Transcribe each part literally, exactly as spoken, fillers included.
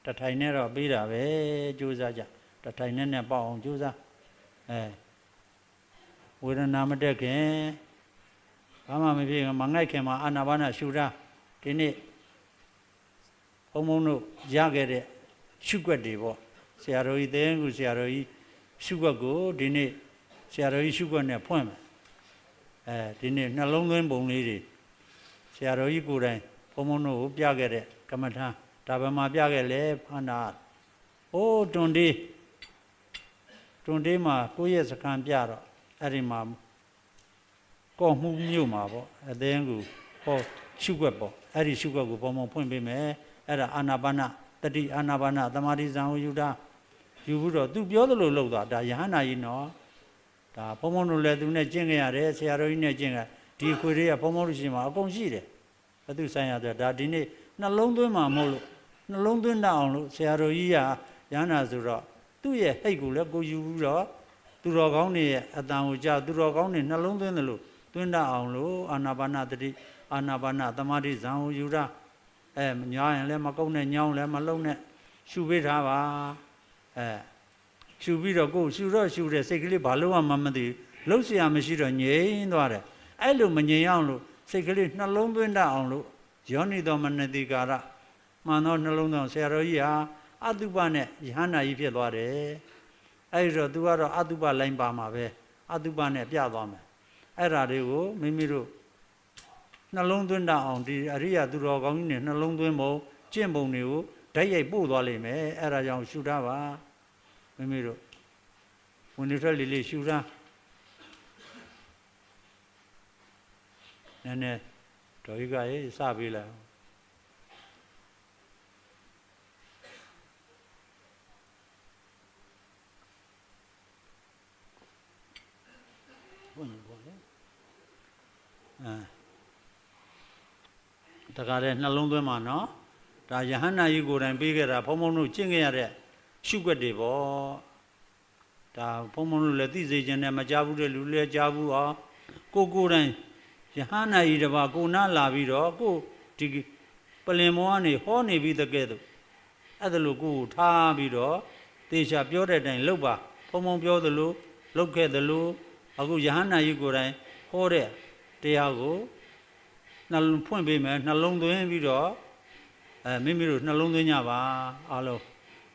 တထိုင်နဲ့တော့ပြီးတာပဲကြိုးစားကြတထိုင်နဲ့နဲ့ပေါ့အောင်ကြိုးစားအဲဝေဒနာမတက်ခင်ဘာမှမဖြစ်ခင်မငိုက်ခင်မှာအာနာပါနရှုတာဒီနေ့ဘုံဘုံတို့ရခဲ့တဲ့ရှုွက်တွေပေါ့ဆရာတော်ကြီးသင်္ကူဆရာတော်ကြီးရှုွက်ကိုဒီနေ့ဆရာတော်ကြီးရှုွက်နဲ့ဖွင့်မယ်အဲဒီနေ့နှလုံးသွင်းပုံလေးတွေဆရာတော်ကြီးကိုယ်တိုင်ဘုံဘုံတို့ကိုပြခဲ့တဲ့ကမ္မထာဒါပဲမှာပြခဲ့လေဖန္နာအိုးတွန်ဒီတွန်ဒီမှာကိုယ့်ရဲ့စခန်းပြတော့အဲ့ဒီမှာကော့မှုမြို့မှာပေါ့အသင်းကူဟောရှုွက်ပေါ့အဲ့ဒီရှုွက်ကိုဘုံဘုံဖွင့်ပေးမယ်အဲ့ဒါအာနာပါနတတိအာနာပါနသမာဓိဇံဝယူတာယူပြီးတော့သူပြောသလိုလုပ်တာဒါယဟနာကြီးနော်ဒါဘုံဘုံတို့လည်းသူနဲ့ကျင့်ကြရတယ်ဆရာတော်ကြီးနဲ့ကျင့်ကြဒီခွေတွေကဘုံဘုံတို့ရှိမှာအကုန်ရှိတယ်ဘသူဆိုင်ရဆိုဒါဒီနေ့နှလုံးသွင်းမှာမဟုတ်လို့နှလုံးသွင်းတတ်အောင်လို့ဆရာတော်ကြီးကယဟနာဆိုတော့သူ့ရဲ့ဟိတ်ကိုလည်းကိုယူပြီးတော့သူတော်ကောင်းတွေရဲ့အတန်ကိုကြောက်သူတော်ကောင်းတွေနှလုံးသွင်းတယ်လို့သွင်းတတ်အောင်လို့အာနာပါနတတိအာနာပါနသမာဓိဇံဝယူတာအဲညာရင်လည်းမကုန်းနဲ့ညောင်းလည်းမလုံးနဲ့ရှုပေးထားပါအဲရှုပြီးတော့ကိုယ်ရှုတော့ရှုတဲ့စိတ်ကလေးဘာလို့မှမသိလှုပ်เสียမရှိတော့ငြိမ်သွားတယ်အဲ့လိုမငြိမ်အောင်လို့စိတ်ကလေးနှလုံးသွင်းတတ်အောင်လို့ယောနိတော်မနတိကာရမှန်သောနှလုံးသွင်းဆရာတော်ကြီးဟာအတုပနဲ့ယဟနာကြီးဖြစ်သွားတယ်အဲ့ဒီတော့သူကတော့အတုပလိုင်းပါမှာပဲအတုပနဲ့ပြသွားမယ်အဲ့ဓာတွေကိုမိမိတို့နှလုံးသွင်းတတ်အောင်ဒီအရိယာသူတော်ကောင်းကြီးနဲ့နှလုံးသွင်းပုံကျင့်ပုံတွေကိုဓာတ်ရိုက်ပို့သွားလိမ့်မယ်အဲ့ဒါကြောင့်ရှုထားပါမိမိတို့ဝင်နေထွက်လေးလေးရှုထားနည်းနည်းတော်ကြီးကရေးစပေးလိုက်ဘုန်းကြီးပေါ့လေအဲတခါတည်းနှလုံးသွင်းမှာနော်ဒါယဟန္တာကြီးကိုယ်တိုင်ပေးခဲ့တာဘုံဘုံတို့ကျင့်ခဲ့ရတဲ့ရှုွက်တွေပေါ့ဒါဘုံဘုံတို့လည်းသိစေခြင်းနဲ့မကြဘူးတဲ့လူလည်းကြားဘူးအောင်ကိုကိုယ်တိုင်ယဟန္တာကြီးတပါကိုနာလာပြီးတော့ကိုဒီပလင်မောကနေဟောနေပြီးတကဲ့သို့အဲ့ဒါလို့ကိုကိုထားပြီးတော့တေချာပြောတဲ့အတိုင်းလုပ်ပါဘုံဘုံပြောသလိုလုပ်ခဲ့သလိုအခုယဟန္တာကြီးကိုယ်တိုင်ဟောတဲ့တရားကိုနှလုံးဖွင့်ပေးမယ်နှလုံးသွင်းပြီးတော့အဲမိမိတို့နှလုံးသွင်းကြပါအားလုံး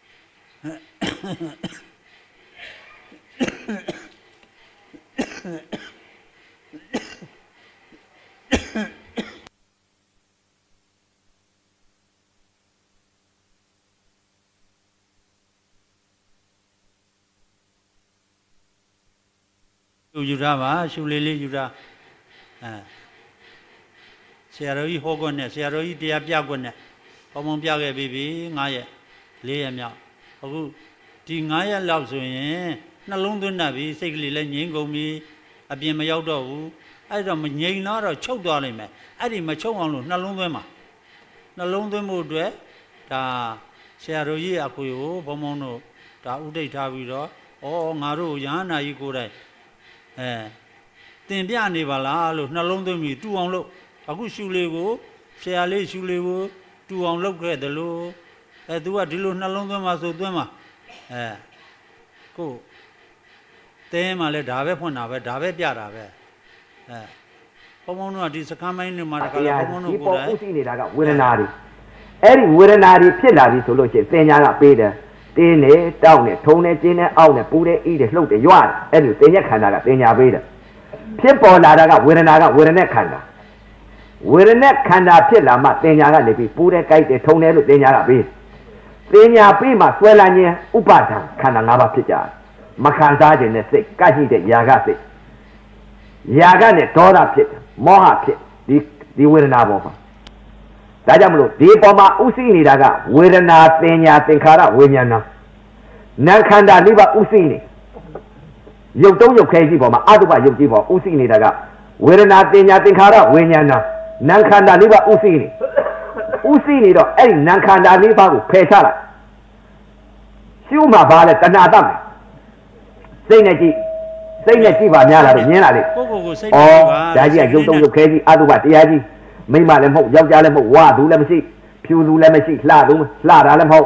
ယူထားပါရှုလေးလေးယူထားအဲဆရာတော်ကြီးဟောခွင့်နဲ့ဆရာတော်ကြီးတရားပြခွင့်နဲ့ဘုံဘုံပြခဲ့ပြီးပြီငါးရက်လေးရက်မြောက်အခုဒီငါးရက်လောက်ဆိုရင်နှလုံးသွင်းတတ်ပြီစိတ်ကလေးလည်းငြိမ်ကုန်ပြီအပြင်မရောက်တော့ဘူးအဲ့တော့မငြိမ်တော့ချုပ်သွားလိမ့်မယ်အဲ့ဒီမချုပ်အောင်လို့နှလုံးသွင်းမှာနှလုံးသွင်းဖို့အတွက်ဒါဆရာတော်ကြီးအခွေကိုဘုံဘုံတို့ဒါဥဒိတ်ထားပြီးတော့ဩငါတို့ယဟန္တာကြီးကိုယ်တိုင်အဲတင်ပြနေပါလားလို့နှလုံးသွင်းပြီးတူအောင်လို့အခုရှုလေးကိုဆရာလေးရှုလေးကိုတူအောင်လုပ်ခဲ့တယ်လို့အဲသူကဒီလိုနှလုံးသွင်းမှာဆိုသွင်းမှာအဲကိုတဲမှာလဲဒါပဲဖွင့်တာပဲဒါပဲပြတာပဲအဲဘုံဘုံတို့ကဒီစကမ်းမိုင်းတွေမှာတခါဘုံဘုံတို့ကိုယ်တိုင်ဥသိနေတာကဝေဒနာတွေအဲ့ဒီဝေဒနာတွေဖြစ်လာပြီဆိုလို့ရှိရင်သင်ညာကပေးတယ်တင်းနေတောက်နေထုံနေကျင်းနေအောက်နေပူနေအေးနေလှုပ်တယ်ရွရတယ်အဲ့ဒီသင်ညက်ခန္ဓာကသင်ညာပေးတယ်ဖြစ်ပေါ်လာတာကဝေဒနာကဝေဒနာခန္ဓာဝေဒနာခန္ဓာဖြစ်လာမှသင်ညာကနေပြီးပူတယ်ကြိုက်တယ်ထုံတယ်လို့သင်ညာကပေးသင်ညာပြီးမှဆွဲလာခြင်းဥပါဒံခန္ဓာ၅ပါးဖြစ်ကြတယ်မခံစားခြင်းနဲ့စိတ်ကရှိတဲ့ຢာကစိတ်ຢာကနဲ့ဒေါသဖြစ်တယ်မောဟဖြစ်ဒီဒီဝေဒနာပေါ်မှာဒါကြောင့်မလို့ဒီပေါ်မှာဥသိနေတာကဝေဒနာသင်ညာသင်္ခါရဝိညာဏနာခန္ဓာလေးပါဥသိနေရုပ်တုံးရုပ်ခဲကြီးပေါ်မှာအတုပရုပ်ကြီးပေါ်ဥသိနေတာကဝေဒနာသင်ညာသင်္ခါရဝိညာဏနာခန္ဓာလေးပါဥသိနေဥသိနေတော့အဲ့ဒီနာခန္ဓာလေးပါကိုဖယ်ချလိုက်ရှုမှပါလဲတဏှာတတ်မယ်စိတ်နဲ့ကြည့်စိတ်နဲ့ကြည့်ပါများလာတော့မြင်လာလေကိုကိုကိုစိတ်နဲ့ကြည့်ပါဒါကြီးကရုပ်တုံးရုပ်ခဲကြီးအတုပတရားကြီးမိမလည်းမဟုတ်ယောက်ျားလည်းမဟုတ်ဝါသူလည်းမရှိဖြူသူလည်းမရှိလှသူလှတာလည်းမဟုတ်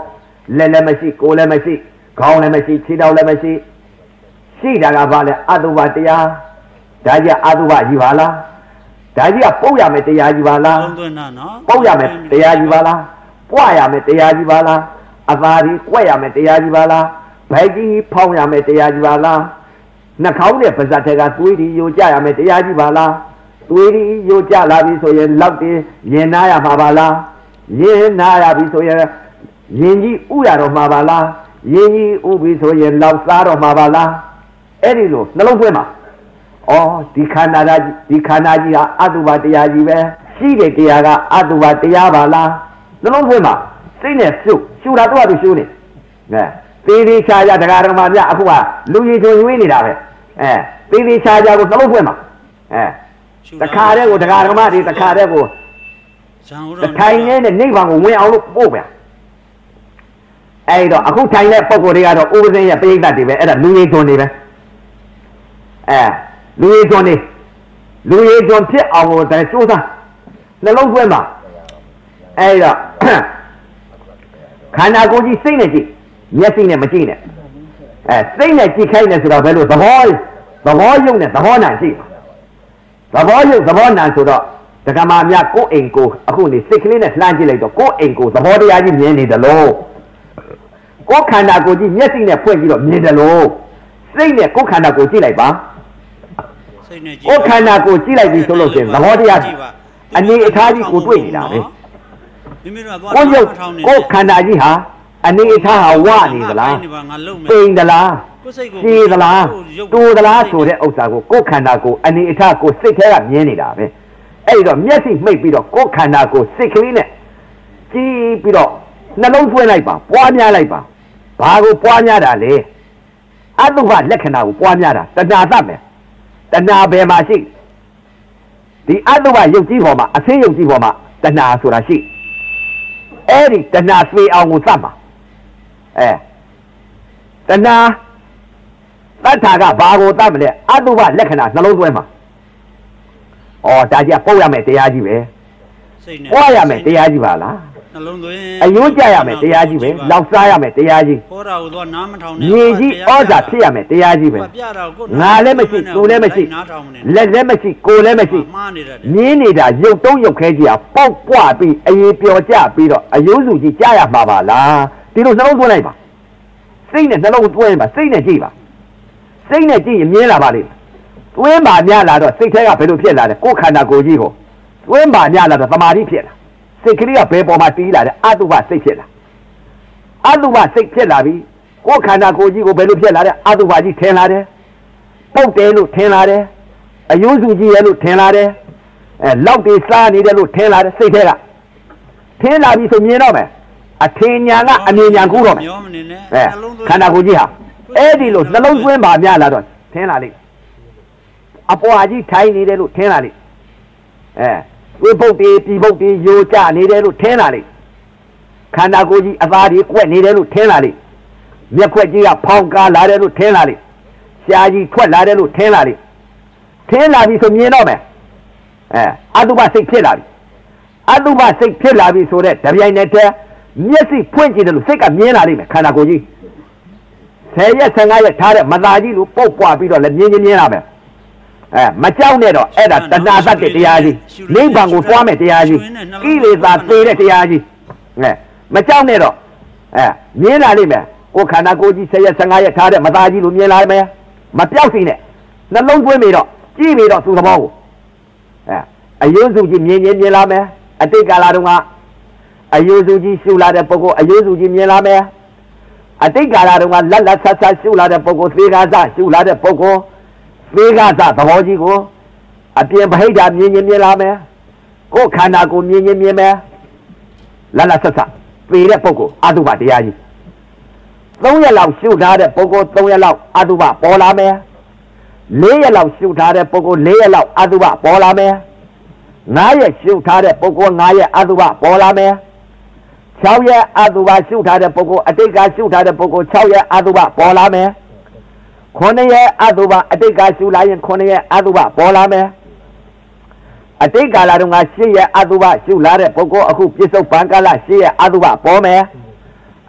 လက်လည်းမရှိကိုယ်လည်းမရှိခေါင်းလည်းမရှိခြေထောက်လည်းမရှိရှိတာကဘာလဲအတုပတရားဒါကြီးအတုပကြီးပါလားဒါကြီးကပုတ်ရမယ်တရားကြီးပါလားပုတ်ရမယ်တရားကြီးပါလားပွားရမယ်တရားကြီးပါလားအသာဒီကွက်ရမယ်တရားကြီးပါလားဗိုက်ကြီးဖောင်းရမယ်တရားကြီးပါလားနှာခေါင်းနဲ့ပါးစပ်ထက်ကသွေးဒီယိုကြရမယ်တရားကြီးပါလားသွေးဒီယိုကြလာပြီဆိုရင်လောက်တင်ရင်နာရမှာပါလားရင်နာရပြီဆိုရင်ရင်ကြီးဥရတော့မှာပါလားရင်ကြီးဥပြီဆိုရင်လောက်စားတော့မှာပါလားအဲ့ဒီလိုနှလုံးသွင်းမှာဩဒီခန္ဓာကြီးဒီခန္ဓာကြီးဟာအတုပတရားကြီးပဲရှိတဲ့တရားကအတုပတရားပါလားနှလုံးသွင်းမှာစိတ်နဲ့ရှုရှုတာတော့သူရှုနေငဲသေးသေးချာချာတရားဓမ္မများအခုကလူကြီးချုံရွေးနေတာပဲအဲသေးသေးချာချာကိုနှလုံးသွင်းမှာအဲတခါတည်းကိုတရားဓမ္မတွေတခါတည်းကိုတထိုင်နေတဲ့နိဗ္ဗာန်ကိုဝင်အောင်လို့ပို့ပြန်အဲ့တော့အခုထိုင်တဲ့ပုံကိုယ်တွေကတော့ဥပဇင်းရဲ့ပိဋကတ်တွေပဲအဲ့ဒါလူကြီးချုံနေပဲအဲလူရည်သွန်နေလူရည်သွန်ဖြစ်အောင်ကိုတည်းစူးစမ်းနှလုံးသွင်းပါအဲ့တော့ခန္ဓာကိုယ်ကြီးစိတ်နဲ့ကြည့်မျက်စိနဲ့မကြည့်နဲ့အဲစိတ်နဲ့ကြည့်ခိုင်းတယ်ဆိုတော့ဘယ်လိုသဘောသဘောယုံနဲ့သဘောနာကြည့်သဘောယုံသဘောနာဆိုတော့ဒကမာများကိုယ်အိမ်ကိုအခုနေစိတ်ကလေးနဲ့လှမ်းကြည့်လိုက်တော့ကိုယ်အိမ်ကိုသဘောတရားကြီးမြင်နေတယ်လို့ကိုယ်ခန္ဓာကိုယ်ကြီးမျက်စိနဲ့ဖွင့်ပြီးတော့မြင်တယ်လို့စိတ်နဲ့ကိုယ်ခန္ဓာကိုယ်ကြည့်လိုက်ပါကိုယ်ခန္ဓာကိုကြည့်လိုက်ပြီဆိုလို့ရှိရင်သဘောတရားအနေအထားကြီးကိုတွေ့နေတာပဲကိုယ်ရုပ်ကိုယ်ခန္ဓာကြီးဟာအနေအထားဟာဝနေသလားပိန်သလားရှည်သလားတူသလားဆိုတဲ့ဥစ္စာကိုကိုယ်ခန္ဓာကိုအနေအထားကိုစိတ်ထဲကမြင်နေတာပဲအဲ့တော့မျက်စိမှိတ်ပြီးတော့ကိုယ်ခန္ဓာကိုစိတ်ကလေးနဲ့ကြည့်ပြီးတော့နှလုံးသွင်းလိုက်ပါပွားများလိုက်ပါဘာကိုပွားများတာလဲအတုပလက္ခဏာကိုပွားများတာတဏှာတတ်မယ်တဏှာဘယ်မှာရှိဒီအတုပယုတ်ကြီးပေါ်မှာအသိယုတ်ကြီးပေါ်မှာတဏှာဆိုတာရှိအဲ့ဒီတဏှာဆွေအောင်ကိုသတ်မှာအဲတဏှာတတ်တာကဘာကိုသတ်မလဲအတုပလက္ခဏာနှလုံးသွင်းမှာဩဒါကြီးပုတ်ရမယ်တရားကြီးပဲပွားရမယ်တရားကြီးပါလားနှလုံးသွင်းအယိုးကြရမယ်တရားကြီးပဲလောက်စားရမယ်တရားကြီးဟောတာကိုတော့နားမထောင်နဲ့ညီကြီးဩဇာဖြစ်ရမယ်တရားကြီးပဲငါလည်းမရှိသူလည်းမရှိလက်လည်းမရှိကိုယ်လည်းမရှိမြင်းနေတာရုပ်တုံးရုပ်ခဲကြီးอ่ะပေါက်ပွားပြီးအေးပျော်ကြပြီးတော့အယိုးစုကြီးကြားရမှာပါလားဒီလိုနှလုံးသွင်းလိုက်ပါစိတ်နဲ့နှလုံးသွင်းပါစိတ်နဲ့ကြည့်ပါစိတ်နဲ့ကြည့်ရင်မြင်လာပါလိမ့်သွင်းပါများလာတော့စိတ်ထဲကဘယ်လိုဖြစ်လာလဲကိုယ်ခန္ဓာကိုယ်ကြီးကိုသွင်းပါများလာတော့သမာဓိဖြစ်လာစိတ်ကလေးကဘယ်ပေါ်မှာတီးလာတယ်အတုပစိတ်ဖြစ်လာအတုပစိတ်ဖြစ်လာပြီကိုယ်ခန္ဓာကိုယ်ကြီးကိုဘယ်လိုဖြစ်လာလဲအတုပကြီးထင်လာတယ်ပုတ်တယ်လို့ထင်လာတယ်အယိုးစုကြီးရဲ့လို့ထင်လာတယ်အဲလောက်တွေစားနေတယ်လို့ထင်လာတယ်စိတ်ထဲကထင်လာပြီဆိုမြင်တော့မယ်အထင်ညာကအမြင်ညာကူးတော့မယ်အဲခန္ဓာကိုယ်ကြီးဟာအဲ့ဒီလိုနှလုံးသွင်းပါများလာတော့ထင်လာလိမ့်အပွားကြီးထိုင်နေတယ်လို့ထင်လာလိမ့်အဲဝိပုတ်တီပြည်ပုတ်တီယိုကျနေတယ်လို့ထင်လာလိမ့်ခန္ဓာကိုယ်ကြီးအသားကြီးကွက်နေတယ်လို့ထင်လာလိမ့်မျက်ခွက်ကြီးကဖောင်းကားလာတယ်လို့ထင်လာလိမ့်ရှားကြီးထွက်လာတယ်လို့ထင်လာလိမ့်ထင်လာပြီဆိုမြင်တော့မယ်အဲအတုပစိတ်ဖြစ်လာပြီအတုပစိတ်ဖြစ်လာပြီဆိုတဲ့တပြိုင်နက်တည်းမျက်စိဖွင့်ကြည့်တယ်လို့စိတ်ကမြင်လာလိမ့်မယ်ခန္ဓာကိုယ်ကြီးဆယ်ရက်ဆယ်ငါးရက်ထားတဲ့မသားကြီးလို့ပုတ်ပွားပြီးတော့လည်းမြင်မြင်လာမယ်အဲမကြောက်နဲ့တော့အဲ့ဒါတဏှာသတ်တဲ့တရားကြီးနိဗ္ဗာန်ကိုတွားမဲ့တရားကြီးကိလေသာသေတဲ့တရားကြီးအဲမကြောက်နဲ့တော့အဲမြင်လာလိမ့်မယ်ကိုယ်ခန္ဓာကိုယ်ကြီးဆယ်ရက်ဆယ်ငါးရက်ထားတဲ့မသားကြီးလို့မြင်လာမယ်မပြောက်စီနဲ့နှလုံးသွင်းပြီးတော့ကြည့်ပြီးတော့သူ့သဘောကိုအဲအယုစုကြီးမြင်မြင်မြင်လာမယ်အတိတ်ကာလတုန်းကအယုစုကြီးရှုလာတဲ့ပုဂ္ဂိုလ်အယုစုကြီးမြင်လာမယ်အတိတ်ကာလတုန်းကလက်လက်ဆက်ဆက်ရှုလာတဲ့ပုဂ္ဂိုလ်သေကာသရှုလာတဲ့ပုဂ္ဂိုလ်သေကာသသဘောကြီးကိုအပြင်ဗဟိတမြင်မြင်မြင်လာမယ်ကိုယ်ခန္ဓာကိုမြင်မြင်မြင်မယ်လက်လက်ဆက်ဆက်သေတဲ့ပုဂ္ဂိုလ်အတုပတရားကြီးသုံးရက်လောက်ရှုထားတဲ့ပုဂ္ဂိုလ်သုံးရက်လောက်အတုပပေါ်လာမယ်လေးရက်လောက်ရှုထားတဲ့ပုဂ္ဂိုလ်လေးရက်လောက်အတုပပေါ်လာမယ်ငါးရက်ရှုထားတဲ့ပုဂ္ဂိုလ်ငါးရက်အတုပပေါ်လာမယ်ခြောက်ရက်အတုပရှုထားတဲ့ပုဂ္ဂိုလ်အတိတ်ကရှုထားတဲ့ပုဂ္ဂိုလ်ခြောက်ရက်အတုပပေါ်လာမယ်ခုနှစ်ရက်အတုပအတိတ်ကရှုလာရင်ခုနှစ်ရက်အတုပပေါ်လာမယ်အတိတ်ကာလတုန်းကရှစ်ရက်အတုပရှုလာတဲ့ပုဂ္ဂိုလ်အခုပြစ္ဆုတ်ပံကာလရှစ်ရက်အတုပပေါ်မယ်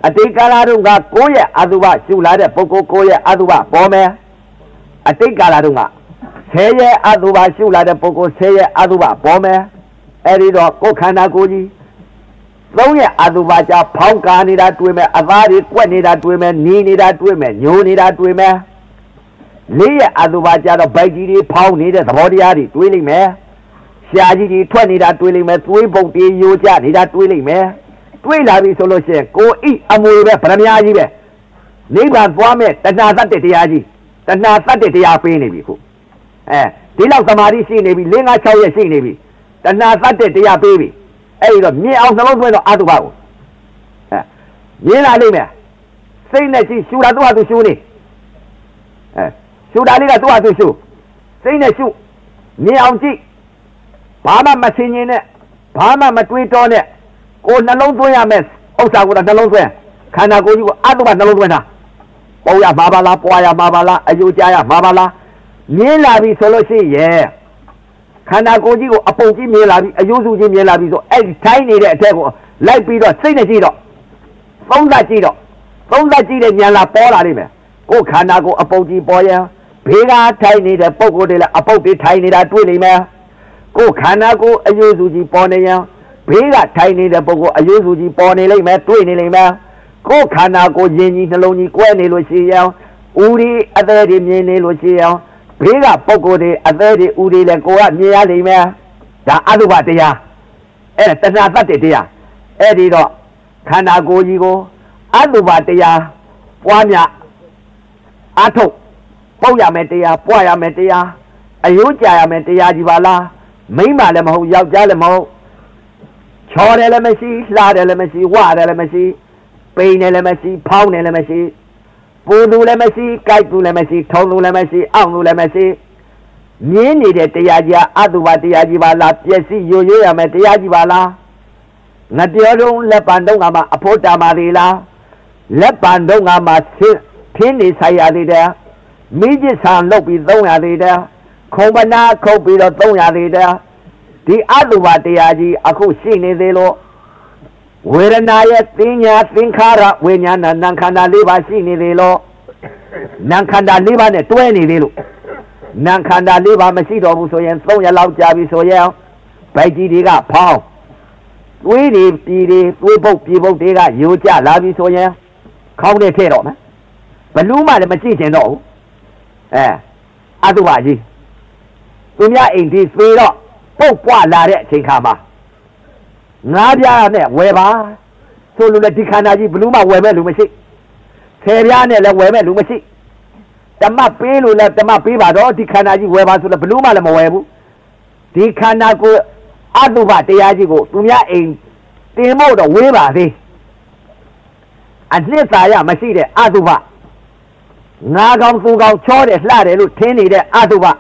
အတိတ်ကာလတုန်းကကိုယ့်ရဲ့အတုပရှုလာတဲ့ပုဂ္ဂိုလ်ကိုယ့်ရဲ့အတုပပေါ်မယ်အတိတ်ကာလတုန်းကဆယ်ရဲ့အတုပရှုလာတဲ့ပုဂ္ဂိုလ်ဆယ်ရဲ့အတုပပေါ်မယ်အဲ့ဒီတော့ကိုယ်ခန္ဓာကိုယ်ကြီးသုံးရဲ့အတုပကြဖောင်းကာနေတာတွေ့မယ်အသားတွေကွက်နေတာတွေ့မယ်နီးနေတာတွေ့မယ်ညိုနေတာတွေ့မယ်လေးရဲ့အတုပကြတော့ဗိုက်ကြီးတွေဖောင်းနေတဲ့သဘောတရားတွေတွေ့လိမ့်မယ်ရှားကြီးတွေထွက်နေတာတွေ့လိမ့်မယ်သွေးပုတ်တွေယိုကျနေတာတွေ့လိမ့်မယ်တွေ့လာပြီဆိုလို့ရှိရင်ကိုဣအမွေပဲဗရမ ्या ကြီးပဲနိဗ္ဗာန်သွားမဲ့တဏှာသတ္တတရားကြီးတဏှာသတ္တတရားပေးနေပြီခုအဲဒီလောက်သမာဓိရှိနေပြီ၄၅၆ရက်ရှိနေပြီတဏှာသတ္တတရားပေးပြီအဲ့ဒီတော့မြင်အောင်နှလုံးသွင်းတော့အတုပကိုအဲမြင်လာလိမ့်မယ်စိတ်နဲ့ကြည့်ရှူတာသူ့ဟာသူရှူနေအဲရှူတာလေးကသူ့ဟာသူရှူစိတ်နဲ့ရှူမြင်အောင်ကြည့်ဘာမှမဆင်ញင်နဲ့ဘာမှမတွေးတောနဲ့ကိုနှလုံးသွင်းရမယ်ဥစ္စာကိုတော့နှလုံးသွင်းခန္ဓာကိုယ်ကြီးကိုအတုပနှလုံးသွင်းတာပေါ်ရမှာပါလားပွားရမှာပါလားအယုကြားရမှာပါလားမြင်လာပြီဆိုလို့ရှိရဲ့ခန္ဓာကိုယ်ကြီးကိုအပုံကြီးမြင်လာပြီအယုစုကြီးမြင်လာပြီဆိုအဲ့ဒီထိုင်းနေတဲ့အထက်ကိုလိုက်ပြီးတော့စိတ်နဲ့ကြည့်တော့သုံးသပ်ကြည့်တော့သုံးသပ်ကြည့်တဲ့ဉာဏ်လာပေါ်လာလိမ့်မယ်ကိုယ်ခန္ဓာကိုအပုံကြီးပေါ်ရင်ဘေးကထိုင်းနေတဲ့ပုံကိုယ်တွေလည်းအပုတ်တွေထိုင်းနေတာတွေ့လိမ့်မယ်ကိုယ်ခန္ဓာကိုအယုစုကြီးပေါ်နေရင်ဘေးကထိုင်နေတဲ့ပုဂ္ဂိုလ်အယုစုကြီးပေါ်နေလိမ့်မယ်တွေ့နေလိမ့်မယ်ကိုယ်ခန္ဓာကိုယဉ်ကြီးနှလုံးကြီးကွဲနေလို့ရှိရင်ဦးရီအသေးတွေမြင်နေလို့ရှိရင်ဘေးကပုဂ္ဂိုလ်တွေအသေးတွေဦးရီလည်းကိုယ်ကမြင်ရလိမ့်မယ်ဒါအတုပတရားအဲ့ဒါတဏှာတတ္တတရားအဲ့ဒီတော့ခန္ဓာကိုယ်ကြီးကိုအတုပတရားပွားများအထုတ်ပုတ်ရမယ်တရားပွားရမယ်တရားအယုကြရမယ်တရားကြီးပါလားမိန်းမလည်းမဟုတ်ယောက်ျားလည်းမဟုတ်ချော်တယ်လည်းမရှိလှတယ်လည်းမရှိဝတယ်လည်းမရှိပိန်တယ်လည်းမရှိဖောင်းတယ်လည်းမရှိပူသူလည်းမရှိကြိုက်သူလည်းမရှိထုံသူလည်းမရှိအောင့်သူလည်းမရှိမြင်းနေတဲ့တရားကြီးအတုပတရားကြီးပါလားပျက်စီးယိုယွရမယ်တရားကြီးပါလားငါပြောတော့လက်ပံတော့ငါမှာအဖို့တာမာသေးလားလက်ပံတော့ငါမှာဆင်းထင်းနေဆိုင်ရသေးတယ်မိကျစ်ဆံလုတ်ပြီးသုံးရသေးတယ်ခုံပနာခုတ်ပြီးတော့သုံးရသေးတယ်ဒီအတုပတရားကြီးအခုရှိနေသေးလို့ဝေဒနာရဲ့သင်ညာသင်္ခါရဝိညာဏနာခန္ဓာ၄ပါးရှိနေသေးလို့နာခန္ဓာ၄ပါးနဲ့တွဲနေသေးလို့နာခန္ဓာ၄ပါးမရှိတော့ဘူးဆိုရင်၃ရက်လောက်ကြာပြီဆိုရင်ဗိုက်ကြီးတွေကဖောင်းသွေးတွေပြည်တွေသွေးပုတ်ပြည်ပုတ်တွေကယိုကျလာပြီဆိုရင်ခေါင်းနဲ့ထည့်တော့မယ်ဘလူးမှလည်းမကြည့်ချင်တော့ဘူးအဲအတုပကြီးသူများအိမ်ဒီသေတော့ပုတ်ပွားလာတဲ့အချိန်ခါမှာငါးပြားနဲ့ဝယ်ပါဆိုလို့လည်းဒီခန္ဓာကြီးဘလူးမှဝယ်မဲ့လူမရှိဆယ်ပြားနဲ့လည်းဝယ်မဲ့လူမရှိဓမ္မပေးလို့လည်းဓမ္မပေးပါတော့ဒီခန္ဓာကြီးဝယ်ပါဆိုလည်းဘလူးမှလည်းမဝယ်ဘူးဒီခန္ဓာကိုအတုပတရားကြီးကိုသူများအိမ်တင်ဖို့တော့ဝေးပါသေးအနှစ်သာရမရှိတဲ့အတုပငါကောင်သူကောင်ချောတယ်လှတယ်လို့ထင်နေတဲ့အတုပ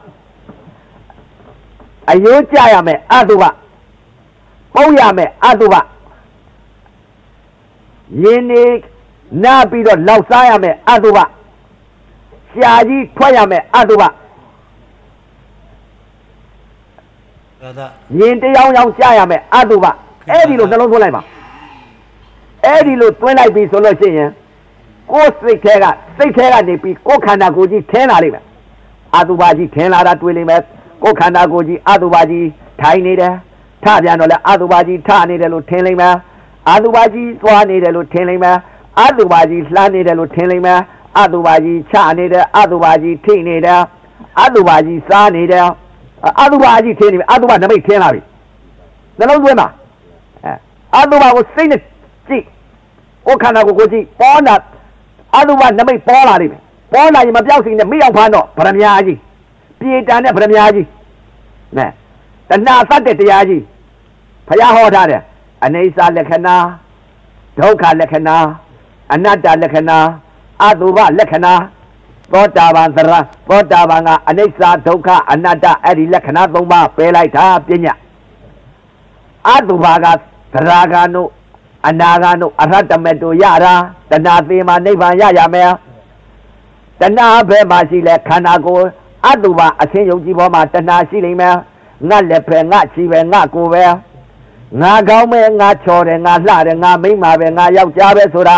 အယိုးကြရမယ်အတုပပုတ်ရမယ်အတုပယင်းနေနားပြီးတော့လောက်စားရမယ်အတုပရှားကြီးထွက်ရမယ်အတုပယင်းတရားရောင်ကြားရမယ်အတုပအဲ့ဒီလိုနှလုံးသွင်းလိုက်ပါအဲ့ဒီလိုသွင်းလိုက်ပြီဆိုလို့ရှိရင်ကိုယ်စိတ်ထဲကစိတ်ထဲကနေပြီးကိုယ်ခန္ဓာကိုယ်ကြီးထင်းလာလိမ့်မယ်အတုပကြီးထင်းလာတာတွေ့လိမ့်မယ်ကိုယ်ခန္ဓာကိုယ်ကြီးအတုပကြီးထိုင်နေတယ်ထပြန်တော့လဲအတုပကြီးထနေတယ်လို့ထင်လိမ့်မယ်အတုပကြီးသွားနေတယ်လို့ထင်လိမ့်မယ်အတုပကြီးလှမ်းနေတယ်လို့ထင်လိမ့်မယ်အတုပကြီးချနေတယ်အတုပကြီးထိနေတယ်အတုပကြီးစားနေတယ်အတုပကြီးထင်းနေပြီအတုပနမိတ်ထင်းလာပြီနှလုံးသွင်းပါအဲအတုပကိုစိတ်နဲ့ကြည့်ကိုယ်ခန္ဓာကိုယ်ကိုကြည့်ပေါ်လာအတုပနမိတ်ပေါ်လာလိမ့်မယ်ပေါ်လာရင်မပြောက်စီနဲ့မိအောင်ဖမ်းတော့ဗရမ ्या ကြီးပြေတန်တဲ့ဗရမ ्या ကြီးနဲတဏှာသတ္တတရားကြီးဘုရားဟောထားတယ်အနိစ္စလက္ခဏာဒုက္ခလက္ခဏာအနတ္တလက္ခဏာအတုပလက္ခဏာသောတာပန်သရသောတာပန်ကအနိစ္စဒုက္ခအနတ္တအဲ့ဒီလက္ခဏာသုံးပါးပယ်လိုက်တာပညာအတုပကသရဂန်တို့အနာဂန်တို့အရဟတမေတို့ရတာတဏှာသေးမှာနိဗ္ဗာန်ရရမယ်တဏှာဘယ်မှာရှိလဲခန္ဓာကိုယ်အတုပအချင်းယုံကြည်ပေါ်မှာတဏှာရှိလိမ့်မယ်ငါလက်ဖက်ငါချီပဲငါကိုယ်ပဲငါကောင်းပဲငါချော်တယ်ငါလှတယ်ငါမိန်းမပဲငါယောက်ျားပဲဆိုတာ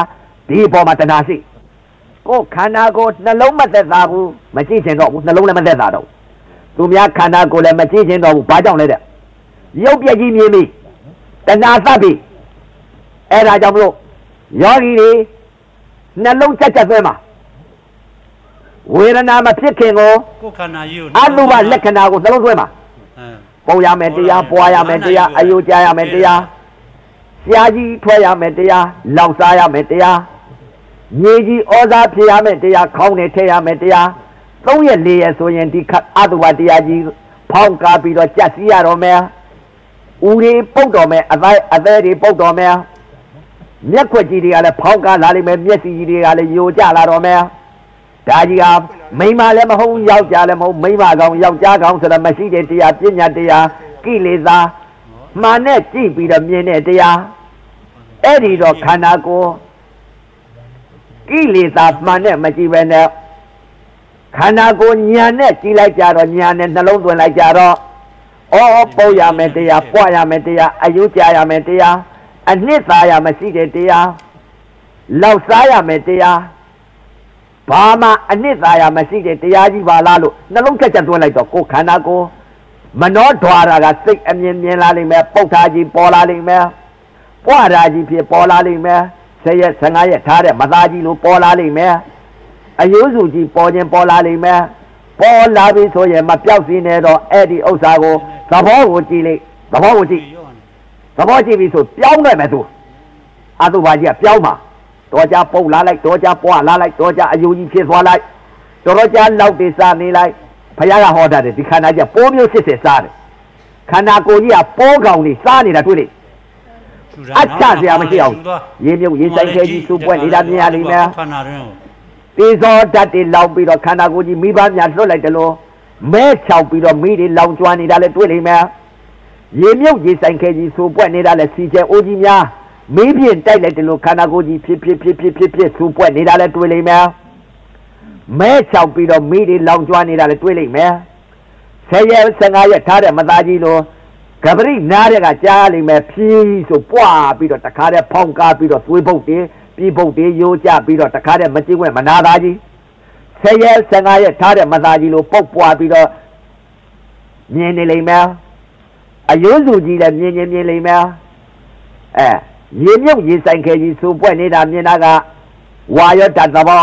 ဒီပေါ်မှာတဏှာရှိကိုခန္ဓာကိုနှလုံးမသက်သာဘူးမကြည့်ချင်တော့ဘူးနှလုံးလည်းမသက်သာတော့သူများခန္ဓာကိုလည်းမကြည့်ချင်တော့ဘူးဘာကြောင့်လဲတဲ့ရုပ်ပြည့်ကြီးမြင်ပြီတဏှာသတ်ပြီအဲ့ဒါကြောင့်မလို့ယောဂီတွေနှလုံးချက်ချက်သွဲမှာဝေဒနာမဖြစ်ခင်ကိုကိုခန္ဓာကြီးကိုအတုပလက္ခဏာကိုနှလုံးသွဲမှာပုံရမယ်တရားပွားရမယ်တရားအယုကြားရမယ်တရားရှားကြီးထွက်ရမယ်တရားလောက်စားရမယ်တရားမြေကြီးဩဇာဖြစ်ရမယ်တရားခေါင်းနဲ့ထည့်ရမယ်တရားသုံးရက်လေးရက်ဆိုရင်ဒီအတုပတရားကြီးဖောင်းကားပြီးတော့ကြက်စီရတော့မယ်ဦးတွေပုတ်တော်မယ်အသေးအသေးတွေပုတ်တော်မယ်မျက်ခွက်ကြီးတွေကလည်းဖောင်းကားလာလိမ့်မယ်မျက်စိကြီးတွေကလည်းယိုကျလာတော့မယ်ဒါကြီးကမိန်းမလည်းမဟုတ်ယောက်ျားလည်းမဟုတ်မိန်းမကောင်ယောက်ျားကောင်ဆိုတော့မရှိတဲ့တရားပညာတရားကိလေသာမှန်နဲ့ကြည့်ပြီးတော့မြင်တဲ့တရားအဲ့ဒီတော့ခန္ဓာကိုယ်ကိလေသာမှန်နဲ့မကြည့်ပဲနဲ့ခန္ဓာကိုယ်ညာနဲ့ကြည့်လိုက်ကြတော့ညာနဲ့နှလုံးသွင်းလိုက်ကြတော့ဩပုတ်ရမယ်တရားပွားရမယ်တရားအယုကြရမယ်တရားအနှစ်သာရမရှိတဲ့တရားလောက်စားရမယ်တရားဘာမှအနှစ်သာရမရှိတဲ့တရားကြီးပါလားလို့နှလုံးချက်ချက်သွင်းလိုက်တော့ကိုယ်ခန္ဓာကိုယ်မနောဓွာရကစိတ်အမြင်မြင်လာလိမ့်မယ်ပုတ်ထားကြီးပေါ်လာလိမ့်မယ်ပွားတာကြီးဖြစ်ပေါ်လာလိမ့်မယ်ဆယ်ရက်ဆယ်ငါးရက်ထားတဲ့မသားကြီးလိုပေါ်လာလိမ့်မယ်အယိုးစုကြီးပေါ်ခြင်းပေါ်လာလိမ့်မယ်ပေါ်လာပြီဆိုရင်မပြောက်စင်းနေတော့အဲ့ဒီဥစ္စာကိုသဘောကိုကြည့်လိုက်သဘောကိုကြည့်သဘောကြည့်ပြီဆိုပြောင်းနိုင်မယ်သူအတုပါကြီးကပြောင်းပါတော်ကြပုတ်လာလိုက်တော်ကြပွားလာလိုက်တော်ကြအယိုးကြီးဖြစ်သွားလိုက်တော်ကြလောက်တေစားနေလိုက်ဘုရားကဟောတာတယ်ဒီခန္ဓာကြီးပိုးမျိုးစစ်စစ်စားတယ်ခန္ဓာကိုယ်ကြီးကပိုးကောင်လေးစားနေတာတွေ့လေအချစရာမရှိအောင်ရေမြုပ်ရေဆိုင်ခဲကြီးစူပွက်နေတာမြင်ရလိမ့်မယ်ခန္ဓာတွင်တေဇောဓာတ်တွေလောင်ပြီးတော့ခန္ဓာကိုယ်ကြီးမိဘများလွတ်လိုက်တယ်လို့မဲချောက်ပြီးတော့မိတွေလောင်ကျွမ်းနေတာလည်းတွေ့လိမ့်မယ်ရေမြုပ်ရေဆိုင်ခဲကြီးစူပွက်နေတာလည်းစီကျဲအိုးကြီးများမီးပြင်းတိုက်လိုက်တယ်လို့ခန္ဓာကိုယ်ကြီးဖြစ်ဖြစ်ဖြစ်ဖြစ်ဖြစ်ဖြစ်စူပွက်နေတာလည်းတွေ့လိမ့်မယ်မဲချောက်ပြီးတော့မိတွေလောင်ကျွမ်းနေတာလည်းတွေ့လိမ့်မယ်ဆယ်ရက်ဆယ်ငါးရက်ထားတဲ့မသားကြီးလို့ကပရိနားတဲ့ကကြားလိမ့်မယ်ဖြီးဆိုပွားပြီးတော့တခါတည်းဖောင်းကားပြီးတော့သွေးပုတ်တယ်ပြီးပုတ်တယ်ရိုးကြပြီးတော့တခါတည်းမကြည့်ဝဲမနာသားကြီးဆယ်ရက်ဆယ်ငါးရက်ထားတဲ့မသားကြီးလို့ပုတ်ပွားပြီးတော့မြင်နေလိမ့်မယ်အယိုးစုကြီးလည်းမြင်မြင်မြင်လိမ့်မယ်အဲရေမြုပ်ရေဆိုင်ခဲကြီးစူပွက်နေတာမြင်တာကဝါရောတတ်သဘော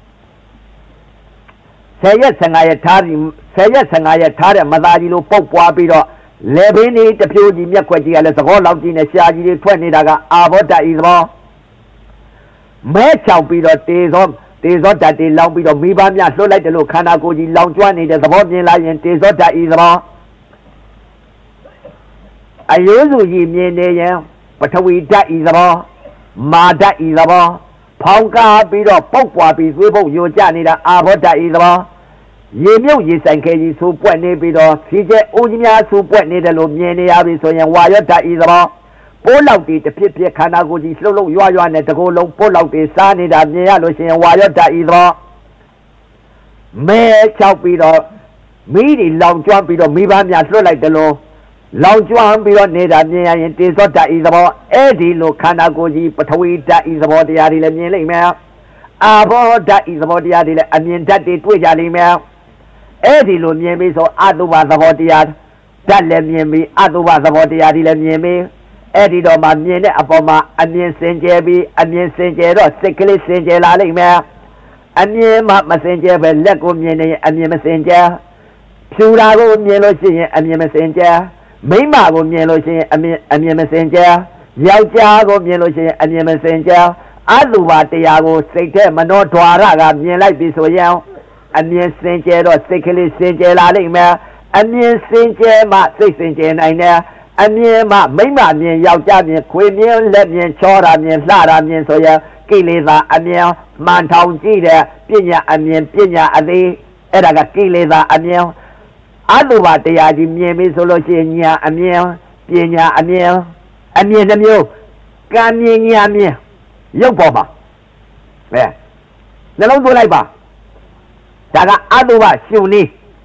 ဆယ်ရက်ဆယ်ငါးရက်ထားပြီးဆယ်ရက်ဆယ်ငါးရက်ထားတဲ့မသားကြီးလို့ပုတ်ပွားပြီးတော့လေဘင်းလေးတပြိုးကြီးမျက်ခွက်ကြီးကလည်းသဘောလောက်ကြီးနဲ့ရှားကြီးတွေထွက်နေတာကအာဘောဓာတ်ဤသဘောမဲချောက်ပြီးတော့တေဇောတေဇောဓာတ်တွေလောင်ပြီးတော့မိဘများလွှတ်လိုက်တယ်လို့ခန္ဓာကိုယ်ကြီးလောင်ကျွမ်းနေတဲ့သဘောမြင်လာရင်တေဇောဓာတ်ဤသဘောအယိုးစုကြီးမြင်နေရင်ပထဝီဓာတ်ဤသဘောမာဓာတ်ဤသဘောဖောင်းကားပြီးတော့ပုတ်ပွားပြီးသွေးပုတ်ယိုကျနေတာအာဘောဓာတ်ဤသဘောရေမြုပ်ရေဆိုင်ခဲကြီးစူပွက်နေပြီးတော့ဖြီးကျဲအိုးကြီးများစူပွက်နေတယ်လို့မြင်နေရပြီဆိုရင်ဝါရောဓာတ်ဤသဘောပိုးလောက်တီတစ်ဖြစ်ဖြစ်ခန္ဓာကိုယ်ကြီးလှုပ်လှုပ်ရွရွနဲ့တကိုယ်လုံးပိုးလောက်တီစားနေတာမြင်ရလို့ရှိရင်ဝါရောဓာတ်ဤသဘောမဲချောက်ပြီးတော့မိတွေလောင်ကျွမ်းပြီးတော့မိဘများလွှတ်လိုက်တယ်လို့လောင်ကျွမ်းပြီးတော့နေတာမြင်ရရင်တေဇောဓာတ်ဤသဘောအဲ့ဒီလိုခန္ဓာကိုယ်ကြီးပထဝီဓာတ်ဤသဘောတရားတွေလည်းမြင်လိမ့်မယ်အာဘောဓာတ်ဤသဘောတရားတွေလည်းအမြင်ဓာတ်တွေတွေ့ကြလိမ့်မယ်အဲ့ဒီလိုမြင်ပြီးဆိုအတုပသဘောတရားဓာတ်လည်းမြင်ပြီးအတုပသဘောတရားတွေလည်းမြင်ပြီးအဲ့ဒီတော့မှမြင်တဲ့အပေါ်မှာအမြင်စင်ကြယ်ပြီးအမြင်စင်ကြယ်တော့စိတ်ကလေးစင်ကြယ်လာလိမ့်မယ်အမြင်မှမစင်ကြယ်ပဲလက်ကိုမြင်နေရင်အမြင်မစင်ကြယ်ဖြူတာကိုမြင်လို့ရှိရင်အမြင်မစင်ကြယ်မိန်းမကိုမြင်လို့ရှိရင်အမြင်အမြင်မစင်ကြယ်ယောက်ျားကိုမြင်လို့ရှိရင်အမြင်မစင်ကြယ်အတုပတရားကိုစိတ်ထဲမနောဓွာရကမြင်လိုက်ပြီဆိုရင်အမြင်စင်ကြယ်တော့စိတ်ကလေးစင်ကြယ်လာလိမ့်မယ်အမြင်စင်ကြယ်မှစိတ်စင်ကြယ်နိုင်တယ်အမြင်မှမိမ့်မမြင်ယောက်ျားမြင်ခွေမြင်လက်မြင်ချောတာမြင်လှတာမြင်ဆိုရင်ကိလေသာအမြင်မှန်ထောင်ကြည့်တဲ့ပညာအမြင်ပညာအသေးအဲ့ဒါကကိလေသာအမြင်အတုပတရားကြီးမြင်ပြီဆိုလို့ရှိရင်ညာအမြင်ပညာအမြင်အမြင်နှမျိုးကံမြင်ညာမြင်ရုပ်ပေါ်မှာအဲနှလုံးသွင်းလိုက်ပါဒါကအတုပရှင်နေ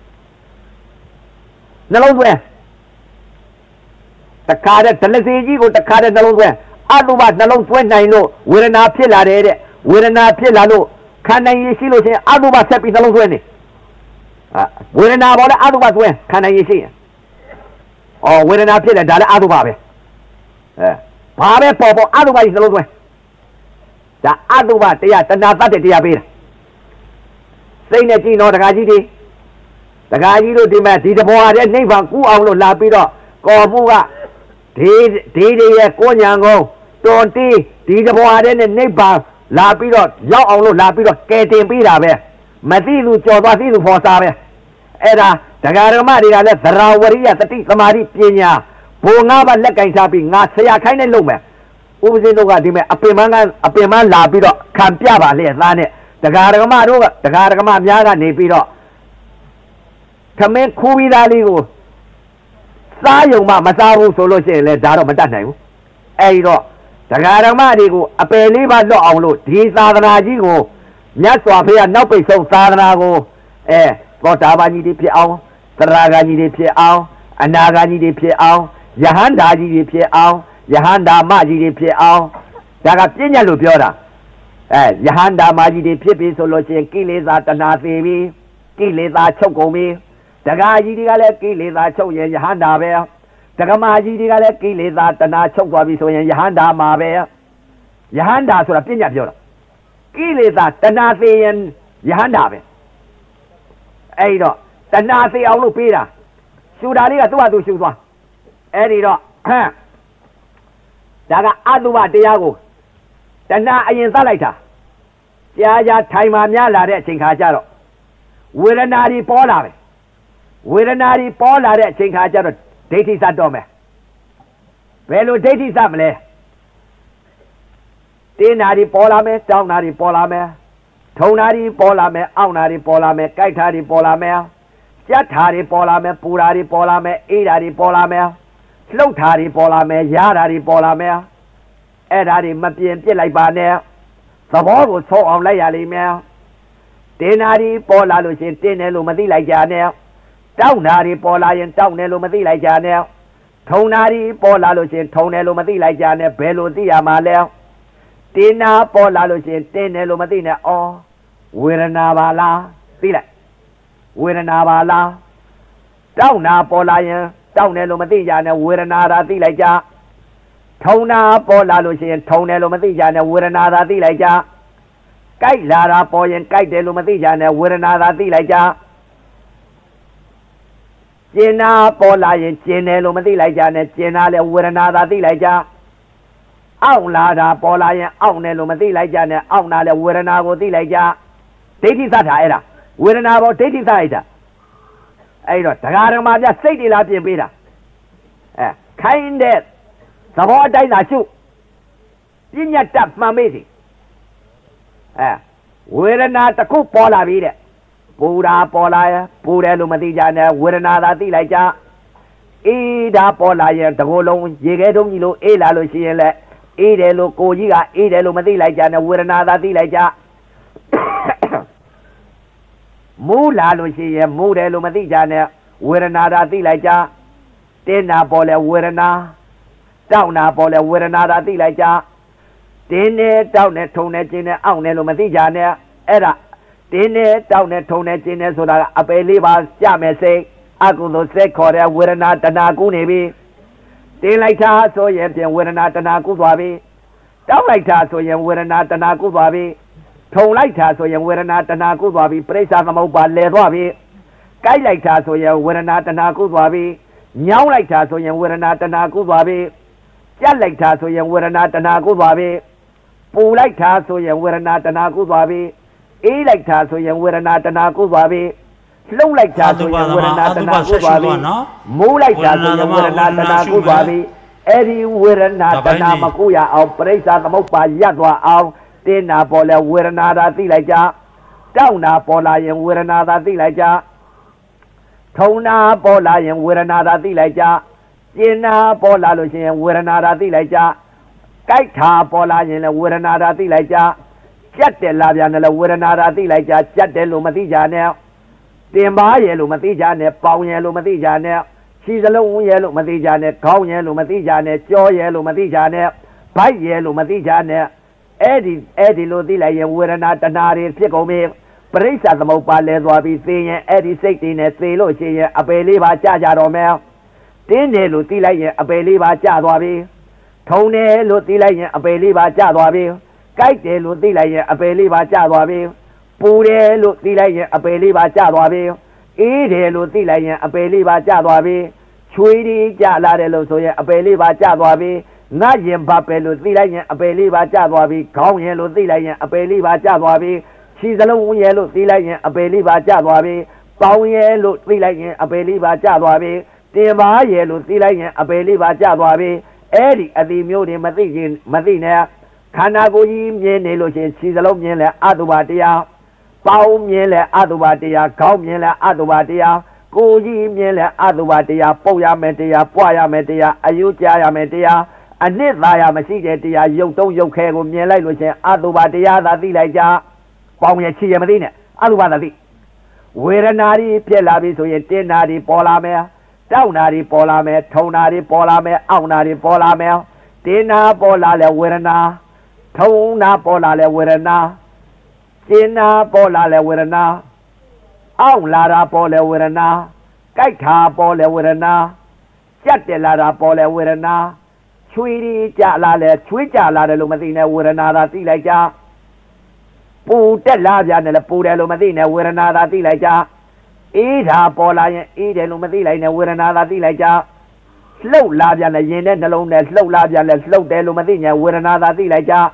နှလုံးသွင်းတခါတဲ့ဒလစီကြီးကိုတခါတဲ့နှလုံးသွင်းအတုပနှလုံးသွင်းနိုင်လို့ဝေဒနာဖြစ်လာတယ်တဲ့ဝေဒနာဖြစ်လာလို့ခန္ဓာရည်ရှိလို့ချင်းအတုပဆက်ပြီးနှလုံးသွင်းနေအာဝေဒနာပေါ်လဲအတုပသွင်းခန္ဓာရည်ရှိရင်ဩဝေဒနာဖြစ်တယ်ဒါလည်းအတုပပဲအဲဘာပဲပေါ်ပေါ်အတုပကြီးနှလုံးသွင်းဒါအတုပတရားတဏှာတတ်တဲ့တရားပေးတာစိတ်နဲ့ကြည့်တော့တခါကြီးဒီတခါကြီးတို့ဒီမဲ့ဒီတဘောတဲ့နိဗ္ဗာန်ကူအောင်လို့လာပြီးတော့ကော်မှုကဒီဒီတွေရဲ့ကိုညာကုန်းတွန်တီးဒီတဘောတဲ့နဲ့နိဗ္ဗာန်လာပြီးတော့ရောက်အောင်လို့လာပြီးတော့ကဲတင်ပေးတာပဲမသိလူကြော်သွားသိလူဖော်စားပဲအဲ့ဒါဒကာဓမ္မတွေကလည်းသရဝရိယတတိသမာဓိပညာဘုံငါးပါးလက်ကင်ထားပြီးငါဆရာခိုင်းနဲ့လုပ်မယ်ဥပဇင်းတို့ကဒီမဲ့အပင်မန်းကအပင်မန်းလာပြီးတော့ခံပြပါလေသားနဲ့ဒကာဓမ္မတို့ကဒကာဓမ္မများကနေပြီးတော့သမင်းခူးပြီးသားလေးကိုစားယုံမှမစားဘူးဆိုလို့ရှိရင်လည်းဒါတော့မတတ်နိုင်ဘူးအဲ့ဒီတော့ဒကာဓမ္မတွေကိုအပယ်လေးပါလွတ်အောင်လို့ဒီသာသနာကြီးကိုမြတ်စွာဘုရားနောက်ပိတ်ဆုံးသာသနာကိုအဲသောတာပန်ကြီးတွေဖြစ်အောင်သရဂါကြီးတွေဖြစ်အောင်အနာဂါကြီးတွေဖြစ်အောင်ယဟန္တာကြီးတွေဖြစ်အောင်ယဟန္တာမကြီးတွေဖြစ်အောင်ဒါကပြညာလို့ပြောတာအဲယဟန္တာမကြီးတွေဖြစ်ပြီဆိုလို့ရှိရင်ကိလေသာတဏှာသေးပြီကိလေသာချုပ်ကုန်ပြီဒကာကြီးတွေကလည်းကိလေသာချုပ်ရင်ယဟန္တာပဲဒကမာကြီးတွေကလည်းကိလေသာတဏှာချုပ်သွားပြီဆိုရင်ယဟန္တာမှာပဲယဟန္တာဆိုတာပြညာပြောတာကိလေသာတဏှာသေးရင်ယဟန္တာပဲအဲ့ဒီတော့တဏှာသေးအောင်လို့ပေးတာရှူတာလေးကသူ့ဟာသူရှူသွားအဲ့ဒီတော့ဟမ်ဒါကအတုပတရားကိုတဏှာအရင်သတ်လိုက်တာကြာကြာထိုင်မှများလာတဲ့အချိန်ခါကျတော့ဝေဒနာတွေပေါ်လာပဲဝေဒနာတွေပေါ်လာတဲ့အချိန်ခါကျတော့ဒိဋ္ဌိစတော့မယ်ဘယ်လိုဒိဋ္ဌိစမလဲတင်းနာတွေပေါ်လာမယ်တောင်းနာတွေပေါ်လာမယ်ထုံနာတွေပေါ်လာမယ်အောင့်နာတွေပေါ်လာမယ်ကြိုက်တာတွေပေါ်လာမယ်ကြက်တာတွေပေါ်လာမယ်ပူတာတွေပေါ်လာမယ်အေးတာတွေပေါ်လာမယ်လှုပ်တာတွေပေါ်လာမယ်ရားတာတွေပေါ်လာမယ်အဲ့ဒါတွေမပြင်းပြစ်လိုက်ပါနဲ့သဘောကိုဆုံးအောင်လိုက်ရလိမ့်မယ်တင်းနာတွေပေါ်လာလို့ရှင်တင်းတယ်လို့မသိလိုက်ကြနဲ့တောက်နာတွေပေါ်လာရင်တောက်တယ်လို့မသိလိုက်ကြနဲ့ထုံနာတွေပေါ်လာလို့ရှင်ထုံတယ်လို့မသိလိုက်ကြနဲ့ဘယ်လိုသိရမှာလဲတင်းနာပေါ်လာလို့ရှင်တင်းတယ်လို့မသိနဲ့အော်ဝေဒနာပါလားသိလိုက်ဝေဒနာပါလားတောက်နာပေါ်လာရင်တောက်တယ်လို့မသိကြနဲ့ဝေဒနာသာသိလိုက်ကြထုံနာပေါ်လာလို့ရှင်ထုံတယ်လို့မသိကြနဲ့ဝေဒနာသာသိလိုက်ကြကြိုက်လာတာပေါ်ရင်ကြိုက်တယ်လို့မသိကြနဲ့ဝေဒနာသာသိလိုက်ကြကျင်နာပေါ်လာရင်ကျင်တယ်လို့မသိလိုက်ကြနဲ့ကျင်နာလည်းဝေဒနာသာသိလိုက်ကြအောင့်လာတာပေါ်လာရင်အောင့်တယ်လို့မသိလိုက်ကြနဲ့အောင့်နာလည်းဝေဒနာကိုသိလိုက်ကြဒိဋ္ဌိသတ်တာအဲ့ဒါဝေဒနာပေါ်ဒိဋ္ဌိသတ်လိုက်တာအဲ့တော့ဒကာဓမ္မပြစိတ်တွေလားပြင်ပေးတာအဲခိုင်းတဲ့သဘောအတိုင်းသာရှုပညာတတ်မှန်မေးစီအဲဝေဒနာတစ်ခုပေါ်လာပြီတဲ့ပူတာပေါ်လာရင်ပူတယ်လို့မသိကြနဲ့ဝေဒနာသာသိလိုက်ကြအေးဒါပေါ်လာရင်တကိုယ်လုံးရေခဲတုံးကြီးလို့အေးလာလို့ရှိရင်လည်းအေးတယ်လို့ကိုကြီးကအေးတယ်လို့မသိလိုက်ကြနဲ့ဝေဒနာသာသိလိုက်ကြမူးလာလို့ရှိရင်မူးတယ်လို့မသိကြနဲ့ဝေဒနာသာသိလိုက်ကြတင်းနာပေါ်လဲဝေဒနာတောက်နာပေါ်လဲဝေဒနာသာသိလိုက်ကြတင်းနဲ့တောက်နဲ့ထုံနဲ့ကျင်းနဲ့အောင့်နဲ့လို့မသိကြနဲ့အဲ့ဒါတင်းနဲ့တောက်နဲ့ထုံနဲ့ကျင်းနဲ့ဆိုတာကအပယ်လေးပါကြမယ်စိတ်အကုသိုလ်စိတ်ခေါ်တဲ့ဝေဒနာတဏှာကူးနေပြီတင်းလိုက်တာဆိုရင်ပြင်ဝေဒနာတဏှာကူးသွားပြီတောက်လိုက်တာဆိုရင်ဝေဒနာတဏှာကူးသွားပြီထုံလိုက်တာဆိုရင်ဝေဒနာတဏှာကူးသွားပြီပြိဿသမုပ္ပါလဲသွားပြီကြိုက်လိုက်တာဆိုရင်ဝေဒနာတဏှာကူးသွားပြီညောင်းလိုက်တာဆိုရင်ဝေဒနာတဏှာကူးသွားပြီကြက်လိုက်တာဆိုရင်ဝေဒနာတဏှာကူးသွားပြီပူလိုက်တာဆိုရင်ဝေဒနာတဏှာကူးသွားပြီအေးလိုက်တာဆိုရင်ဝေဒနာတဏှာကူးသွားပြီလှုပ်လိုက်တာဆိုရင်ဝေဒနာတဏှာကူးသွားပြီမိုးလိုက်တာဆိုရင်ဝေဒနာတဏှာကူးသွားပြီအဲ့ဒီဝေဒနာတဏှာမကူရအောင်ပြိဿသမုပ္ပါရပ်သွားအောင်တင်းနာပေါ်လဲဝေဒနာသာသိလိုက်ကြတောက်နာပေါ်လာရင်ဝေဒနာသာသိလိုက်ကြထုံနာပေါ်လာရင်ဝေဒနာသာသိလိုက်ကြကျင်နာပေါ်လာလို့ရှိရင်ဝေဒနာသာသိလိုက်ကြကြိုက်တာပေါ်လာရင်လည်းဝေဒနာသာသိလိုက်ကြကြက်တယ်လာပြန်တယ်လည်းဝေဒနာသာသိလိုက်ကြကြက်တယ်လို့မသိကြနဲ့တင်ပါရဲ့လို့မသိကြနဲ့ပေါင်ရဲ့လို့မသိကြနဲ့ခြေစလုံးရဲ့လို့မသိကြနဲ့ခေါင်းရဲ့လို့မသိကြနဲ့ကြောရဲ့လို့မသိကြနဲ့ဗိုက်ရဲ့လို့မသိကြနဲ့ Eddie Eddie Lodilla and Werana Tanari Sikome Prisa the Mopa Leswabi saying Eddie Satan and Selo she a believa Chaja Romel Tine Lutila a believa Chadwabi Tone Lutila a believa Chadwabi Kaite Lutila a believa Chadwabi Pure Lutila a believa Chadwabi Ede Lutila a believa Chadwabi Chuidi Jalare Soya a believa Chadwabi Najim Pape Lutila a believa Chadwabi Kong Lutila a believa Chadwabi She's alone yellow Lutila a believa Chadwabi Pau yellow Lutila a believa Chadwabi Tima yellow Lutila a believa Chadwabi Eddie at the Mudi Matin Madina Kanagoyi Mienelo she's alone yellow Adubatia Pau Miele Adubatia Kong Miele Adubatia Goyi Miele Adubatia Poya Metia Poya Metia Ayutia Metia A Nivaya Masidia, Yoto Yoko, Miela, Adubadia, the Villaja, Pong Chia Medina, Adubadi. Weranari, Pielabi, so you Tinari Polame, Downari Polame, Tonari Polame, Aunari Polame, Tina Polale Werana, Tona Polale Werana, Tina Polale Werana, Aunlara Pole Werana, Kaita Pole Werana, Jatelara Pole Werana. Tweety Jalale, Twitcha La Lumadina, Weranada Tilaja Pute Laja and the Pude Lumadina, Weranada Tilaja Ida Pola, Ida Lumadila, Weranada Tilaja Slow Laja and Yen and alone, slow Laja and slow de Lumadina, Weranada Tilaja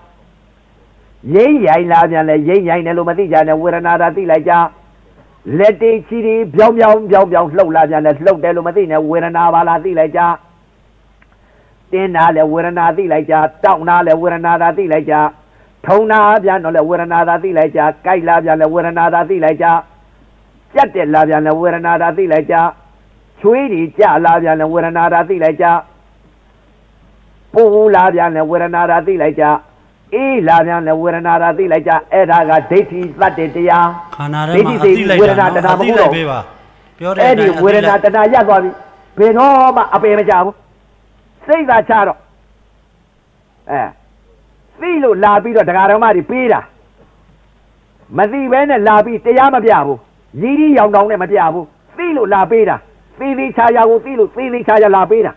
Yay, Laja and Yay and Lumadija and Weranada Tilaja Let the city, Biom Biom Biom, slow Laja and slow de Lumadina, Weranada Tilaja Tena le Werana Dilaja, Tauna le Werana Dilaja, Tona Biano le Werana Dilaja, Kaila le Werana Dilaja, Jate Labia le Werana Dilaja, Tweedy Jalabia le Werana Dilaja, Pulabia le Werana Dilaja, E Labia le Werana Dilaja, Edaga Deti Latia, Deti Werana Namulo, Eddie Werana Yababi, Penoma Apemajam. Say that charo. Eh. Filo labi do Tagarama Pira. Madi Vena labi Tayama Biabu. Yidi Young Dong Matiabu. Filo labida. Fili Chaya Filo, Fili Chaya labida.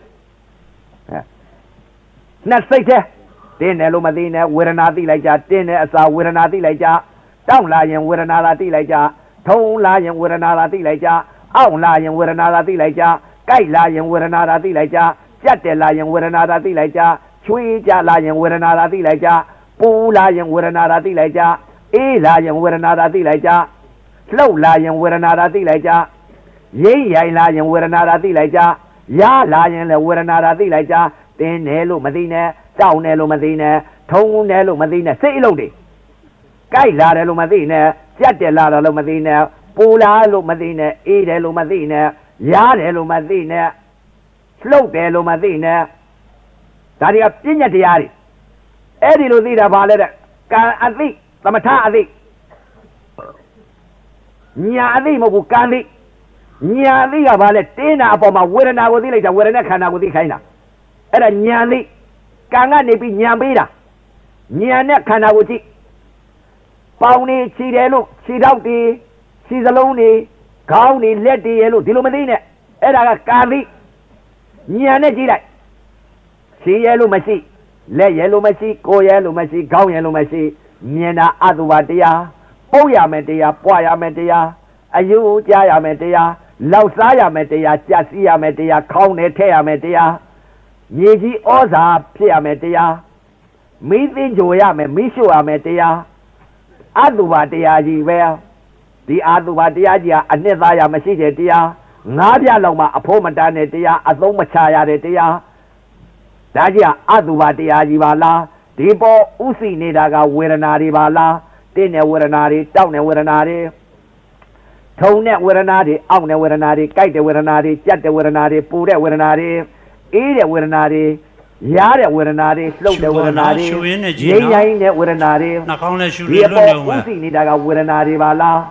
Not say that. Then Elumadina, Weranadi Laja, then as a Weranadi Laja, Down Lion Weranadi Laja, Tone Lion Weranadi Laja, Out Lion Weranadi Laja, Guy Lion Weranadi Laja. Jate Lion Weranada Dilaja, Chuija Lion Weranada Dilaja, Poo Lion Weranada Dilaja, E Lion Weranada Dilaja, Slow Lion Weranada Dilaja, Yay Lion Weranada Dilaja, Ya Lion Weranada Dilaja, then Nelo Medina, Down Nelo Medina, Tone Nelo Medina, say Lodi. Guy Lara Medina, Jate Lara Medina, Pula Lo Medina, E Lo Medina, Ya Lo Medina. Slow de Lomadina Daria Pina Diari Eddie Ludida Valera Can Adi, Tamata Adi Niadi Mobukandi Niadi Valetina upon my Werana Wodilla, Werana Kana Wodikaina. Era Niadi Kanga Nipi Nyambida Niana Kanawuti Pauni Chidelu, Chidauti, Chizaloni, County Letty Yellow, Dilumadina, Era Kadi. Niane Jira. See yellow machine. Le yellow machine, go yellow machine, go yellow machine. Niena Aduatia, Poya Media, Poya Media, Ayu Jaya Media, Lausaya Media, Jasia Media, Kaunetea Media, Yiji Oza, Pia Media, Mitin Joyame, Mishua Media, Aduatia Jivel, the Aduatia, Anezaya Machine. Nadia Loma, a Pomadane dia, a Lomachaya dia, Dadia Adubadia Jivala, Debo Usi Nidaga, Weranari Vala, Dine Weranari, Down Weranari, Tone Weranari, Aune Weranari, Kaite Weranari, Jate Weranari, Pure Weranari, Ede Weranari, Yare Weranari, Slow the Weranari, Yayne Weranari, Debo Usi Nidaga, Weranari Vala.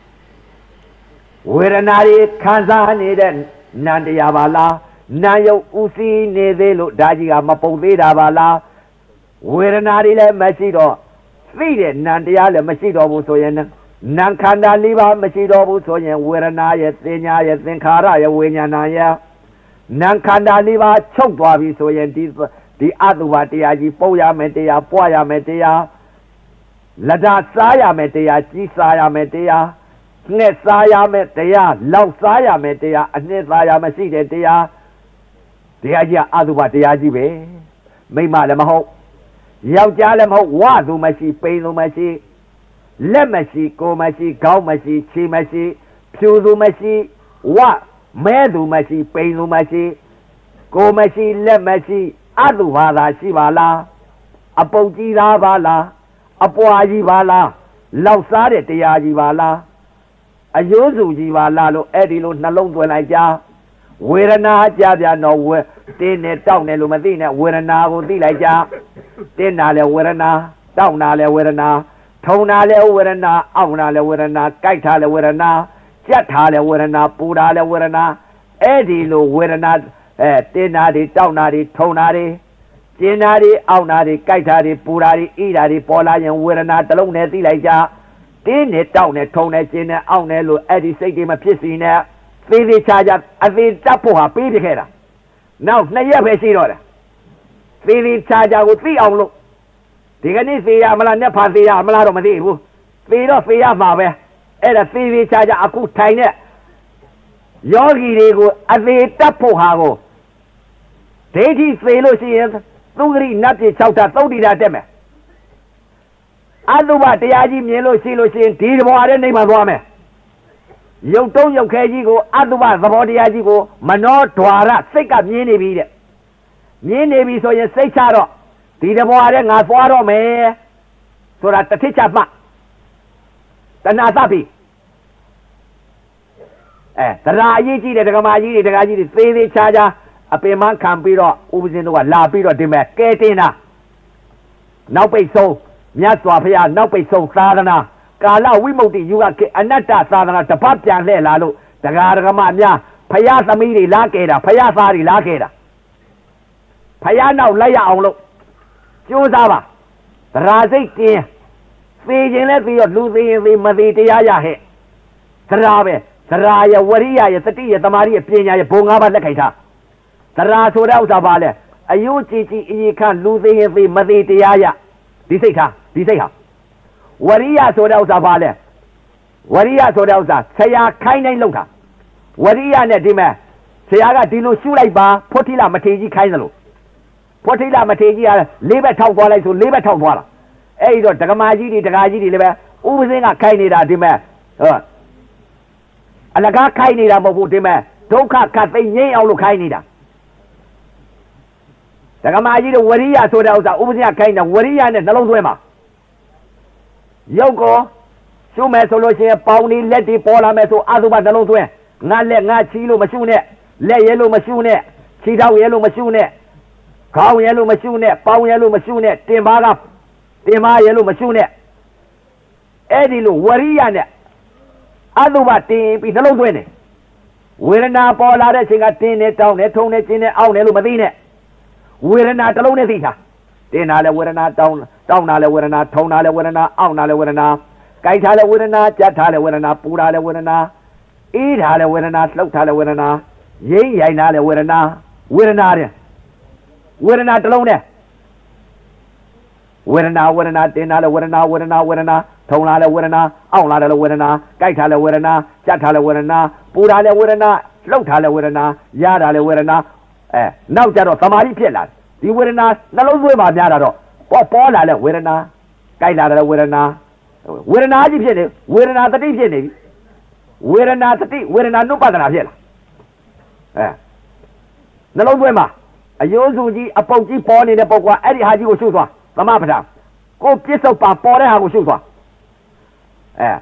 Weranari Kanzani then Nandiavala, Nayo Usi Nedelo Dajiga Mapodera Vala, Werenari Machido, feed it, Nandia, Machido Busoyan, Nankanda Liva, Machido Busoyan, Werenaya, Thinya, Thinkara, Winyanaya, Nankanda Liva, Chokwabi Soyan, the Aduatiaji, Poya Metea, Poya Metea, Lada Saya Metea, Chisaya Metea, Nesaya Metea, Lausaya Metea, Nesaya Masidetea, the Aja Aduatiaji, Mayma Lamaho. Yaujalamo, Wadu Mashi, Payno Mashi, Lemashi, Go Mashi, Gau Mashi, Chi Mashi, Pudu Mashi, Wa, Medu Mashi, Payno Mashi, Go Mashi, Lemashi, Aduvala, Shivala, Apoji Vala, Apoaji Vala, Lausade Tiaji Vala, Ayozu Jivala, Edilo, Nalong Welaja, Werana Jabia, no, Tin Town Lumadina, Werana, Dilaja. Tenale Werana, Downale Werana, Tonale Werana, Aunale Werana, Kaitale Werana, Jatale Werana, Pudale Werana, Edilo Werana, Tenadi, Downadi, Tonadi, Jenadi, Aunadi, Kaitadi, Pudadi, Idadi, Pola, and Werana, Talone, Dilaja, Tine, Tone, Tone, Jena, Aunelo, Eddie, Sagi, Piscina, Fili Chaja, Avi Tapuha, Pidicera. Now, Naya Vesidora. Feeling charge out with three outlook. The Ganisia Malana Pazia Malado Madibu. Feed off Fia Mave. And a feeling charge a good tiny. Yogi Rego, a very tapohago. Tati Felocians, Lugri Nati Chauta, so did I them. Aduba, the Aji Melo Silocian, Timo, name of Wame. Yoto Yokajigo, Aduba, the body Ajigo, Manor, Tuara, Sika, Mini. Nini so you say charo. Did the water and for me so that the teacher ma the Nasabi. Eh, the Raji, the Gamaji, the Gaji, the Fili Chaja, a payment campiro, who was in the Lapiro de Macatina. Now pay so, Miaswapia, now pay so, Sadana, Kala, Wimoti, you are another Sadana, the Papian Lalu, the Gargamania, Payasa Miri Lakeda, Payasari Lakeda. Payana lay out. Josava. Raziki. Feeding let me losing the Mazitia. Sarave. Saraya, Waria, Sati, the Maria Pina, Pungaba Lakata. Sarasura Zavale. A U T T can losing the Mazitia. Disita, Disita. Waria Soda Zavale. Waria Soda, Saya Kaina Loka. Waria Nedima. Sayaga Dino Sulaiba, Potila Mateji Kainalo. Potila Mategia, Liber Town Walla to Liber Town Walla. Eh, the Gamaji, the Gaji, Liber, oozing a Kainida Dima. Alaga Kainida Mobu Dima, Toka Cafe, Ye Aulu Kainida. The Gamaji, the Waria, so there was a oozing a kind of Waria and the Longwema. Yoko, Sume Solution, Pauni, Letty, Pola Meso, Azuba, the Longway, Nale, Nachilo Machune, Le Yellow Machune, Chida Yellow Machune. Cow yellow machine, pow yellow machine, Timbaga, Tima yellow machine. Edilu, Warian, Aduba team is a long winning. We're not all other thing at tin it down, it tone it in it, out Madine. We're not alone as eater. Tinala we're not down, down alle we're not, tonale we're not, out alle we're not, Kaitala we're not, Jatale we're not, Purale we're not, Eat Hale we're not, Slotale we're not, Yea, Yanale we're not, we're not. We're not alone there. We're not, we're not, Dinala, we're not, we're not, we're not, Tonala, we're not, Aulala, we're not, Gaitala, we're not, Jatala, we're not, Purala, we're not, Slotala, we're not, Yadala, we're not, eh, now Jaro, Samari Pilla. You we're not, Nalo, we're not, or Paula, we're not, Gaitala, we're not, we're not, we're not the Division, we're not the tea, we're not no Padana. Eh, Nalo, we're a Yozuji, a Poji, Paul in the Pogua, Eddie Haji was Shuswa, the Mapata. Go kiss up a Paula was Shuswa. Eh.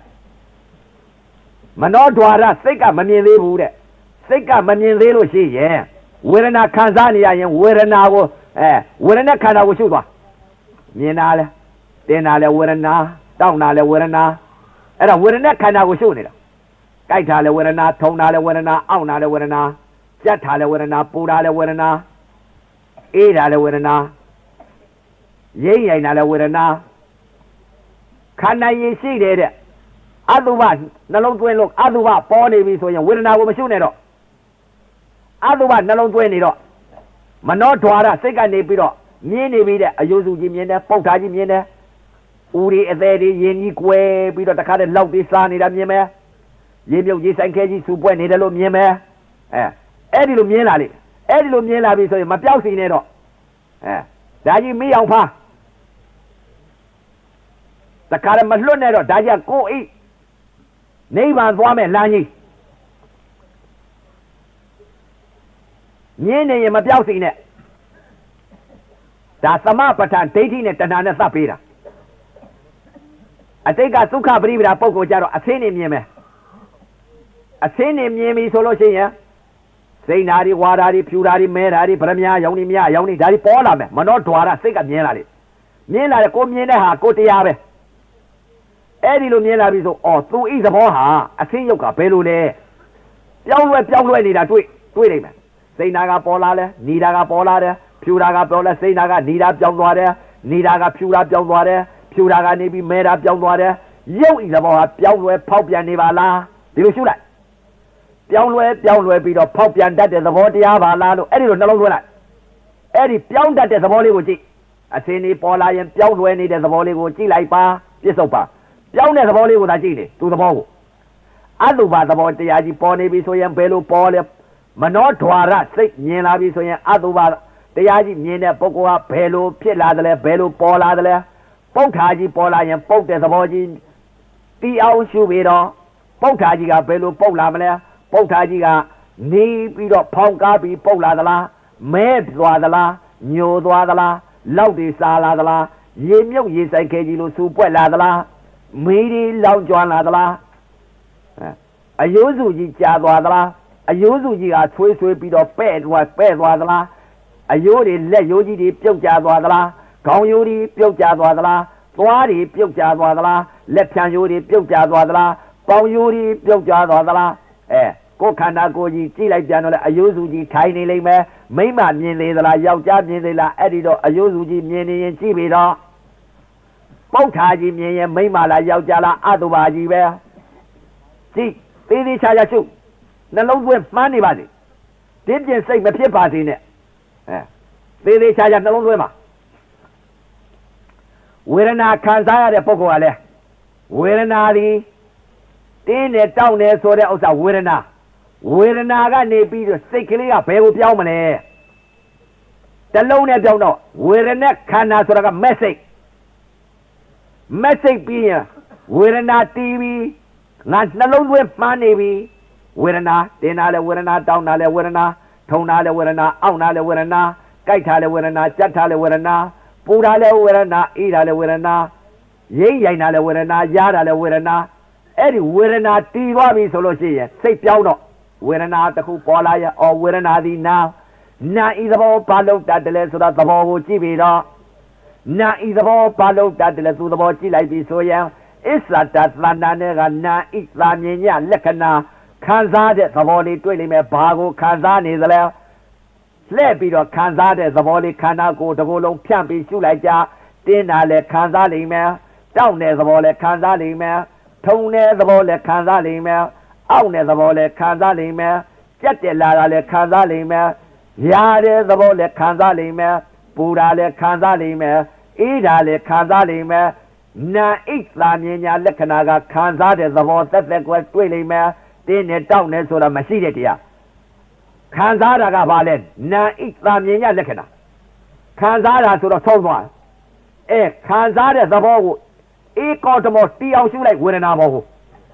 Manodwara, Sika, Manin Lebude, Sika, Manin Lelo, she, yeah. We're not Tanzania, and we're now, eh, we're not Kana was Shuswa. Mienale, Denale, we're not, Downale, we're not, and a we're not Kana was shooting. Gaitale, we're not, Tonale, we're not, Aunale, we're not, Jatale, we're not, Purale, we're not. Eat out of it now. ရိမ့်ရိုင်တာလဲဝေဒနာခန္ဓာရင်ရှိတယ်တဲ့အတုပနှလုံးသွင်းလို့အတုပပေါ်နေပြီဆိုရင်ဝေဒနာကိုမရှုနဲ့တော့အတုပနှလုံးသွင်းနေတော့မနောဓွာရစိတ်ကနေပြီးတော့မြင်းနေပြီတဲ့အယုစုကြီးမြင်းတယ်ပုတ်ထားကြီးမြင်းတယ်ဦးရီအသေးတွေရင်ကြီးကွယ်ပြီးတော့တခါတည်းလောက်ပြီးစားနေတာမြင်မယ်ရေမြုပ်ရေဆိုင်ခဲကြီးစူပွဲနေတယ်လို့မြင်မယ်အဲအဲ့ဒီလိုမြင်လာလေအဲ့ဒီလိုမြင်လာပြီဆိုရင်မပြောက်စီနဲ့တော့အဲဒါကြီးမိအောင်ဖားတခါတည်းမလွတ်နဲ့တော့ဒါကြီးကိုအိနိဗ္ဗာန်သွားမယ်လမ်းကြီးမြင်နေရင်မပြောက်စီနဲ့ဒါသမပဋ္ဌာန်ဒိဋ္ဌိနဲ့တဏှာနဲ့သတ်ပေးတာအတိတ်ကသုခပရိပဒါပုဂ္ဂိုလ်ကြတော့အသိနေမြင်မယ်အသိနေမြင်ပြီဆိုလို့ရှိရင်စိတ်နာတွေဝါဓာတွေဖြူဓာတွေမဲဓာတွေဗရမ ्या ရောင်နေမြရောင်နေဓာတွေပေါ်လာမယ်မနောဓွာရစိတ်ကမြင်လာလေမြင်လာတယ်ကိုမြင်တဲ့ဟာကိုတရားပဲအဲ့ဒီလိုမြင်လာပြီဆိုအော်သူဤသဘောဟာအသိယုတ်ကဘယ်လိုလဲပြောင်းလဲပြောင်းလဲနေတာတွေ့တွေ့နိုင်မယ်စိတ်နာကပေါ်လာလဲနေတာကပေါ်လာတယ်ဖြူဓာကပေါ်လဲစိတ်နာကနေတာပြောင်းသွားတယ်နေတာကဖြူဓာပြောင်းသွားတယ်ဖြူဓာကနေပြီးမဲဓာပြောင်းသွားတယ်ရုပ်ဤသဘောဟာပြောင်းလဲဖောက်ပြန်နေပါလားဒီလိုရှုလိုက်ပြောင်းလဲပြောင်းလဲပြီးတော့ဖောက်ပြန်တတ်တဲ့သဘောတရားပါလားလို့အဲ့ဒီလိုနှလုံးသွင်းလိုက်အဲ့ဒီပြောင်းတတ်တဲ့သဘောလေးကိုကြည့်အစင်းလေးပေါ်လာရင်ပြောင်းလဲနေတဲ့သဘောလေးကိုကြည့်လိုက်ပါပြစ္ဆုတ်ပါပြောင်းတဲ့သဘောလေးကိုသာကြည့်နေသူသဘောကိုအတုပါသဘောတရားကြီးပေါ်နေပြီဆိုရင်ဘယ်လိုပေါ်လဲမနောဓွာရစိတ်မြင်လာပြီဆိုရင်အတုပါတရားကြီးမြင်တဲ့ပုဂ္ဂိုလ်ကဘယ်လိုဖြစ်လာတယ်လဲဘယ်လိုပေါ်လာတယ်လဲပုတ်ထာကြီးပေါ်လာရင်ပုတ်တဲ့သဘောကြီးတီးအောင်ရှုပြီးတော့ပုတ်ထာကြီးကဘယ်လိုပုတ်လာမလဲပုတ်ထာကြီးကနေပြီးတော့ဖောင်းကားပြီးပုတ်လာသလားမဲသွားသလားညိုသွားသလားလောက်တွေစားလာသလားရေမြုပ်ရေဆိုင်ခဲကြီးလို့စူပွက်လာသလားမေးဒီလောင်ကျွမ်းလာသလားအယိုးစုကြီးကြာသွားသလားအယိုးစုကြီးကဆွေးဆွေးပြီးတော့ပဲ့သွားပဲ့သွားသလားအယိုးတွေလက်ယိုးကြီးတွေပြုတ်ကျသွားသလားခေါင်းယိုးတွေပြုတ်ကျသွားသလားသွားတွေပြုတ်ကျသွားသလားလက်ဖြံယိုးတွေပြုတ်ကျသွားသလားပေါင်ယိုးတွေပြုတ်ကျသွားသလားအဲကိုယ်ခန္ဓာကိုယ်ကြီးကြည့်လိုက်ပြန်တော့လေအယိုးစုကြီးထိုင်နေလိမ့်မယ်မိမမြင်သေးသလားယောက်ျားမြင်သေးလားအဲ့ဒီတော့အယိုးစုကြီးမြင်နေရင်ကြည့်ပြီးတော့ပုတ်ထာကြီးမြင်ရင်မိမလားယောက်ျားလားအတုပါကြီးပဲကြည့်သေးသေးချာချာရှုနှလုံးသွင်းမှန်းနေပါစေတင်းပြင်းစိတ်မဖြစ်ပါစေနဲ့အဲသေးသေးချာချာနှလုံးသွင်းပါဝေဒနာခံစားရတဲ့ပုဂ္ဂိုလ်ကလည်းဝေဒနာသည်တင်းနဲ့တောက်နေဆိုတဲ့ဥစ္စာဝေဒနာဝေဒနာကနေပြီးတော့စိတ်ကလေးကဘယ်ကိုပြောင်းမလဲတလုံးနဲ့ပြောင်းတော့ဝေဒနာခန္ဓာဆိုတာက message message ပြီးရင်ဝေဒနာတီးပြီးငါနှလုံးသွင်းမှန်းနေပြီဝေဒနာတင်းတာလဲဝေဒနာတောင်းတာလဲဝေဒနာထုံတာလဲဝေဒနာအောင့်တာလဲဝေဒနာကြိုက်တာလဲဝေဒနာကြက်တာလဲဝေဒနာပူတာလဲဝေဒနာအေးတာလဲဝေဒနာရိမ့်ရိုင်တာလဲဝေဒနာရားတာလဲဝေဒနာအဲ့ဒီဝေဒနာတီးသွားပြီဆိုလို့ရှိရင်စိတ်ပြောင်းတော့ဝေဒနာတစ်ခုပေါ်လာရင်အော်ဝေဒနာသည်နာနာဤသဘောဘာလို့တတ်တယ်လဲဆိုတော့သဘောကိုကြည့်ပြီးတော့နာဤသဘောဘာလို့တတ်တယ်လဲသူသဘောကြည့်လိုက်ပြီဆိုရင်အစ္ဆတသန္တာနဲ့ကနာဤသာမြင်ညလက္ခဏာခံစားတဲ့သဘောလေးတွေ့လိမ့်မယ်ဘာကိုခံစားနေသလဲလှည့်ပြီးတော့ခံစားတဲ့သဘောလေးခန္ဓာကိုယ်တစ်ခုလုံးဖြန့်ပြီးရှုလိုက်ကြတင်းတာလည်းခံစားလိမ့်မယ်တောက်တဲ့သဘောလည်းခံစားလိမ့်မယ်ထုံတဲ့သဘောလည်းခံစားလိမ့်မယ်အောက်တဲ့သဘောလည်းခံစားလိမ့်မယ်ကြက်တက်လာတာလည်းခံစားလိမ့်မယ်ရာတဲ့သဘောလည်းခံစားလိမ့်မယ်ပူတာလည်းခံစားလိမ့်မယ်အေးတာလည်းခံစားလိမ့်မယ်နာဣသာမြင်ညာလက္ခဏာကခံစားတဲ့သဘောသက်သက်ကွယ်တွေ့လိမ့်မယ်တင်းနဲ့တောက်နဲ့ဆိုတာမရှိတဲ့တရားခံစားတာကဘာလဲနာဣသာမြင်ညာလက္ခဏာခံစားတာဆိုတော့ဆုံးသွားအဲခံစားတဲ့သဘောကိုဧကောတမောတီအောင်ရှုလိုက်ဝေဒနာဘောကို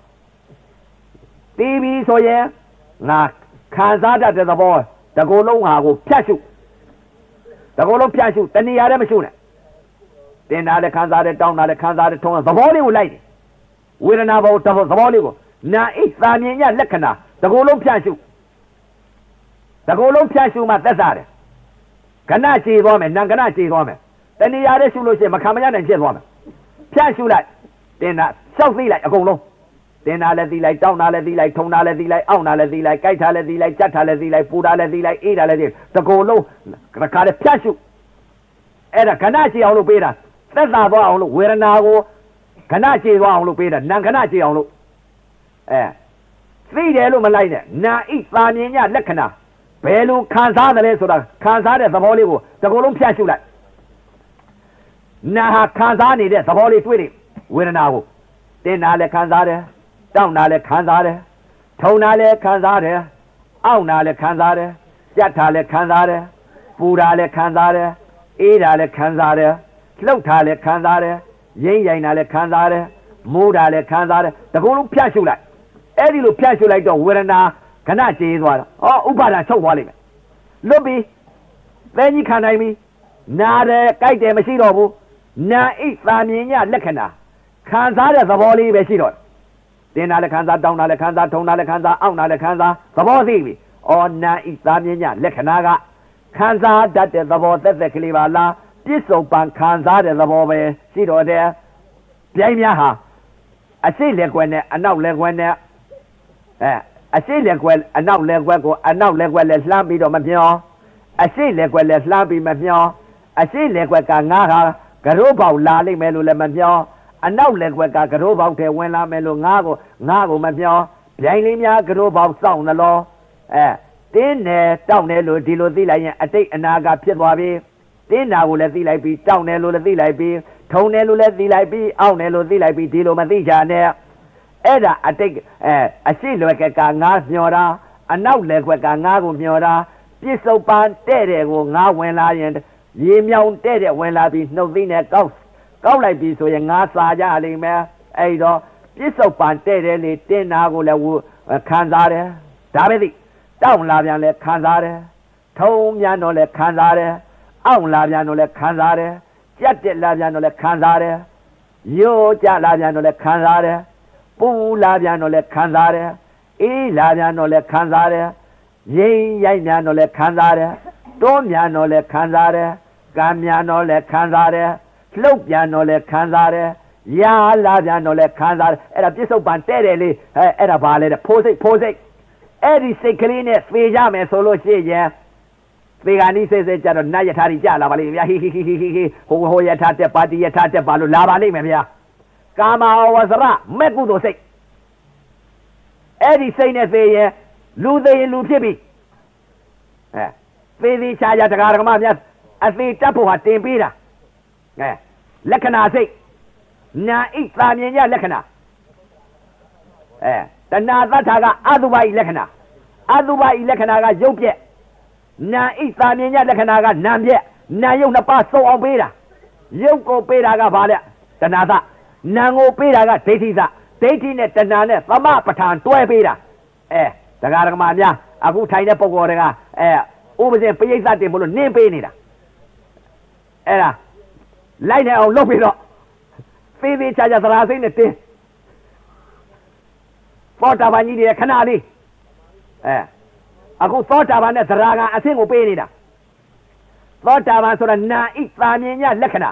တီးပြီးဆိုရင်ငါခံစားတတ်တဲ့သဘောတကူလုံးဟာကိုဖြတ်ရှုတကူလုံးဖြတ်ရှုတဏှာလည်းမရှုနဲ့တင်တာလည်းခံစားတယ်တောင်းတာလည်းခံစားတယ်ထုံးသဘောလေးကိုလိုက်တယ်ဝေဒနာဘောသဘောလေးကိုနာဣသာမြင်ညလက္ခဏာတကူလုံးဖြတ်ရှုတကူလုံးဖြတ်ရှုမှသက်သာတယ်ခဏခြေသွားမယ်နံခဏခြေသွားမယ်တဏှာလည်းရှုလို့ရှိရင်မခံမရနိုင်ဖြစ်သွားမယ်ဖြတ်ရှုလိုက်တင်တာရှောက်သိလိုက်အကုန်လုံးတင်တာလည်းသိလိုက်တောင်းတာလည်းသိလိုက်ထုံတာလည်းသိလိုက်အောင့်တာလည်းသိလိုက်ကြိုက်တာလည်းသိလိုက်ကြက်တာလည်းသိလိုက်ပူတာလည်းသိလိုက်အေးတာလည်းသိတကူလုံးခါလည်းဖြတ်ရှုအဲ့ဒါခဏကြည့်အောင်လို့ပေးတာသက်သာသွားအောင်လို့ဝေဒနာကိုခဏကြည့်သွားအောင်လို့ပေးတာနာခဏကြည့်အောင်လို့အဲသိတယ်လို့မလိုက်နဲ့နာဣသာမြင်ညလက္ခဏာဘယ်လိုခံစားတယ်လဲဆိုတာခံစားတဲ့သဘောလေးကိုဒီကုလုံးဖြတ်ရှုလိုက်နာဟာခံစားနေတဲ့သဘောလေးတွေ့တယ်ဝေဒနာကိုတင်းနာလည်းခံစားတယ်တောက်နာလည်းခံစားတယ်ထုံနာလည်းခံစားတယ်အောက်နာလည်းခံစားတယ်ကြက်ထားလည်းခံစားတယ်ပူတာလည်းခံစားတယ်အေးတာလည်းခံစားတယ်လှုပ်တာလည်းခံစားတယ်ရင်းရိုင်တာလည်းခံစားတယ်မိုးတာလည်းခံစားတယ်ဒီကုလုံးဖြတ်ရှုလိုက်အဲ့ဒီလိုဖြတ်ရှုလိုက်တော့ဝေဒနာခဏကျေးသွားတော့ဩဥပါဒာချုပ်သွားလိမ့်မယ်လွတ်ပြီသဲကြီးခံနိုင်ပြီနာတယ်ကြိုက်တယ်မရှိတော့ဘူးနာဣသာမြင်ညလက္ခဏာခံစားတဲ့သဘောလေးပဲရှိတော့တင်းနာလည်းခံစားတောင်းနာလည်းခံစားထုံနာလည်းခံစားအောက်နာလည်းခံစားသဘောသိပြီဩနာဣသာမြင်ညလက္ခဏာကခံစားတတ်တဲ့သဘောသက်သက်ကလေးပါလားပြစ္ဆုတ်ပံခံစားတဲ့သဘောပဲရှိတော့တယ်ပြိုင်းများဟာအစိလက်ကွယ်နဲ့အနောက်လက်ကွယ်နဲ့အဲအစိလက်ကွယ်အနောက်လက်ကွယ်ကိုအနောက်လက်ကွယ်နဲ့လှမ်းပြီးတော့မပြောအစိလက်ကွယ်နဲ့လှမ်းပြီးမပြောအစိလက်ကွယ်ကငါဟာကရိုးပေါက်လာလိမ့်မယ်လို့လည်းမပြောအနောက်လက်ကွက်ကကရိုးပေါက်ထဲဝင်လာမယ်လို့ငါကိုငါကိုမပြောပြိုင်လေးများကရိုးပေါက်စောင့်သလားအဲတင်းတယ်တောက်တယ်လို့ဒီလိုသိလိုက်ရင်အတိတ်အနာဂတ်ဖြစ်သွားပြီတင်းတာကိုလည်းသိလိုက်ပြီးတောက်တယ်လို့လည်းသိလိုက်ပြီးထုံတယ်လို့လည်းသိလိုက်ပြီးအောက်တယ်လို့သိလိုက်ပြီးဒီလိုမသိကြနဲ့အဲ့ဒါအတိတ်အဲအရှိလွယ်ကကငါမျောတာအနောက်လက်ကွက်ကငါကိုမျောတာပြစ္ဆုတ်ပန်တဲ့တဲ့ကိုငါဝင်လာရင်ရေမြောင်တဲ့တဲ့ဝင်လာပြီးနှုတ်သိနဲ့ကောက်ကောက်လိုက်ပြီဆိုရင်ငါစာကြလိမ့်မယ်အဲ့တော့ပြစ္ဆုတ်ပန်တဲ့တဲ့လေတင်းနာကိုလည်းခံစားတယ်ဒါပဲသိတောင်းလာပြန်လဲခံစားတယ်ထုံပြန်တော့လဲခံစားတယ်အောင့်လာပြန်တော့လဲခံစားတယ်ကြက်တက်လာပြန်တော့လဲခံစားတယ်ရိုးကြလာပြန်တော့လဲခံစားတယ်ပူလာပြန်တော့လဲခံစားတယ်အေးလာပြန်တော့လဲခံစားတယ်ရင်းရိုက်ပြန်တော့လဲခံစားတယ်တွန်းပြန်တော့လဲခံစားတယ်ကံပြန်တော့လဲခံစားတယ်လှုပ်ပြန်တော့လဲခံစားတယ်ရာလာပြန်တော့လဲခံစားတယ်အဲ့ဒါပြစ္ဆုတ်ပန်တဲ့တယ်လေအဲအဲ့ဒါဘာလဲတဲ့ဖိုးစိတ်ဖိုးစိတ်အဲ့ဒီစိတ်ကလေးနဲ့သေကြမယ်ဆိုလို့ရှိရင်သေကနီးစိတ်စိတ်ကြတော့နတ်ယထာကြီးကြလာပါလိမ့်ဗျာဟိဟိဟိဟိဟိဟိုဟိုယထာတက်ပါတိယထာတက်ပါလို့လာပါလိမ့်မယ်ဗျာကာမဝဇရမဲ့ကုသိုလ်စိတ်အဲ့ဒီစိတ်နဲ့သေရင်လူသေးရင်လူဖြစ်ပြီအဲသေသေးချာချာတရားဓမ္မများအသေးတက်ဖို့ဟာတင်ပေးတာအဲလက္ခဏာစိတ်နာဣသာမြင်ညလက္ခဏာအဲတဏှာသတ္ထာကအတုပါဤလက္ခဏာအတုပါဤလက္ခဏာကရုပ်ပြက်နာဣသာမြင်ညလက္ခဏာကနာပြက်နာယုတ်နှစ်ပါးစုံအောင်ပေးတာရုပ်ကိုပေးတာကဘာလဲတဏှာသနာကိုပေးတာကဒိဋ္ဌိသဒိဋ္ဌိနဲ့တဏှာနဲ့သမပဋ္ဌာန်တွဲပေးတာအဲတရားဓမ္မများအခုထိုင်တဲ့ပုဂ္ဂိုလ်တွေကအဲဥပဇင်ပိဋိသတ်တင်မလို့နင်းပေးနေတာအဲ့ဒါလိုက်နေအောင်လုပ်ပြီးတော့သေသေးချာချာသရာစိတ်နဲ့တင်းသောတာပန်ကြီးတွေခဏလေးအဲအခုသောတာပန်နဲ့သရာကအဆင့်ကိုပေးနေတာသောတာပန်ဆိုတာနာဣသာမြင်ညလက္ခဏာ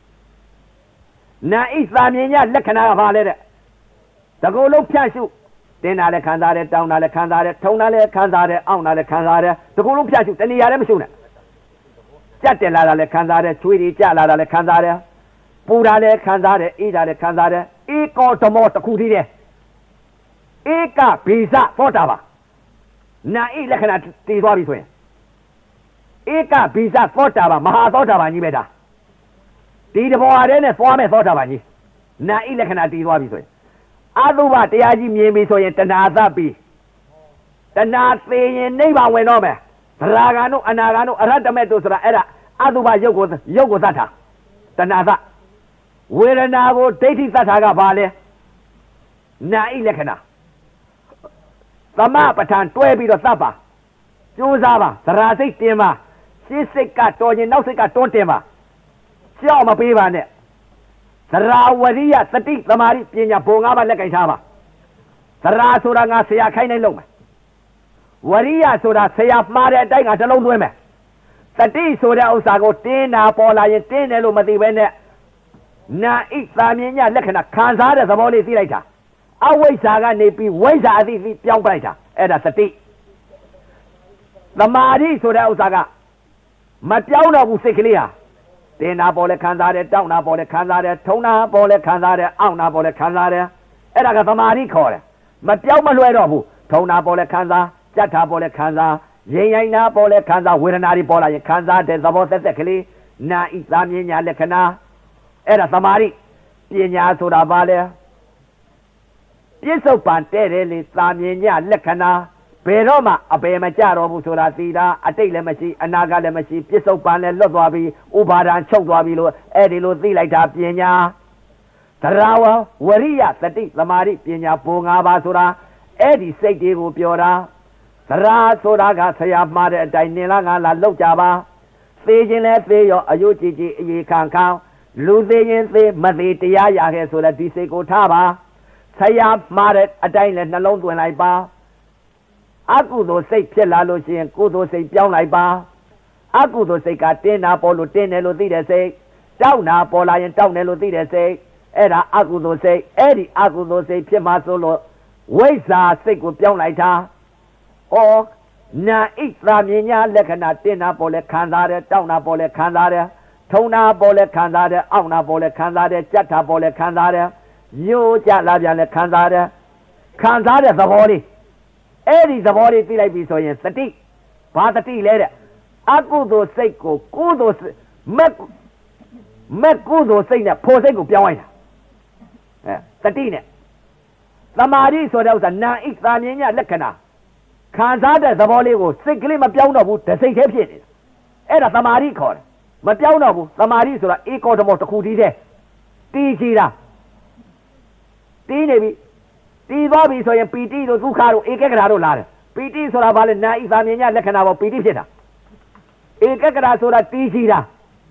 နာဣသာမြင်ညလက္ခဏာကဘာလဲတဲ့တကူလုံးဖြန့်ရှုတင်းတာလည်းခံစားတယ်တောင်းတာလည်းခံစားတယ်ထုံတာလည်းခံစားတယ်အောင့်တာလည်းခံစားတယ်တကူလုံးဖြန့်ရှုတဏှာလည်းမရှုနဲ့ကြက်တယ်လာတာလည်းခံစားတယ်ချွေးတွေကြလာတာလည်းခံစားတယ်ပူတာလည်းခံစားတယ်အေးတာလည်းခံစားတယ်ဧကောဓမောတစ်ခုတည်းတယ်ဧကဘိဇသောတာပန်နာဣလက္ခဏာတည်သွားပြီဆိုရင်ဧကဘိဇသောတာပန်မဟာသောတာပန်ကြီးပဲဒါဒီတဘောအားနဲ့သွားမဲ့သောတာပန်ကြီးနာဣလက္ခဏာတည်သွားပြီဆိုရင်အတုပတရားကြီးမြင်ပြီဆိုရင်တဏှာသပြီတဏှာသိရင်နိဗ္ဗာန်ဝင်တော့မယ်ဗရာဂန်တို့အနာဂန်တို့အရဟတမေတို့ဆိုတာအဲ့ဒါအတုပရုပ်ကိုရုပ်ကိုသတ်တာတဏှာသဝေဒနာကိုဒိဋ္ဌိသတ်တာကဘာလဲနာဣလက္ခဏာသမပဋ္ဌာန်တွဲပြီးတော့သတ်ပါကြိုးစားပါသရာစိတ်တင်ပါရှင်းစိတ်ကတော်ရင်နောက်စိတ်ကတွန်းတင်ပါကြောက်မပေးပါနဲ့သရာဝရိယသတိသမာဓိပညာဘုံငါးပါးလက်ကင်ထားပါသရာဆိုတာငါဆရာခိုင်းနိုင်လို့မယ်ဝရိယဆိုတာဆရာမှားတဲ့အတိုင်းကတစ်လုံးသွင်းမယ်သတိဆိုတဲ့ဥစ္စာကိုတင်းနာပေါ်လာရင်တင်းတယ်လို့မသိဘဲနဲ့နာဣသာမြင်ညလက္ခဏာခံစားတဲ့သဘောလေးသိလိုက်တာအဝိဇ္ဇာကနေပြီးဝိဇ္ဇာအသိသိပြောင်းပလိုက်တာအဲ့ဒါသတိသမာဓိဆိုတဲ့ဥစ္စာကမပြောင်းတော့ဘူးစိတ်ကလေးဟာတင်းနာပေါ်လဲခံစားတယ်တောက်နာပေါ်လဲခံစားတယ်ထုံနာပေါ်လဲခံစားတယ်အောင့်နာပေါ်လဲခံစားတယ်အဲ့ဒါကသမာဓိခေါ်တယ်မပြောင်းမလွှဲတော့ဘူးထုံနာပေါ်လဲခံစားကြက်တာပေါ်လဲခံစားရင်ရိုင်းနာပေါ်လဲခံစားဝေဒနာတွေပေါ်လာရင်ခံစားတဲ့သဘောသက်သက်ကလေးနာဤသာမြင်ညာလက္ခဏာအဲ့ဒါသမာဓိပညာဆိုတာဘာလဲပြစ္ဆုတ်ပန်တဲ့တယ်လေသာမြင်ညာလက္ခဏာဘယ်တော့မှအပေမကြတော့ဘူးဆိုတာသိတာအတိတ်လည်းမရှိအနာဂတ်လည်းမရှိပြစ္ဆုတ်ပန်လည်းလွတ်သွားပြီဥပါဒံချုပ်သွားပြီလို့အဲ့ဒီလိုသိလိုက်တာပညာသရဝဝရိယသတိသမာဓိပညာဘုံ၅ပါးဆိုတာအဲ့ဒီစိတ်တွေကိုပြောတာသရဆိုတာကဆရာမှားတဲ့အတိုင်းနင်လားငါလားလောက်ကြပါသေခြင်းလဲသေရောအယုတ်ကြည်ကြည်အေခံခံလူသေးရင်သေမသေးတရားရခဲ့ဆိုလဲဒီစိတ်ကိုထားပါဆရာမှားတဲ့အတိုင်းလဲနှလုံးသွင်းလိုက်ပါအကုသိုလ်စိတ်ဖြစ်လာလို့ရှိရင်ကုသိုလ်စိတ်ပြောင်းလိုက်ပါအကုသိုလ်စိတ်ကတင်းနာပေါ်လို့တင်းတယ်လို့သိတဲ့စိတ်တောက်နာပေါ်လာရင်တောက်တယ်လို့သိတဲ့စိတ်အဲ့ဒါအကုသိုလ်စိတ်အဲ့ဒီအကုသိုလ်စိတ်ဖြစ်မှဆိုလို့ဝိဇ္ဇာစိတ်ကိုပြောင်းလိုက်တာဩနာဣသာမြညာလက္ခဏာတင်းနာပေါ်လဲခံစားတယ်တောက်နာပေါ်လဲခံစားတယ်ထုံနာပေါ်လဲခံစားတယ်အောင့်နာပေါ်လဲခံစားတယ်ကြက်တာပေါ်လဲခံစားတယ်ညို့ကြလာပြန်လဲခံစားတယ်ခံစားတဲ့သဘောလေးအဲ့ဒီသဘောလေးသိလိုက်ပြီဆိုရင်သတိဘာသတိလဲတဲ့အကုသိုလ်စိတ်ကိုကုသိုလ်မက်မက်ကုသိုလ်စိတ်နဲ့ဖို့စိတ်ကိုပြောင်းလိုက်တာအဲသတိနဲ့သမာဓိဆိုတဲ့ဥစ္စာနာဣသာမြင်ညာလက္ခဏာခံစားတဲ့သဘောလေးကိုစိတ်ကလေးမပြောင်းတော့ဘူးတစိတ်သေးဖြစ်နေတာအဲ့ဒါသမာဓိခေါ်တယ်မပြောင်းတော့ဘူးသမာဓိဆိုတာဧကောဓမောတစ်ခုတည်းတည်းတီးကြည့်တာတီးနေပြီတီးသွားပြီဆိုရင်ပီတိတို့ဒုက္ခတို့ဧကဂရတို့လာတယ်ပီတိဆိုတာဘာလဲနာဣသာမြင်ညာလက္ခဏာပေါ်ပီတိဖြစ်တာဧကဂရဆိုတာတီးကြည့်တာ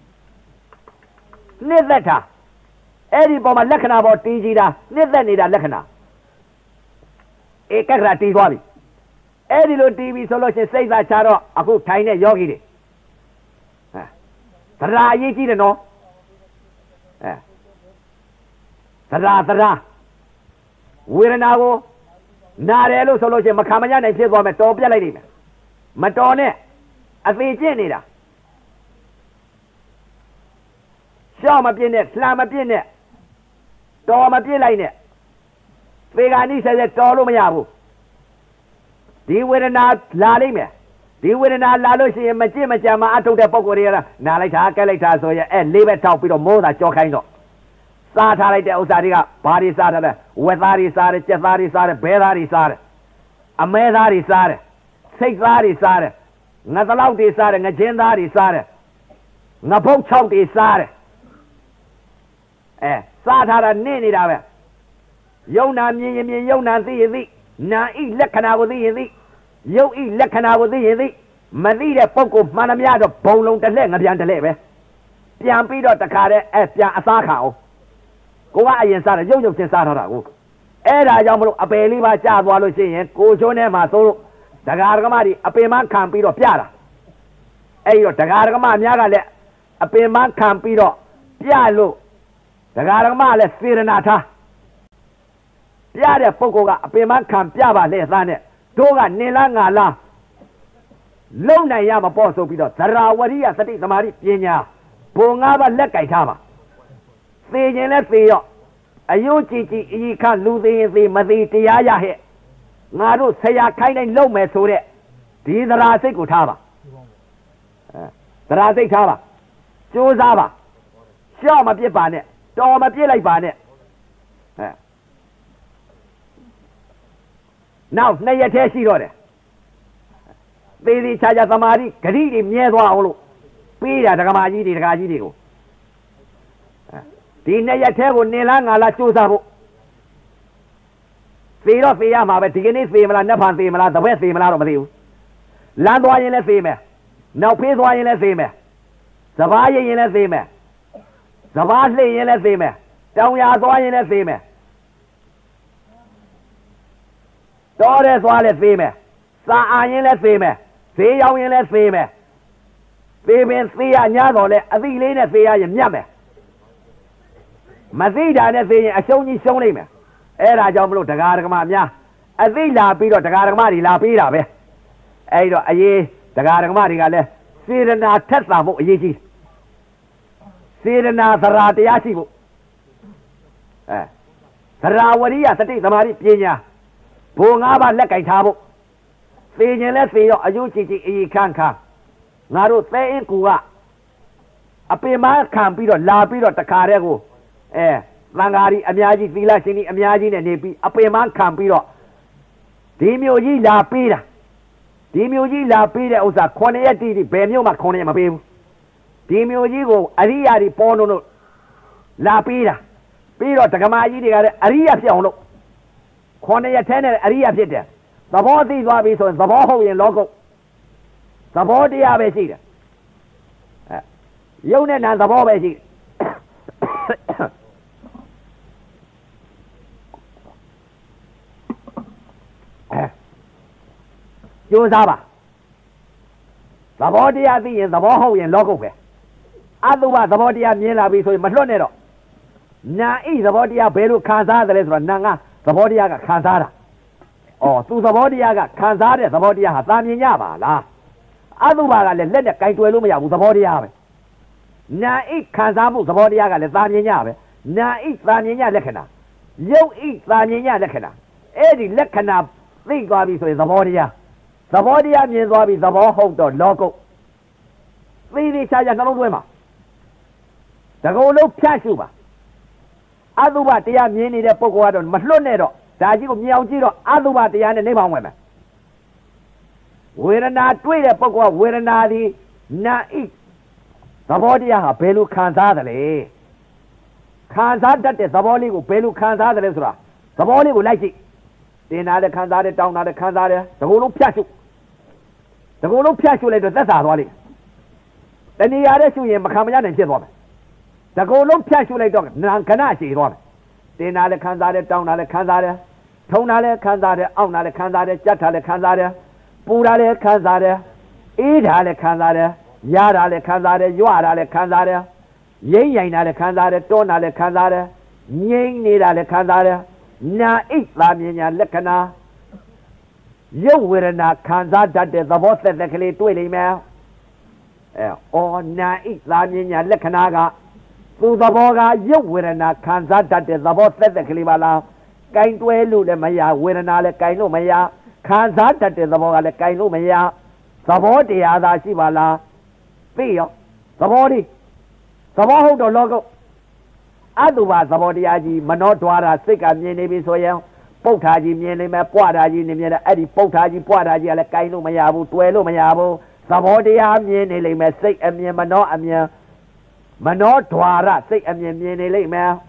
နှစ်သက်တာအဲ့ဒီပေါ်မှာလက္ခဏာပေါ်တီးကြည့်တာနှစ်သက်နေတာလက္ခဏာဧကဂရတီးသွားပြီအဲ့ဒီလိုတီးပြီဆိုလို့ရှိရင်စိတ်သာချတော့အခုထိုင်တဲ့ယောဂီတွေသရာအရေးကြီးတယ်နော်အဲသရာသရာဝေဒနာကိုနာတယ်လို့ဆိုလို့ရှိရင်မခံမရနိုင်ဖြစ်သွားမယ်တော်ပြတ်လိုက်နေမယ်မတော်နဲ့အသေးကျင့်နေတာရှော့မပြည့်နဲ့လှမ်းမပြည့်နဲ့တော်မပြည့်လိုက်နဲ့သေဂာနိဆက်ဆက်တော်လို့မရဘူးဒီဝေဒနာလာလိမ့်မယ်ဒီဝေဒနာလာလို့ရှိရင်မကြည့်မကြမ်းမအထုတ်တဲ့ပုံကိုယ်တွေကနာလိုက်တာကဲလိုက်တာဆိုရင်အဲလေးပဲထောက်ပြီးတော့မိုးသာကြောခိုင်းတော့စားထားလိုက်တဲ့ဥစ္စာတွေကဘာတွေစားတယ်လဲဝက်သားတွေစားတယ်ကြက်သားတွေစားတယ်ဘဲသားတွေစားတယ်အမဲသားတွေစားတယ်စိတ်သားတွေစားတယ်ငါသလောက်တွေစားတယ်ငချင်းသားတွေစားတယ်ငါဖုတ်ချောက်တွေစားတယ်အဲစားထားတာနေနေတာပဲယုံနာမြင်ရင်မြင်ယုံနာသိရင်သိနာဤလက္ခဏာကိုသိရင်သိယုတ်ဤလက္ခဏာကိုသိရင်သိမသိတဲ့ပုဂ္ဂိုလ်မှန်သမျှတော့ဘုံလုံးတစ်လှည့်ငပြန်တစ်လှည့်ပဲပြန်ပြီးတော့တခါတည်းအဲပြန်အစားခါအောင်ကိုကအရင်စားတယ်ရုပ်ရုပ်ချင်းစားထားတာကိုအဲ့ဒါကြောင့်မလို့အပယ်လေးပါကြာသွားလို့ရှိရင်ကိုချိုးထဲမှာသို့လို့ဒကာဒကမတွေအပင်မခံပြီးတော့ပြတာအဲ့ဒီတော့ဒကာဒကမများကလည်းအပင်မခံပြီးတော့ပြလို့ဒကာဒကမလည်းစေရနာထားပြတဲ့ပုဂ္ဂိုလ်ကအပင်မခံပြပါလေသားနဲ့တို့ကနေလားငါလားလုံနိုင်ရမှာပေါ့ဆိုပြီးတော့သရဝရိယသတိသမာဓိပညာဘုံ၅ပါးလက်ကြိုက်ထားပါသေခြင်းလဲသေရောအယုတ်ကြည်ကြည်အီခလူသေးရင်သေမသေးတရားရဟဲ့ငါတို့ဆရာခိုင်းတိုင်းလုံမယ်ဆိုတဲ့ဒီသရစိတ်ကိုထားပါအဲသရစိတ်ထားပါကြိုးစားပါရှော့မပြစ်ပါနဲ့တော်မပြစ်လိုက်ပါနဲ့အဲနောက်နှစ်ရက်သေးရှိတော့တယ်သေသေးချာချာသမာဓိဂတိတွေမြဲသွားအောင်လို့ပေးတာဒကမာကြီးတွေဒကာကြီးတွေကိုဒီနှစ်ရက်သေးကိုနင်လားငါလားကြိုးစားဖို့သေတော့သေရမှာပဲဒီကနေ့သေမလားနက်ဖန်သေမလားတပည့်သေမလားတော့မသိဘူးလမ်းသွားရင်လည်းသေမယ်နောက်ဖေးသွားရင်လည်းသေမယ်စပားရင်ရင်လည်းသေမယ်စပားလှည့်ရင်လည်းသေမယ်တောင်ရသွားရင်လည်းသေမယ်တော်ရဲသွားလည်းသေမယ်စာအာရင်လည်းသေမယ်သေရောင်ရင်လည်းသေမယ်သေပင်သေရညာတော့လဲအသိလေးနဲ့သေရရင်မြတ်မယ်မသိတာနဲ့သေရင်အရှုံးကြီးရှုံးလိုက်မယ်အဲ့ဒါကြောင့်မလို့ဒကာဒကမများအသိလာပြီးတော့ဒကာဒကမတွေလာပေးတာပဲအဲ့တော့အရေးဒကာဒကမတွေကလည်းစေရနာထက်သာဖို့အရေးကြီး Sirena Sarati Asibu. Eh, Sarawariya Sati Samari Pina. Pungaba Lekaitabu. Senior let's see your Ayuchi E. Kanka. Naru Say Kua. A Pima Campido, Lapido, Takarego. Eh, Mangari, Amiaji, Villa Sini, Amiaji, and Nepi, a Pima Campido. Dimioji Lapida. Dimioji Lapida was a Conetti, Benio Macone Mabim. Dimioji go, Aria di Pono Lapida. Piro Takamaji, Aria Siono. Cornea Tenor, Aria Pita. The body was be so the Boho in local. The body of a seed. Union and the Bobo. Yuzaba. The body of the in the Boho in local. Otherwise, the body of Mila be so Matonero. Na is the body of Belu Kaza, the rest of Nanga, the body of Kazara. Oh, to the body of Kazara, the body of Hatamiaba, la. Otherwise, let the kind to Lumia with the body of it. Na eat Kazamu, the body of Lasania, na eat Lania Lekana. You eat Lania Lekana. Eddie Lekana, think of it with the body. The body of means what is the Boho dot local. Three charge no women. The go look Cashuba. Aduba, the Yamini de Pocoadon, Maslonero, Taji Miaujiro, Aduba, the Yan name women. We're not tweet a Poco, we're not the na eat. The body of Pelu Kansadale. Kansad that is the body of Pelu Kansadale. The body will like it. The other Kansade down at the Kansade, the whole Piachu. The whole Piachu later, that's our body. Then the other shoe in Macamayan and Chilwell. The whole Piachu later, Nankanashi one. The other Kansade down at the Kansade, Tonale Kansade, Aunale Kansade, Jatale Kansade, Purale Kansade, Idale Kansade. Yara Kanzare, Yuara Kanzare, Yang Kanzare, Dona Kanzare, Yang Nida Kanzare, Na Islamia Lekana. You will not Kanzar that is the boss that the Kali Twilly Mail. Or Na Islamia Lekanaga. To the Boga, you will not Kanzar that is the boss that the Kalibala. Kain to Elu Maya, Wiranale Kainu Maya, Kanzar that is the Boga Kainu Maya, Saboti Ada Shivala. Feel the body, the Boho the logo. Otherwise, the body Aji, Manotwara, Sick and Yenibi Soya, Potaji, Yenima, Puadaji, Nimia, Eddie Potaji, Puadaji, Alakaino Mayabu, Tuelo Mayabu, the body am Yenile, Sick and Yemano, Amia, Manotwara, Sick and Yenile,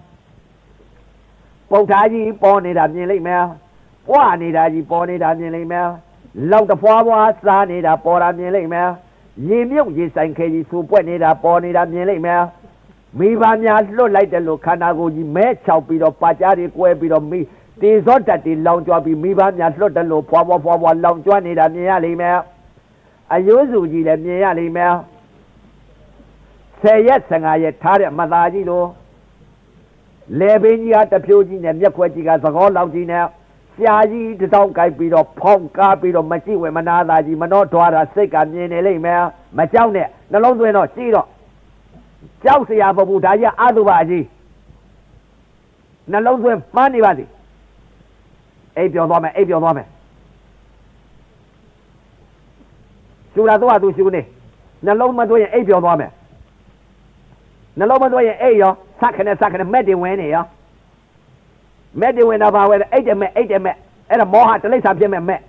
Potaji, Pony, Amile, Puanidaji, Pony, Amile, Love the Pua, Sani, the Pora Mile. Yimio is and Kaji Supanida, Bonida, Milima. Mivania look like the Lucanago, you may chop it of Pajari, Quabit of me. This not that the lounge of Mivania look the low power for one lounge one in a Nialima. I usually the Nialima. Say yes, and I had Tare Mazajino. Levinia, the Pugin and Yaquatica, the whole lounge now. Siaji, the dog guy beat of Pong carpet of Machi, when Manada, Manotora, sick and Yenele, Machaune, the London or Chino. Chelsea Ababudaya, Adubaji. Nalonzo, Money Badi. Abel Lome, Abel Lome. Suradua do Sune. Naloma doing Abel Lome. Naloma doing Ayo, Sakan and Sakan and Mediwin. Medi when about where eight me eight me and a moha to lay some gem and met.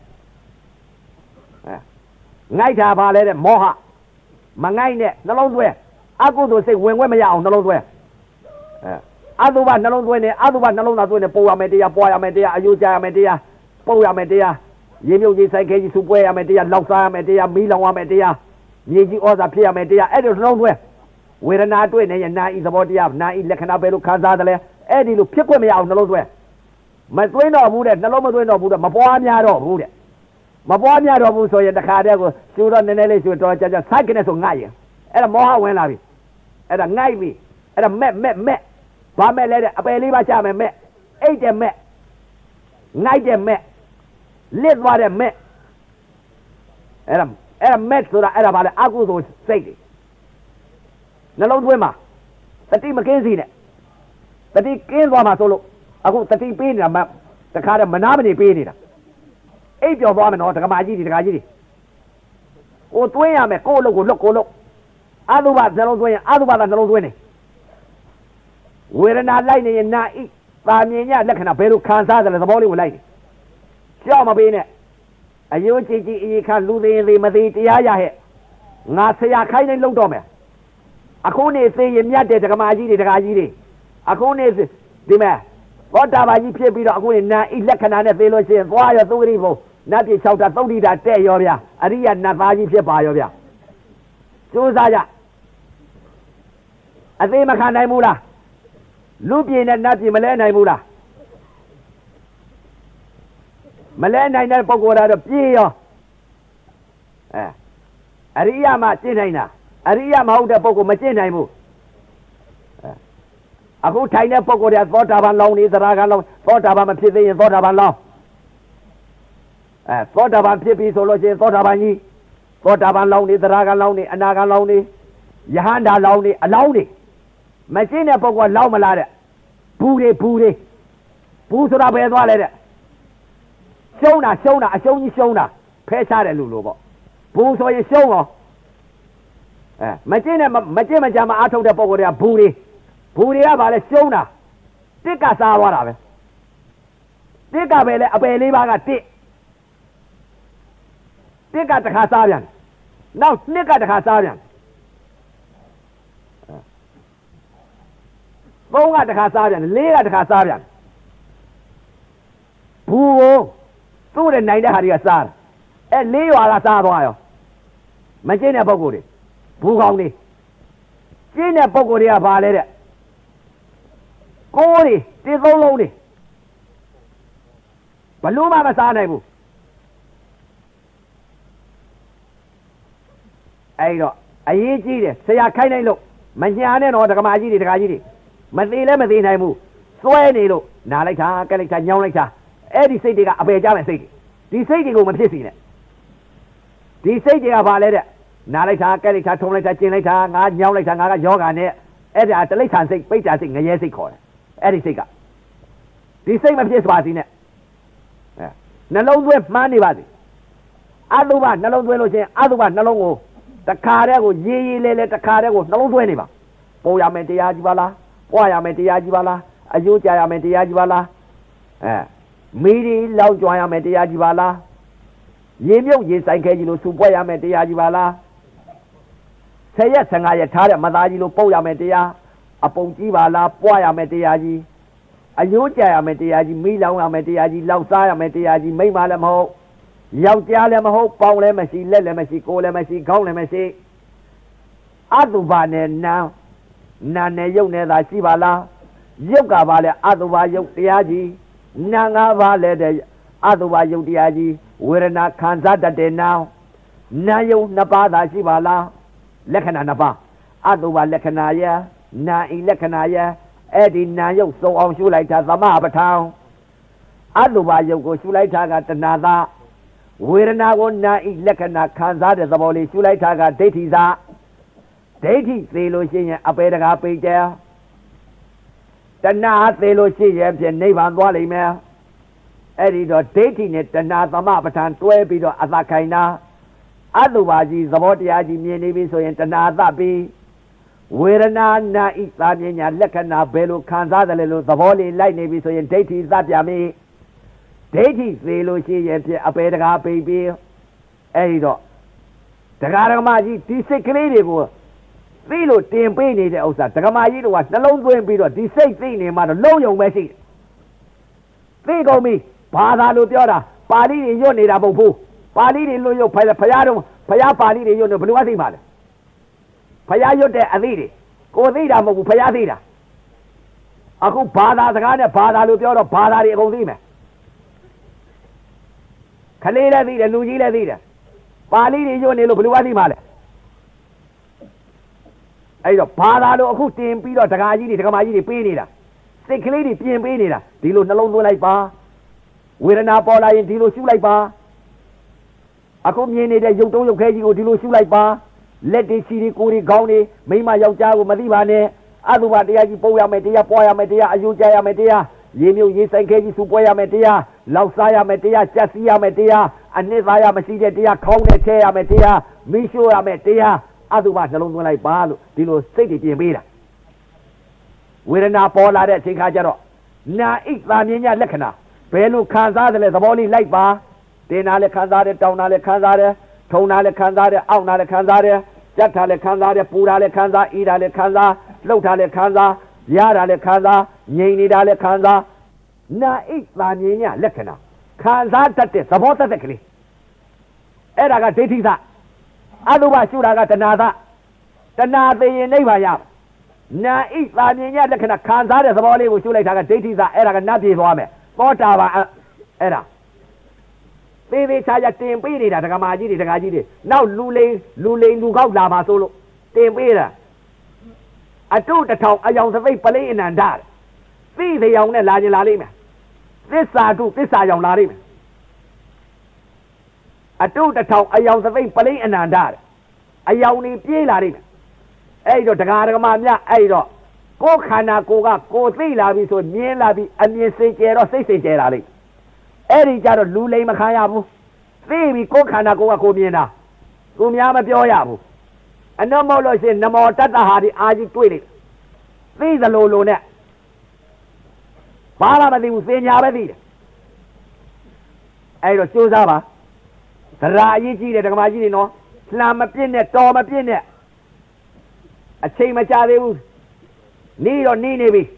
Night about it moha. Mangine, no long way. I go to say when women are on the long way. Other one, no long way, other one, no longer doing the poor media, boy, media, Ayuja media, Poya media, Yimu Yisaki, Subway media, Losa media, Milan media, Yiji Oza Pia media, and there's no way. We're not doing it, and now is the body of Nai Lekanaberu Kazadale. Eddie look pick me out in the low way. My twin of Buddha, the Loma Buddha, my boy, Yaro, Buddha. My boy, Yaro, so in the car, shoot on the Nelly, shoot on the Sakiness of Naya. And a Moha when I and a Navy, and a met, met, met. Pame let it, a Beliva Cham met. Eight and met. Night and met. Lit what and met. And a met so that about the Agus was safety. The Lord Wimmer. ตติมาเกสีเนี่ยตติเกนว่ามาโซโลอะกูตติปีนี่นะตะคาได้มนาไม่ได้ปีนี่นะไอ้เปียวว่ามันเนาะตะกมาจีดิตะกาจีดิโอ้ตัวยังแม่โกโลกูลกโกโลอาตุบาจะลงตัวยังอาตุบาจะลงตัวนี่เวรนาไล่เนี่ยนาอีตามีเนี่ยลักษณะเปรูคันซาแต่ละสมองเลยไล่เจ้ามาปีเนี่ยอายุจีจีอีคันลูเรียนมาตีตียายาเหงาเสียใครในลงตัวไหมอะคุณเนี่ยเสียมีอะไรตะกมาจีดิตะกาจีดิอะคุณเนี่ยดีไหมวัดตาบาจีเพียบปีละอะคุณเนี่ยนาอีลักษณะเนี่ยเปรูเสียว่าอยู่ตัวนี้บ่นาที่ชาวตาต้องดีดาเตะยอมยาอริยนาบาจีเพียบไปยอมยาจูซาจ้ะอาเซมาขันไหนมูล่ะลูกพี่เนี่ยนาที่มาเล่นไหนมูล่ะมาเล่นไหนเนี่ยปกติเราพี่ยอเอออริยมาเจนไหนนะอริยมาอุดปกติมาเจนไหนมูอะกูไทยเนี่ยปกติโสดาบันลงนี่สระกันลงโสดาบันมันพิเศษโสดาบันลงเออโสดาบันพิเศษโซโลเชนโสดาบันยี่โสดาบันลงนี่สระกันลงนี่อนากันลงนี่ยหันดาลงนี่อลงนี่มาเจนเนี่ยปกติลงมาละเด้ปูเรปูเรปูสุราเบสว่าเลยเด้ရှုံးတာရှုံးတာအရှုံးကြီးရှုံးတာဖဲချတယ်လို့လို့ပေါ့ဘူးဆိုရင်ရှုံးရောအဲမကျင်းနဲ့မကျင်းမကြမှာအားထုတ်တဲ့ပုံကိုယ်တွေကဘူးတွေဘူးတွေကဗာလဲရှုံးတာတစ်ကစားသွားတာပဲတစ်ကပဲလဲအပယ်လေးပါးကတစ်တစ်ကတစ်ခါစားပြန်နောက်နှစ်ကတစ်ခါစားပြန်သုံးကတစ်ခါစားပြန်လေးကတစ်ခါစားပြန်ဘူးကိုသူ့ရဲ့နိုင်တဲ့ဟာတွေကစားတယ်အဲလေးရွာကစားသွားရောမကျင်းတဲ့ပုံကိုယ်တွေဘူးကောင်းတွေကျင်းတဲ့ပုံကိုယ်တွေကဘာလဲတဲ့ကိုယ်တွေတစ်သုံးလုံးတွေဘလို့မှမစားနိုင်ဘူးအဲ့တော့အရေးကြီးတယ်ဆရာခိုင်းနိုင်လို့မညာနဲ့တော့ဒကမာကြီးတွေဒကာကြီးတွေမသေးလဲမသေးနိုင်ဘူးစွဲနေလို့နားလိုက်တာကက်လိုက်တာညောင်းလိုက်တာအဲ့ဒီစိတ်တွေကအပေကြမဲ့စိတ်တွေဒီစိတ်တွေကိုမဖြစ်စီနဲ့ဒီစိတ်တွေကဘာလဲတဲ့နားလိုက်တာကက်လိုက်တာထုံလိုက်တာကျင်လိုက်တာငါညောင်းလိုက်တာငါကယောဂာနဲ့အဲ့ဒါတလိษံစိတ်ပိဋ္ဌာစိတ်ငရဲစိတ်ခေါ်တယ်အဲ့ဒီစိတ်ကဒီစိတ်မဖြစ်စွာစီနဲ့အဲနှလုံးသွင်းမှန်းနေပါစေအတုပနှလုံးသွင်းလို့ချင်းအတုပနှလုံးကိုတခါတည်းကိုရေးရေးလဲလဲတခါတည်းကိုနှလုံးသွင်းနေပါပေါ်ရမယ်တရားကြီးပါလားပွားရမယ်တရားကြီးပါလားအကျိုးကြရမယ်တရားကြီးပါလားအဲမီးဒီလောက်ကြွားရမယ်တရားကြီးပါလားရေမြုပ်ရေဆိုင်ခဲကြီးလို့စူပွက်ရမယ်တရားကြီးပါလားဆယ်ရက်ဆယ်ငါရက်ထားတဲ့မသားကြီးလို့ပုတ်ရမယ်တရားအပုံကြီးပါလားပွားရမယ်တရားကြီးအကျိုးကြရမယ်တရားကြီးမီးလောင်ရမယ်တရားကြီးလောက်စားရမယ်တရားကြီးမိမ့်ပါလည်းမဟုတ်ယောက်ျားလည်းမဟုတ်ပေါင်းလည်းမရှိလက်လည်းမရှိကိုယ်လည်းမရှိခေါင်းလည်းမရှိအတုပါနဲ့နာနာနဲ့ယုတ်နဲ့သာရှိပါလားယုတ်ကပါလဲအတုပါယုတ်တရားကြီးနာငါးပါးလဲတဲ့အတုပါယုတ်တရားကြီးဝေဒနာခံစားတတ်တဲ့နာနာယုတ်နှစ်ပါးသာရှိပါလားလက္ခဏာနှစ်ပါးအတုပါလက္ခဏာယနာဤလက္ခဏာယအဲ့ဒီနာယုတ်စုံအောင်ရှုလိုက်တာသမပဋ္ဌာန်အတုပါယုတ်ကိုရှုလိုက်တာကတဏှာသာဝေဒနာကိုနာဤလက္ခဏာခံစားတဲ့သဘောလေးရှုလိုက်တာကဒိဋ္ဌိသာဒိဋ္ဌိသေလို့ရှိရင်အပေတကာပိတ်တယ်တဏှာသေလို့ရှိရင်ဖြင့်နိဗ္ဗာန်သွားလိမ့်မယ်အဲ့ဒီတော့ဒိဋ္ဌိနဲ့တဏှာသမပဋ္ဌာန်တွဲပြီးတော့အသခိုင်တာအတုပါကြီးသဘောတရားကြီးမြင်နေပြီဆိုရင်တဏှာသပြီးဝေဒနာနာဤသာမြညာလက္ခဏာဘယ်လိုခံစားတယ်လို့သဘောလေးလိုက်နေပြီဆိုရင်ဒိဋ္ဌိသပြမယ်ဒိဋ္ဌိသေလို့ရှိရင်ဖြင့်အပေတကာပိတ်ပြီးအဲ့ဒီတော့တရားဓမ္မကြီးဒီစိတ်ကလေးတွေကိုသိလို့တင်ပေးနေတဲ့ဥစ္စာဒကမာကြီးတို့ကနှလုံးသွင်းပြီးတော့ဒီစိတ်သိနေမှတော့လုံးယုံပဲရှိတယ်သိကုန်ပြီဘာသာလို့ပြောတာပါဠိတွေရွတ်နေတာမဟုတ်ဘူးပါဠိတွေလွတ်ရွတ်ဖယားတော့ဖယားပါဠိတွေရွတ်နေဘယ်လိုအသိပါလဲဖယားရွတ်တဲ့အသိတွေကိုသိတာမဟုတ်ဘူးဖယားသိတာအခုဘာသာစကားနဲ့ဘာသာလို့ပြောတော့ဘာသာတွေအကုန်သိမယ်ခလေးလည်းသိတယ်လူကြီးလည်းသိတယ်ပါဠိတွေရွတ်နေလို့ဘယ်လိုအသိပါလဲအဲ့တော့ဘာသာလို့အခုတင်ပြီးတော့ဒကာကြီးတွေဒကာမကြီးတွေပေးနေတာစိတ်ကလေးတွေပြင်ပေးနေတာဒီလိုနှလုံးသွင်းလိုက်ပါဝေဒနာပေါ်လာရင်ဒီလိုရှုလိုက်ပါအခုမြင်နေတဲ့ရုပ်တုံးရုပ်ခဲကြီးကိုဒီလိုရှုလိုက်ပါလက်တွေခြေတွေကိုယ်တွေခေါင်းတွေမိမယောက်ျားကိုမသိပါနဲ့အတုပတရားကြီးပို့ရမယ်တရားပွားရမယ်တရားအယူကြရမယ်တရားရေမြုပ်ရေဆိုင်ခဲကြီးစုပွဲရမယ်တရားလောက်စားရမယ်တရားကြက်စီရမယ်တရားအနှစ်သားရမရှိတဲ့တရားခေါင်းနဲ့ထဲရမယ်တရားမီးရှို့ရမယ်တရားအတုပနှလုံးသွင်းလိုက်ပါလို့ဒီလိုစိတ်တွေပြင်ပေးတာဝေဒနာပေါ်လာတဲ့အချိန်ခါကျတော့နာဣသာမြင်ညလက္ခဏာဘယ်လိုခံစားတယ်လဲသဘောလေးလိုက်ပါတင်နာလည်းခံစားတယ်တောင်းနာလည်းခံစားတယ်ထုံနာလည်းခံစားတယ်အောက်နာလည်းခံစားတယ်ကြက်တာလည်းခံစားတယ်ပူတာလည်းခံစားအီတာလည်းခံစားလှုပ်တာလည်းခံစားရတာလည်းခံစားငြိမ်နေတာလည်းခံစားနာဣသာမြင်ညလက္ခဏာခံစားတတ်တဲ့သဘောတတ်တဲ့ကလေးအဲ့ဒါကဒိဋ္ဌိသအတုပရှုတာကတဏှာသတဏှာသိရင်နိဗ္ဗာန်ရနာဣသာမြင်ညလက္ခဏာခံစားတဲ့သဘောလေးကိုရှုလိုက်တာကဒိဋ္ဌိသအဲ့ဒါကနတ်ပြေသွားမယ်သောတာပန်အဲ့ဒါသေးသေးချာချာတင်ပေးနေတာဒကမာကြီးတွေဒကာကြီးတွေနောက်လူလိန်လူလိန်လူကောက်လာမှာဆိုလို့တင်ပေးတာအတုတထောင်အယောင်သပိတ်ပလိအနန္တသိတဲ့ရောင်နဲ့လာခြင်းလာလိမ့်မယ်သစ္စာတုသစ္စာရောင်လာလိမ့်မယ်အတုတထောင်အယောင်သပိတ်ပလိအနန္တအယောင်နေပြေးလာလိမ့်မယ်အဲ့တော့ဒကာဒကမာမြအဲ့တော့ကိုယ်ခန္ဓာကိုယ်ကကိုယ်သိလာပြီဆိုမြင်လာပြီအမြင်စိတ်ကြဲတော့စိတ်စိတ်ကြဲလာလိမ့်အဲ့ဒီကြတော့လူလိမ်မခံရဘူးသိပြီကိုယ်ခန္ဓာကိုယ်ကကိုမြင်တာသူများမပြောရဘူးအနမောလို့ရှိရင်နမောတတ္တဟာဒီအာကြီးတွေ့လိမ့်သိသလိုလိုနဲ့ဘာမှမသိဘူးစင်ညာပဲသိတယ်အဲ့တော့ကြိုးစားပါသရာအရေးကြီးတယ်ဓမ္မကြီးတွေနော်လှမ်းမပြည့်နဲ့တော်မပြည့်နဲ့အချိန်မကြာသေးဘူးနေတော့နေနေပြီ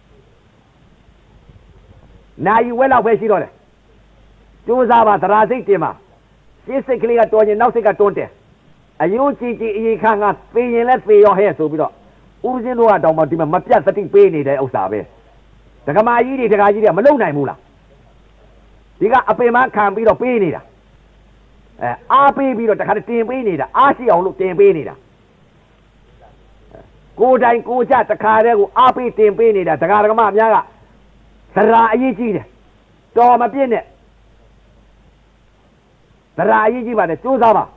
နာယူဝဲလောက်ပဲရှိတော့တယ်ကြိုးစားပါသရာစိတ်တင်ပါရှင်းစိတ်ကလေးကတော်ရင်နောက်စိတ်ကတွန်းတယ်အယုံကြည်ကြည်အေးခန့်ကသိရင်လဲသိရောဟဲ့ဆိုပြီးတော့ဥပဇင်းတို့ကတောင်မှဒီမှာမပြတ်သတိပေးနေတဲ့ဥစ္စာပဲဒကမာကြီးတွေဒကာကြီးတွေကမလုံနိုင်ဘူးလားဒီကအပင်မခံပြီးတော့ပေးနေတာအဲအားပေးပြီးတော့တခါတည်းတင်ပေးနေတာအားရှိအောင်လို့တင်ပေးနေတာကိုယ်တိုင်ကိုယ်ကြတခါတည်းကိုအားပေးတင်ပေးနေတာဒကာဒကမအများကသရာအရေးကြီးတယ်တော်မပြည့်နဲ့သရာအရေးကြီးပါတယ်ကြိုးစားပါ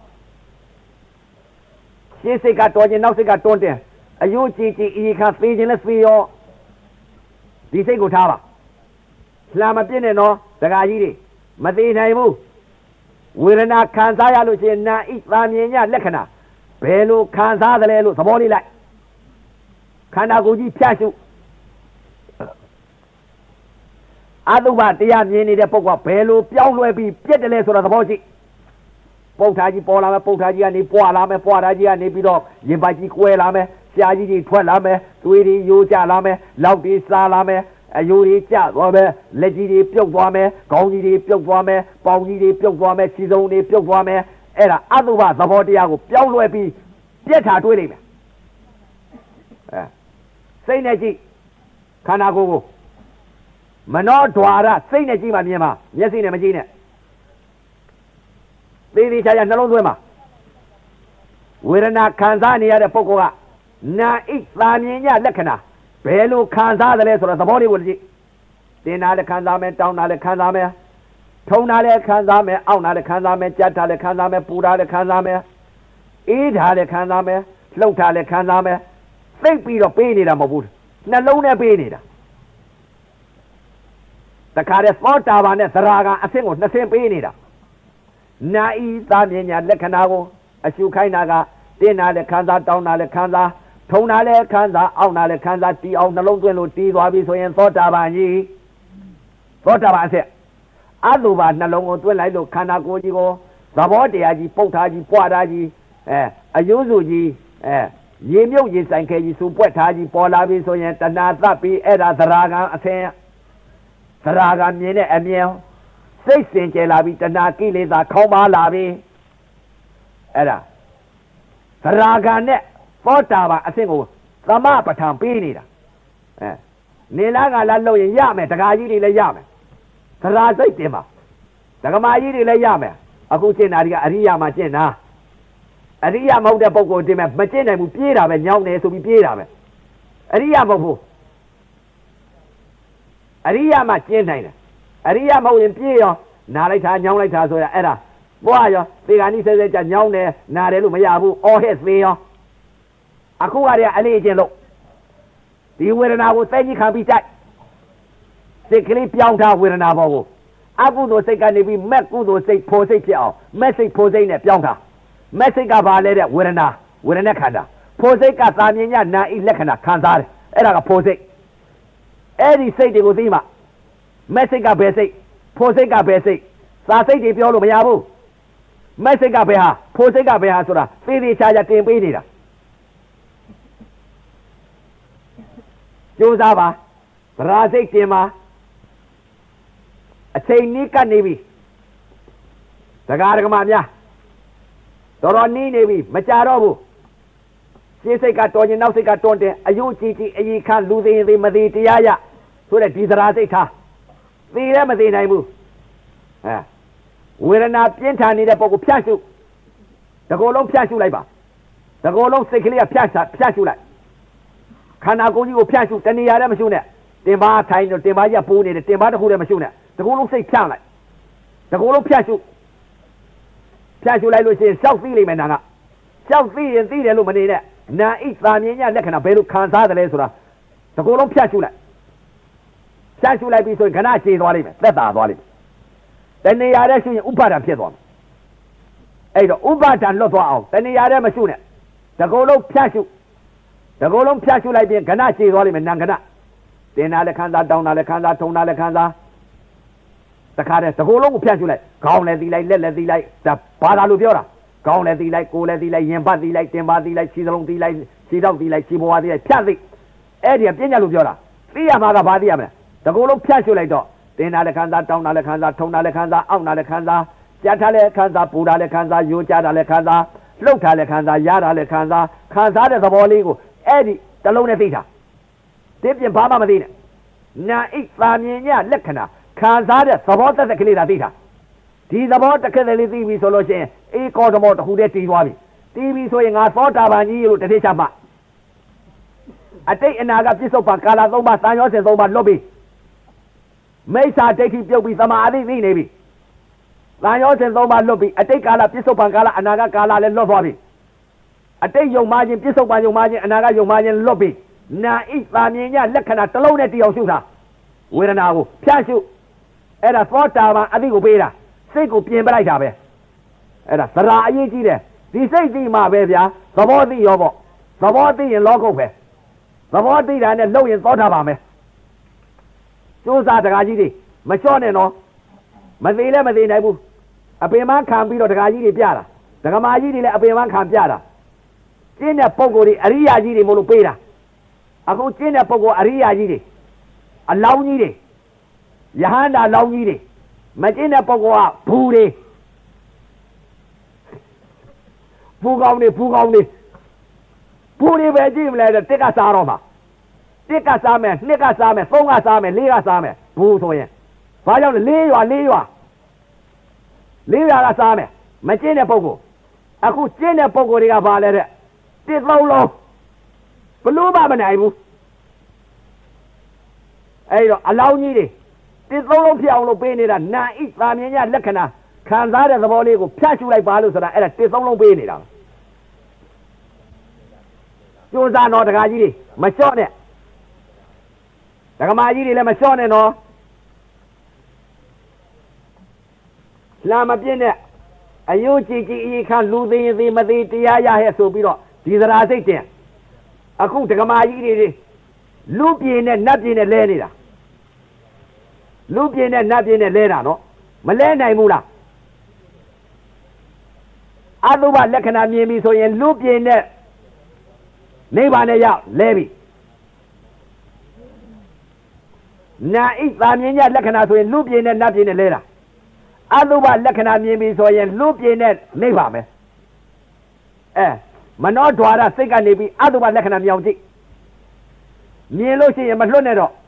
ရှင်းစိတ်ကတော်ခြင်းနောက်စိတ်ကတွန်းတယ်အယုကြည်ကြည်အေးခါသေးခြင်းလဲသေးရောဒီစိတ်ကိုထားပါလှမ်းမပြည့်နဲ့နော်ဒကာကြီးတွေမသေးနိုင်ဘူးဝေဒနာခံစားရလို့ရှိရင်နာဣသာမြင်ညလက္ခဏာဘယ်လိုခံစားသလဲလို့သဘောလေးလိုက်ခန္ဓာကိုယ်ကြီးဖြတ်ရှုအတုပတရားမြင်နေတဲ့ပုဂ္ဂိုလ်ကဘယ်လိုပြောင်းလဲပြီးပြက်တယ်လဲဆိုတာသဘောရှိပုတ်ထားကြီးပေါ်လာမယ်ပုတ်ထားကြီးကနေပွာလာမယ်ပွာထားကြီးကနေပြီးတော့ရင်ပိုက်ကြီးကွဲလာမယ်ရှားကြီးကြီးထွက်လာမယ်သွေးတွေယိုကျလာမယ်လောက်တွေစားလာမယ်အယိုးတွေကျသွားမယ်လက်ကြီးတွေပြုတ်သွားမယ်ခေါင်းကြီးတွေပြုတ်သွားမယ်ပေါင်ကြီးတွေပြုတ်သွားမယ်ခြေစုံတွေပြုတ်သွားမယ်အဲ့ဒါအတုပသဘောတရားကိုပြောင်းလဲပြီးပြက်ထားတွေးလိုက်မယ်အဲစိတ်နဲ့ကြည့်ခန္ဓာကိုယ်ကိုမနောဓွာရစိတ်နဲ့ကြည့်မှမြင်မှာမျက်စိနဲ့မကြည့်နဲ့သေးသေးချာချာနှလုံးသွင်းပါဝေဒနာခံစားနေရတဲ့ပုဂ္ဂိုလ်ကနာဣသာမြင်ညလက္ခဏာဘယ်လိုခံစားသလဲဆိုတော့သဘောလေးကိုကြည့်တင်နာလည်းခံစားမယ်တောင်းနာလည်းခံစားမယ်ထုံနာလည်းခံစားမယ်အောက်နာလည်းခံစားမယ်ကြက်တာလည်းခံစားမယ်ပူတာလည်းခံစားမယ်အေးတာလည်းခံစားမယ်လှုပ်တာလည်းခံစားမယ်သိပ်ပြီးတော့ပေးနေတာမဟုတ်ဘူးနှလုံးနဲ့ပေးနေတာတခါတည်းသောတာပန်နဲ့သရဂံအဆင့်ကိုနှစ်ဆင့်ပေးနေတာနာဤသာမြင်ညာလက္ခဏာကိုအရှုခိုင်းတာကတင်းနာလည်းခံစားတောင်းနာလည်းခံစားထုံနာလည်းခံစားအောက်နာလည်းခံစားတီးအောင်နှလုံးသွင်းလို့တီးသွားပြီဆိုရင်သောတာပန်ကြီးသောတာပန်အဆင့်အတုပါနှလုံးကိုသွင်းလိုက်လို့ခန္ဓာကိုယ်ကြီးကိုသဘောတရားကြီးပုတ်ထားကြီးပွားထားကြီးအဲအယုစုကြီးအဲရေမြုပ်ရေဆိုင်ခဲကြီးစူပွက်ထားကြီးပေါ်လာပြီဆိုရင်တဏှာသတ်ပြီးအဲ့ဒါသရဂံအဆင့်သရဂံမြင်တဲ့အမြင်စိတ်စင်ကြယ်လာပြီတဏှာကိလေသာခေါင်းပါလာပြီအဲ့ဒါသရဂံနဲ့သောတာပန်အဆင့်ကိုသမပဋ္ဌာန်ပေးနေတာအဲနေလားကလားလို့ရင်ရမယ်ဒကာကြီးတွေလည်းရမယ်သရာစိတ်တင်ပါဒကမာကြီးတွေလည်းရမယ်အခုကျင့်တာဒီကအရိယာမှာကျင့်တာအရိယာမဟုတ်တဲ့ပုဂ္ဂိုလ်တင်မယ်မကျင့်နိုင်ဘူးပြေးတာပဲညောင်းတယ်ဆိုပြီးပြေးတာပဲအရိယာမဟုတ်ဘူးအရိယာမှာကျင့်နိုင်တယ်အရိယာမဟုတ်ရင်ပြေးရောနားလိုက်တာညောင်းလိုက်တာဆိုရအဲ့ဒါဘွားရောသေဂာနိဆဲဆဲကြညောင်းတယ်နားတယ်လို့မရဘူးအော်ဟဲ့သေးရောအခုကတည်းကအလေးအကျင့်လို့ဒီဝေဒနာကိုသိကြီးခံပြီးတိုက်စိတ်ကလေးပြောင်းထားဝေဒနာပေါ်ကိုအကုသိုလ်စိတ်ကနေပြီးမက်ကုသိုလ်စိတ်ဖို့စိတ်ဖြစ်အောင်မက်စိတ်ဖို့စိတ်နဲ့ပြောင်းထားမက်စိတ်ကဘာလဲတဲ့ဝေဒနာဝေဒနာခန္ဓာဖို့စိတ်ကသာမြင်ညနာဤလက္ခဏာခံစားတယ်အဲ့ဒါကဖို့စိတ်အဲ့ဒီစိတ်တွေကိုသိမှမက်စိတ်ကဘယ်စိတ်ဖို့စိတ်ကဘယ်စိတ်သာစိတ်တွေပြောလို့မရဘူးမက်စိတ်ကဘယ်ဟာဖို့စိတ်ကဘယ်ဟာဆိုတာသေသေးချာချာတင်ပေးနေတာကြိုးစားပါဗရာစိတ်တင်ပါအချိန်နည်းကပ်နေပြီဒကာဒကမများတော်တော်နီးနေပြီမကြတော့ဘူးရှင်းစိတ်ကတော်ရင်နောက်စိတ်ကတွန်းတယ်အယုကြည်ကြည်အကြီးခါလူသိရင်သိမသိတရားရဆိုတဲ့ဒီသရာစိတ်ထားသိလည်းမသိနိုင်ဘူးအဲဝေဒနာပြင်းထန်နေတဲ့ပုံကိုဖြတ်ရှုတကောလုံးဖြတ်ရှုလိုက်ပါတကောလုံးစိတ်ကလေးကဖြတ်ဖြတ်ရှုလိုက်ခန္ဓာကိုယ်ကြီးကိုဖြတ်ရှုတဏှာလည်းမရှုနဲ့တင်ပါထိုင်တော့တင်ပါရပိုးနေတယ်တင်ပါတစ်ခုလည်းမရှုနဲ့တကူလုံးစိတ်ဖြန့်လိုက်တကူလုံးဖြတ်ရှုဖြတ်ရှုလိုက်လို့ရှိရင်ရှောက်သိလိမ့်မယ်နာကရှောက်သိရင်သိတယ်လို့မနေနဲ့နာဣသာမြင်ညလက္ခဏာဘယ်လိုခံစားတယ်လဲဆိုတာတကူလုံးဖြတ်ရှုလိုက်ဖြတ်ရှုလိုက်ပြီးဆိုရင်ခဏရှည်သွားလိမ့်မယ်သက်သာသွားလိမ့်မယ်တဏှာရဲ့ရှုရင်ဥပါဒံဖြစ်သွားမယ်အဲ့တော့ဥပါဒံလွတ်သွားအောင်တဏှာရဲ့မရှုနဲ့တကူလုံးဖြတ်ရှုတကူလုံးဖြတ်ရှုလိုက်ပြီးခဏရှည်သွားလိမ့်မယ်နာခဏတင်တာလည်းခံစားတောင်းတာလည်းခံစားထုံတာလည်းခံစားတခါတည်းတကူလုံးကိုဖြတ်ရှုလိုက်ခေါင်းလည်းသီးလိုက်လက်လည်းသီးလိုက်ဒါဘာသာလို့ပြောတာခေါင်းလည်းသီးလိုက်ကိုယ်လည်းသီးလိုက်ရင်ပတ်သီးလိုက်တင်ပါသီးလိုက်ခြေစလုံးသီးလိုက်ခြေတောက်သီးလိုက်ခြေပေါ်ဝါသီးလိုက်ဖြတ်သိအဲ့ဒီကပြညာလို့ပြောတာသိရမှာကဘာသိရမလဲတကူလုံးဖြတ်ရှုလိုက်တော့တင်တာလည်းခံစားတောင်းတာလည်းခံစားထုံတာလည်းခံစားအောင့်တာလည်းခံစားကြက်ထားလည်းခံစားပူတာလည်းခံစားယိုကြတာလည်းခံစားလှုပ်တာလည်းခံစားရတာလည်းခံစားခံစားတဲ့သဘောလေးကိုအဲ့ဒီတလုံးနဲ့သိတာဒီပြင်ဘာမှမသိနဲ့နာဣသာမြင်ညလက္ခဏာခံစားတဲ့သဘောသက်သက်ကလေးသာသိတာဒီသဘောတစ်ခက်တည်းလေးသိပြီဆိုလို့ရှိရင်အေးကောဓမောတစ်ခုတည်းတည်သွားပြီတည်ပြီဆိုရင်ငါသောတာပန်ကြီးလို့တတိချမှအတိတ်အနာကပြစ္ဆုတ်ပါကာလသုံးပါးသံယောဇဉ်သုံးပါးလွတ်ပြီမိစ္ဆာဒိဋ္ဌိပြုတ်ပြီးသမာအသိသိနေပြီသံယောဇဉ်သုံးပါးလွတ်ပြီအတိတ်ကာလပြစ္ဆုတ်ပါကာလအနာကကာလလည်းလွတ်သွားပြီအတိတ်ယုံမှခြင်းပြစ္ဆုတ်ပါယုံမှခြင်းအနာကယုံမှခြင်းလွတ်ပြီနာဣသာမြင်ညလက္ခဏာတစ်လုံးနဲ့တည်အောင်ရှုတာဝေဒနာကိုဖြတ်ရှုအဲ့ဒါသောတာပန်အသိကိုပေးတာစိတ်ကိုပြင်ပလိုက်တာပဲအဲ့ဒါသရာအရေးကြီးတယ်ဒီစိတ်သိမှပဲဗျာသဘောသိရောပေါ့သဘောသိရင်လောကုတ်ပဲသဘောသိတာနဲ့လှုပ်ရင်သောတာပန်ပဲကျိုးစားတကားကြီးတွေမလျှော့နဲ့နော်မသေးလည်းမသေးနိုင်ဘူးအပင်မခံပြီးတော့တကားကြီးတွေပြတာဒကမာကြီးတွေလည်းအပင်မခံပြတာကျင်းတဲ့ပုံကိုယ်တွေအရိယာကြီးတွေမလို့ပေးတာအခုကျင်းတဲ့ပုံကိုယ်အရိယာကြီးတွေအလောင်းကြီးတွေယဟန္တာလောင်းကြီးတွေမကျင်းတဲ့ပုဂ္ဂိုလ်ကဘူးတွေဘူးကောင်းတွေဘူးကောင်းတွေဘူးတွေပဲကြည့်မလဲတစ်ကစားတော့မှာတစ်ကစားမယ်နှစ်ကစားမယ်သုံးကစားမယ်လေးကစားမယ်ဘူးဆိုရင်ဘာကြောင့်လဲလေးရွာလေးရွာလေးရွာကစားမယ်မကျင်းတဲ့ပုဂ္ဂိုလ်အခုကျင်းတဲ့ပုဂ္ဂိုလ်တွေကဘာလဲတဲ့တစ်သုံးလုံးဘလို့မှမနိုင်ဘူးအဲ့တော့အလောင်းကြီးတွေတစ်သုံးလုံးဖြစ်အောင်လို့ပေးနေတာနာဣသာမြင်ညလက္ခဏာခံစားတဲ့သဘောလေးကိုဖြတ်ရှုလိုက်ပါလို့ဆိုတာအဲ့ဒါတစ်သုံးလုံးပေးနေတာကြိုးစားတော့ဒကာကြီးတွေမလျှော့နဲ့ဒကမာကြီးတွေလည်းမလျှော့နဲ့နော်လာမပြင်းနဲ့အယုကြည်ကြည်အေးခါလူသိရင်သိမသိတရားရဟဲ့ဆိုပြီးတော့ဒီသရာစိတ်တင်အခုဒကမာကြီးတွေလူပြင်းနဲ့နတ်ပြင်းနဲ့လဲနေတာလူပြင်းနဲ့နတ်ပြင်းနဲ့လဲတာနော်မလဲနိုင်ဘူးလားအတုပလက္ခဏာမြင်ပြီဆိုရင်လူပြင်းနဲ့နိဗ္ဗာန်နဲ့ရောက်လဲပြီနာဣသာမြင်ညလက္ခဏာဆိုရင်လူပြင်းနဲ့နတ်ပြင်းနဲ့လဲတာအတုပလက္ခဏာမြင်ပြီဆိုရင်လူပြင်းနဲ့နိဗ္ဗာန်ပဲအဲမနောဒွါရစိတ်ကနေပြီးအတုပလက္ခဏာမြောင်ကြည့်မြင်လို့ရှိရင်မလွတ်နဲ့တော့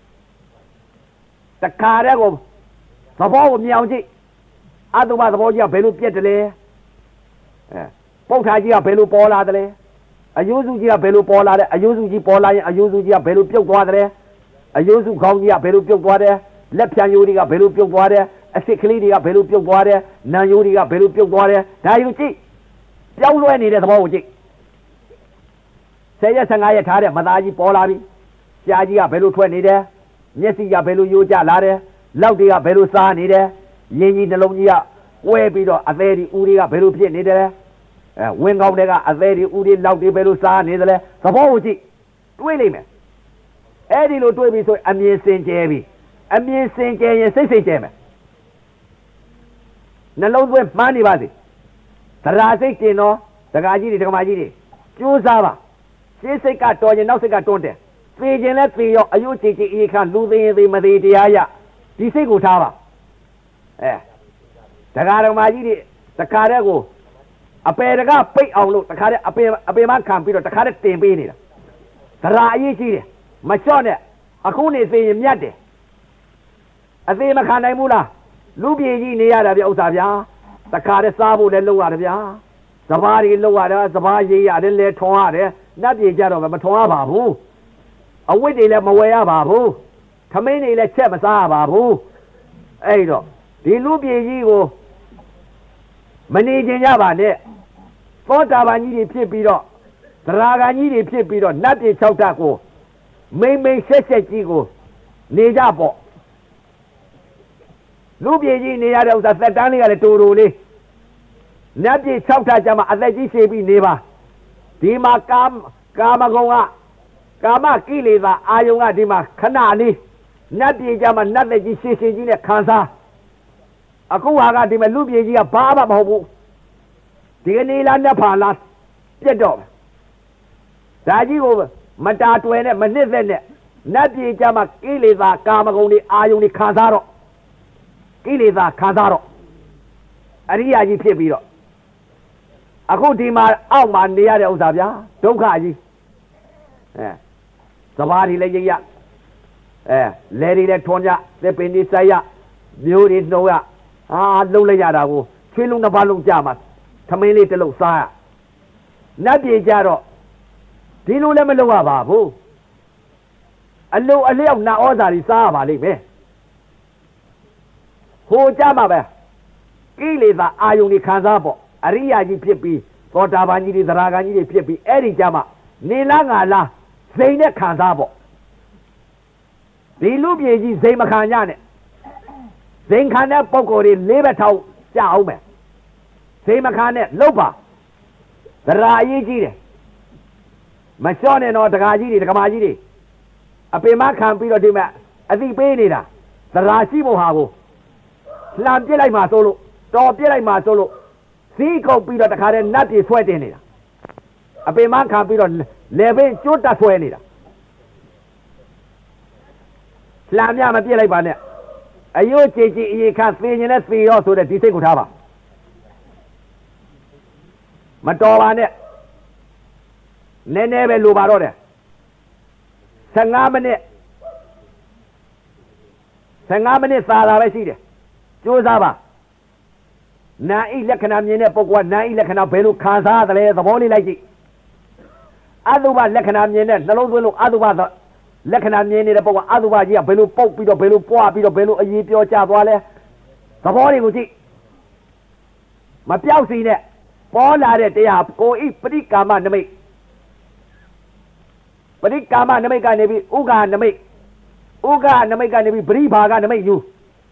တခါတည်းကိုသဘောကိုမြောင်ကြည့်အတုပသဘောကြီးကဘယ်လိုပြက်တယ်လဲအဲပုဋ္ဌာကြီးကဘယ်လိုပေါ်လာတယ်လဲအယုစုကြီးကဘယ်လိုပေါ်လာတယ်အယုစုကြီးပေါ်လာရင်အယုစုကြီးကဘယ်လိုပြုတ်သွားတယ်အယုစုခေါင်းကြီးကဘယ်လိုပြုတ်သွားတယ်လက်ဖြံယိုးတွေကဘယ်လိုပြုတ်သွားတယ်အစစ်ကလေးတွေကဘယ်လိုပြုတ်သွားတယ်နံယိုးတွေကဘယ်လိုပြုတ်သွားတယ်ဒါယူကြည့်ပြောင်းလဲနေတဲ့သဘောကိုကြည့်ဆယ်ရက်ဆယ်ငါးရက်ထားတဲ့မသားကြီးပေါ်လာပြီရှားကြီးကဘယ်လိုထွက်နေတယ်မျက်စိကဘယ်လိုယိုကျလာတယ်လောက်တွေကဘယ်လိုစားနေတယ်ရင်းကြီးနှလုံးကြီးကဝဲပြီးတော့အသေးဒီဦးတွေကဘယ်လိုဖြစ်နေတယ်အဲဝင်းကောင်းတွေကအသေးဒီဦးတွေလောက်တွေဘယ်လိုစားနေတယ်လဲသဘောကိုကြည့်တွေးလိမ့်မယ်အဲ့ဒီလိုတွေးပြီးဆိုအမြင်စင်ကြဲပြီအမြင်စင်ကြဲရင်စိတ်စိတ်ကြဲမယ်နှလုံးသွင်းမှန်းနေပါစေသရာစိတ်တင်တော့ဒကာကြီးတွေဒကာမကြီးတွေကြိုးစားပါရှင်းစိတ်ကတော်ရင်နောက်စိတ်ကတွန်းတယ်သေခြင်းလဲသေရောအယုတ်ကြည်ကြည်အေးခါလူသေးရင်သေမသေးတရားရဒီစိတ်ကိုထားပါအဲဒကာဒကာမကြီးတွေတခါတည်းကိုအပေတကပိတ်အောင်လို့တခါတည်းအပေအပေမခံပြီးတော့တခါတည်းတင်ပေးနေတာသရာအရေးကြီးတယ်မလျှော့နဲ့အခုနေသေရင်မြတ်တယ်အသေးမခံနိုင်ဘူးလားလူပြေကြီးနေရတာဗျဥစ္စာဗျာတခါတည်းစားဖို့လည်းလုပ်ရတယ်ဗျာစဘာတွေလုပ်ရတယ်စဘာရေးရတယ်လဲထွန်ရတယ်နတ်ပြေကြတော့မထွန်ရပါဘူးအဝတ်တွေလည်းမဝယ်ရပါဘူးခမင်းတွေလည်းချက်မစားရပါဘူးအဲ့တော့ဒီလူပြေကြီးကိုမနေကြကြပါနဲ့သောတာပန်ကြီးတွေဖြစ်ပြီးတော့သရဂန်ကြီးတွေဖြစ်ပြီးတော့နတ်ပြေ၆ဓာတ်ကိုမိမ့်မိမ့်ဆက်ဆက်ကြီးကိုနေကြပေါ့လူပြေကြီးနေရတဲ့ဥစ္စာသက်တမ်းလေးကလည်းတူတူလေးနတ်ပြေ၆ဓာတ်ကြမှာအသက်ကြီးရှည်ပြီးနေပါဒီမှာကာကာမဂုဏ်ကကာမကိလေသာအာယုံကဒီမှာခဏလေးနတ်ပြေကြမှာနတ်သက်ကြီးရှည်ရှည်ကြီးနဲ့ခံစားအခုဟာကဒီမှာလူပြေကြီးကဘာမှမဟုတ်ဘူးဒီကနေ့လားနတ်ဖာလားပြတ်တော့ဒါကြီးကိုမတာတွယ်နဲ့မနစ်သက်နဲ့နတ်ပြေကြမှာကိလေသာကာမဂုဏ်တွေအာယုံတွေခံစားတော့ကိလေသာခံစားတော့အရိယာကြီးဖြစ်ပြီးတော့အခုဒီမှာအောက်မှာနေရတဲ့ဥစ္စာဗျာဒုက္ခကြီးအဲစဘာတွေလည်းရိပ်ရအဲလဲတွေလည်းထွန်ကြသစ်ပင်တွေစိုက်ရမျိုးတွေနှုံးရအာလှုပ်လိုက်ရတာကိုချွေးလုံးတစ်ပါးလုံးကြမှာသမင်းလေးတစ်လုံးစားရနတ်ပြေကြတော့ဒီလိုလည်းမလုပ်ရပါဘူးအလိုအလျောက်နာဩဇာတွေစားရပါလိမ့်မယ်ဟိုကြမှာပဲကိလေသာအာယုန်တွေခံစားပေါ့အရိယာကြီးဖြစ်ပြီးသောတာပန်ကြီးတွေသရဂန်ကြီးတွေဖြစ်ပြီးအဲ့ဒီကြမှာနေလားငါလားစိန်နဲ့ခံစားပေါ့ဒီလူပြေကြီးစိန်မခံရနဲ့စိန်ခံတဲ့ပုံကိုယ်တွေလေးဘက်ထောက်ကြအောင်မယ်စိန်မခံနဲ့လှုပ်ပါသရာအရေးကြီးတယ်မလျှော့နဲ့တော့ဒကာကြီးတွေဒကာမကြီးတွေအပင်မခံပြီးတော့ဒီမဲ့အသိပေးနေတာသရာရှိဖို့ဟာကိုလှမ်းပြစ်လိုက်မှဆိုလို့တော်ပြစ်လိုက်မှဆိုလို့စည်းကုတ်ပြီးတော့တခါတည်းနတ်ပြေဆွဲတင်နေတာအပင်မခံပြီးတော့လေပင်ကျွတ်တက်ဆွဲနေတာလှမ်းမြမပြစ်လိုက်ပါနဲ့အယိုးကြည်ကြည်အေးခါသေရင်လည်းသေရောဆိုတဲ့ဒီစိတ်ကိုထားပါမတော်ပါနဲ့နည်းနည်းပဲလိုပါတော့တယ်ဆယ်ငါးမိနစ်ဆယ်ငါးမိနစ်သာတာပဲရှိတယ်ကြိုးစားပါနာဣလက္ခဏာမြင်တဲ့ပုဂ္ဂိုလ်ကနာဣလက္ခဏာဘယ်လိုခံစားရတယ်သဘောလေးလိုက်ကြည့်အတုပလက္ခဏာမြင်တဲ့နှလုံးသွင်းလို့အတုပလက္ခဏာမြင်နေတဲ့ပုဂ္ဂိုလ်အတုပကြီးကဘယ်လိုပုတ်ပြီးတော့ဘယ်လိုပွားပြီးတော့ဘယ်လိုအရေးပြောကြသွားလဲသဘောလေးကိုကြည့်မပြောက်စီနဲ့ပေါ်လာတဲ့တရားကိုဣပရိကာမနမိတ်ပရိကာမနမိတ်ကနေပြီးဥက္ကာနမိတ်ဥက္ကာနမိတ်ကနေပြီးပရိဘာကနမိတ်ယူ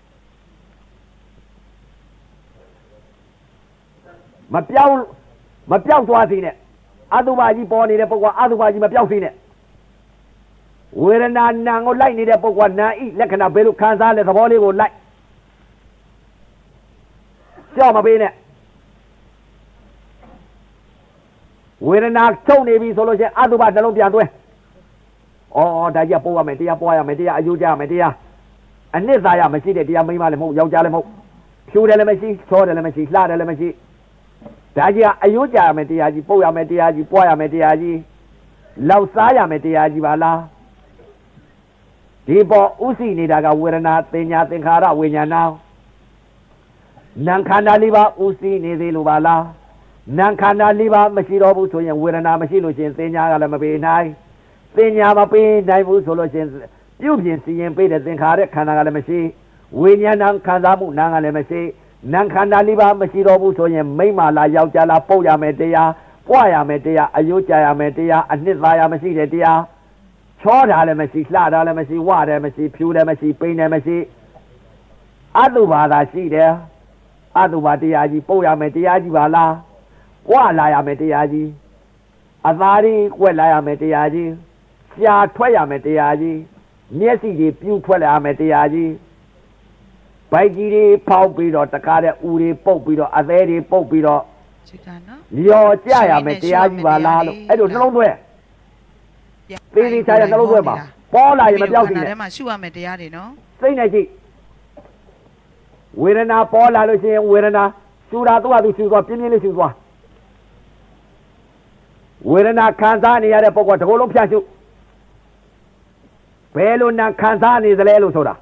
မပြောင်းမပြောက်သွားစီနဲ့အတုပါကြီးပေါ်နေတဲ့ပုဂ္ဂိုလ်အတုပါကြီးမပြောက်စီနဲ့ဝေဒနာနာကိုလိုက်နေတဲ့ပုဂ္ဂိုလ်နာဤလက္ခဏာဘယ်လိုခံစားလဲသဘောလေးကိုလိုက်ကြောက်မပေးနဲ့ဝေဒနာချုပ်နေပြီဆိုလို့ရှိရင်အတုပါနှလုံးပြန်သွဲဩဒါကြီးပို့ရမယ်တရားပွားရမယ်တရားအယူကြရမယ်တရားအနှစ်သာရမရှိတဲ့တရားမိန်းမလည်းမဟုတ်ယောက်ျားလည်းမဟုတ်ဖြူတယ်လည်းမရှိချောတယ်လည်းမရှိလှတယ်လည်းမရှိဒါကြီးကအယုကြရမယ်တရားကြီးပုတ်ရမယ်တရားကြီးပွားရမယ်တရားကြီးလောက်စားရမယ်တရားကြီးပါလားဒီပေါ်ဥသိနေတာကဝေဒနာသင်ညာသင်္ခါရဝိညာဏနာခန္ဓာလေးပါဥသိနေသေးလို့ပါလားနာခန္ဓာလေးပါမရှိတော့ဘူးဆိုရင်ဝေဒနာမရှိလို့ရှင်သင်ညာကလည်းမပေးနိုင်သင်ညာမပေးနိုင်ဘူးဆိုလို့ရှင်ပြုပြင်စီရင်ပေးတဲ့သင်္ခါရခန္ဓာကလည်းမရှိဝိညာဏခံစားမှုနာကလည်းမရှိနံခန္ဓာလေးပါမရှိတော့ဘူးဆိုရင်မိမ္မာလာယောက်ျားလားပုတ်ရမယ်တရားပွားရမယ်တရားအယုကြရမယ်တရားအနှစ်သာရမရှိတဲ့တရားချောတာလည်းမရှိလှတာလည်းမရှိဝတယ်မရှိဖြူတယ်မရှိပိန်တယ်မရှိအတုပါသာရှိတယ်အတုပါတရားကြီးပုတ်ရမယ်တရားကြီးပါလားပွားလာရမယ်တရားကြီးအသားကြီးကွက်လာရမယ်တရားကြီးရှားထွက်ရမယ်တရားကြီးမျက်စိကြီးပြူထွက်လာရမယ်တရားကြီးဘိုက်ကြီးတွေဖောက်ပြီးတော့တကားတဲ့ဦးတွေပုတ်ပြီးတော့အသေးတွေပုတ်ပြီးတော့လျော်ကြရမယ်တရားကြီးပါလားလို့အဲ့လိုနှလုံးသွဲသေးသေးချာချာနှလုံးသွဲပါပေါ်လာရင်မပြောက်ဘူးနဲ့ရှုရမယ်တရားတွေနော်စိတ်နဲ့ကြည့်ဝေဒနာပေါ်လာလို့ရှိရင်ဝေဒနာရှုတာသူ့ဟာသူရှုသွားပြင်းပြင်းလေးရှုသွားဝေဒနာခံစားနေရတဲ့ပုဂ္ဂိုလ်တစ်ခုလုံးဖြတ်ရှုဘယ်လိုနာခံစားနေသလဲလို့ဆိုတာ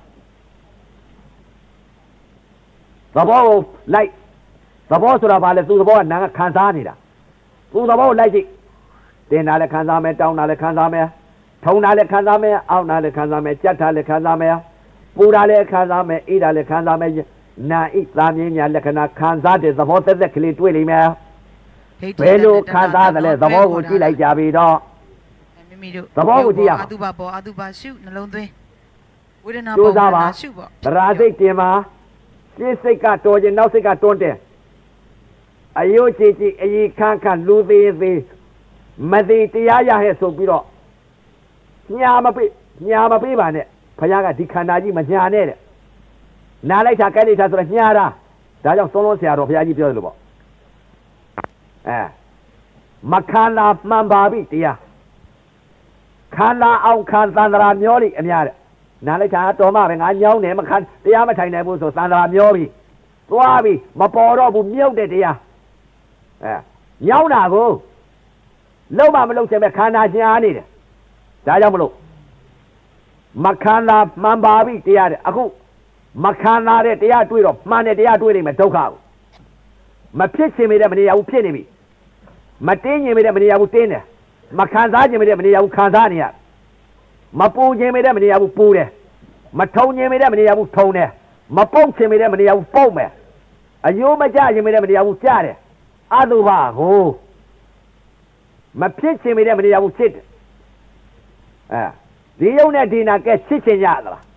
သဘောကိုလိုက်သဘောဆိုတာဘာလဲသူသဘောကနာကခံစားနေတာသူသဘောကိုလိုက်ကြည့်တင်တာလည်းခံစားမယ်တောင်းတာလည်းခံစားမယ်ထုံတာလည်းခံစားမယ်အောင့်တာလည်းခံစားမယ်ကြက်တာလည်းခံစားမယ်ပူတာလည်းခံစားမယ်အေးတာလည်းခံစားမယ်နာဣသာမြင်းညာလက္ခဏာခံစားတဲ့သဘောသက်သက်ကလေးတွေ့လိမ့်မယ်ဘယ်လိုခံစားသလဲသဘောကိုကြည့်လိုက်ကြပြီတော့မိမိတို့သဘောကိုကြည့်ရအောင်အတုပပေါ်အတုပရှုနှလုံးသွင်းဝေဒနာပေါ်ဝေဒနာရှုပေါ့သရာစိတ်တင်မှာရှင်းစိတ်ကတော်ခြင်းနောက်စိတ်ကတွန်းတယ်အယုတ်ကြည်ကြည်အယီခန့်ခန့်လူသေးသေးမသေးတရားရဟဲ့ဆိုပြီးတော့ညာမပေးညာမပေးပါနဲ့ဘုရားကဒီခန္ဓာကြီးမညာနဲ့တဲ့နားလိုက်တာကဲလိုက်တာဆိုတော့ညာတာဒါကြောင့်သုံးလုံးဆရာတော်ဘုရားကြီးပြောတယ်လို့ပေါ့အဲမခန္ဓာမှန်ပါပြီတရားခန္ဓာအောင်ခံသန္တရာမျောလိအများတဲ့နားလိုက်တာတော်မှပဲငါညောင်းနေမခံတရားမထိုင်နိုင်ဘူးဆိုသန္တရာမျောပြီသွားပြီမပေါ်တော့ဘူးမြုပ်တဲ့တရားအဲညောင်းတာကိုလုံးမမလုံးချင်မဲ့ခန္ဓာညာနေတယ်ဒါကြောင့်မလို့မခန္ဓာမှန်ပါပြီတရားတဲ့အခုမခန္ဓာတဲ့တရားတွေ့တော့မှန်တဲ့တရားတွေ့နေမယ်ဒုက္ခကိုမဖြစ်ချင်မိတဲ့မနေရဘူးဖြစ်နေပြီမတင်းချင်မိတဲ့မနေရဘူးတင်းတယ်မခံစားချင်မိတဲ့မနေရဘူးခံစားနေရမပူချင်မိတဲ့မနေရဘူးပူတယ်မထုံချင်မိတဲ့မနေရဘူးထုံတယ်မပုတ်ချင်မိတဲ့မနေရဘူးပုတ်မယ်အယိုးမကြချင်မိတဲ့မနေရဘူးကြားတယ်အတုပါကိုမဖြစ်ချင်မိတဲ့မနေရဘူးဖြစ်တယ်အဲဒီယုံနဲ့ဒီနာကဲချစ်ချင်ကြသလား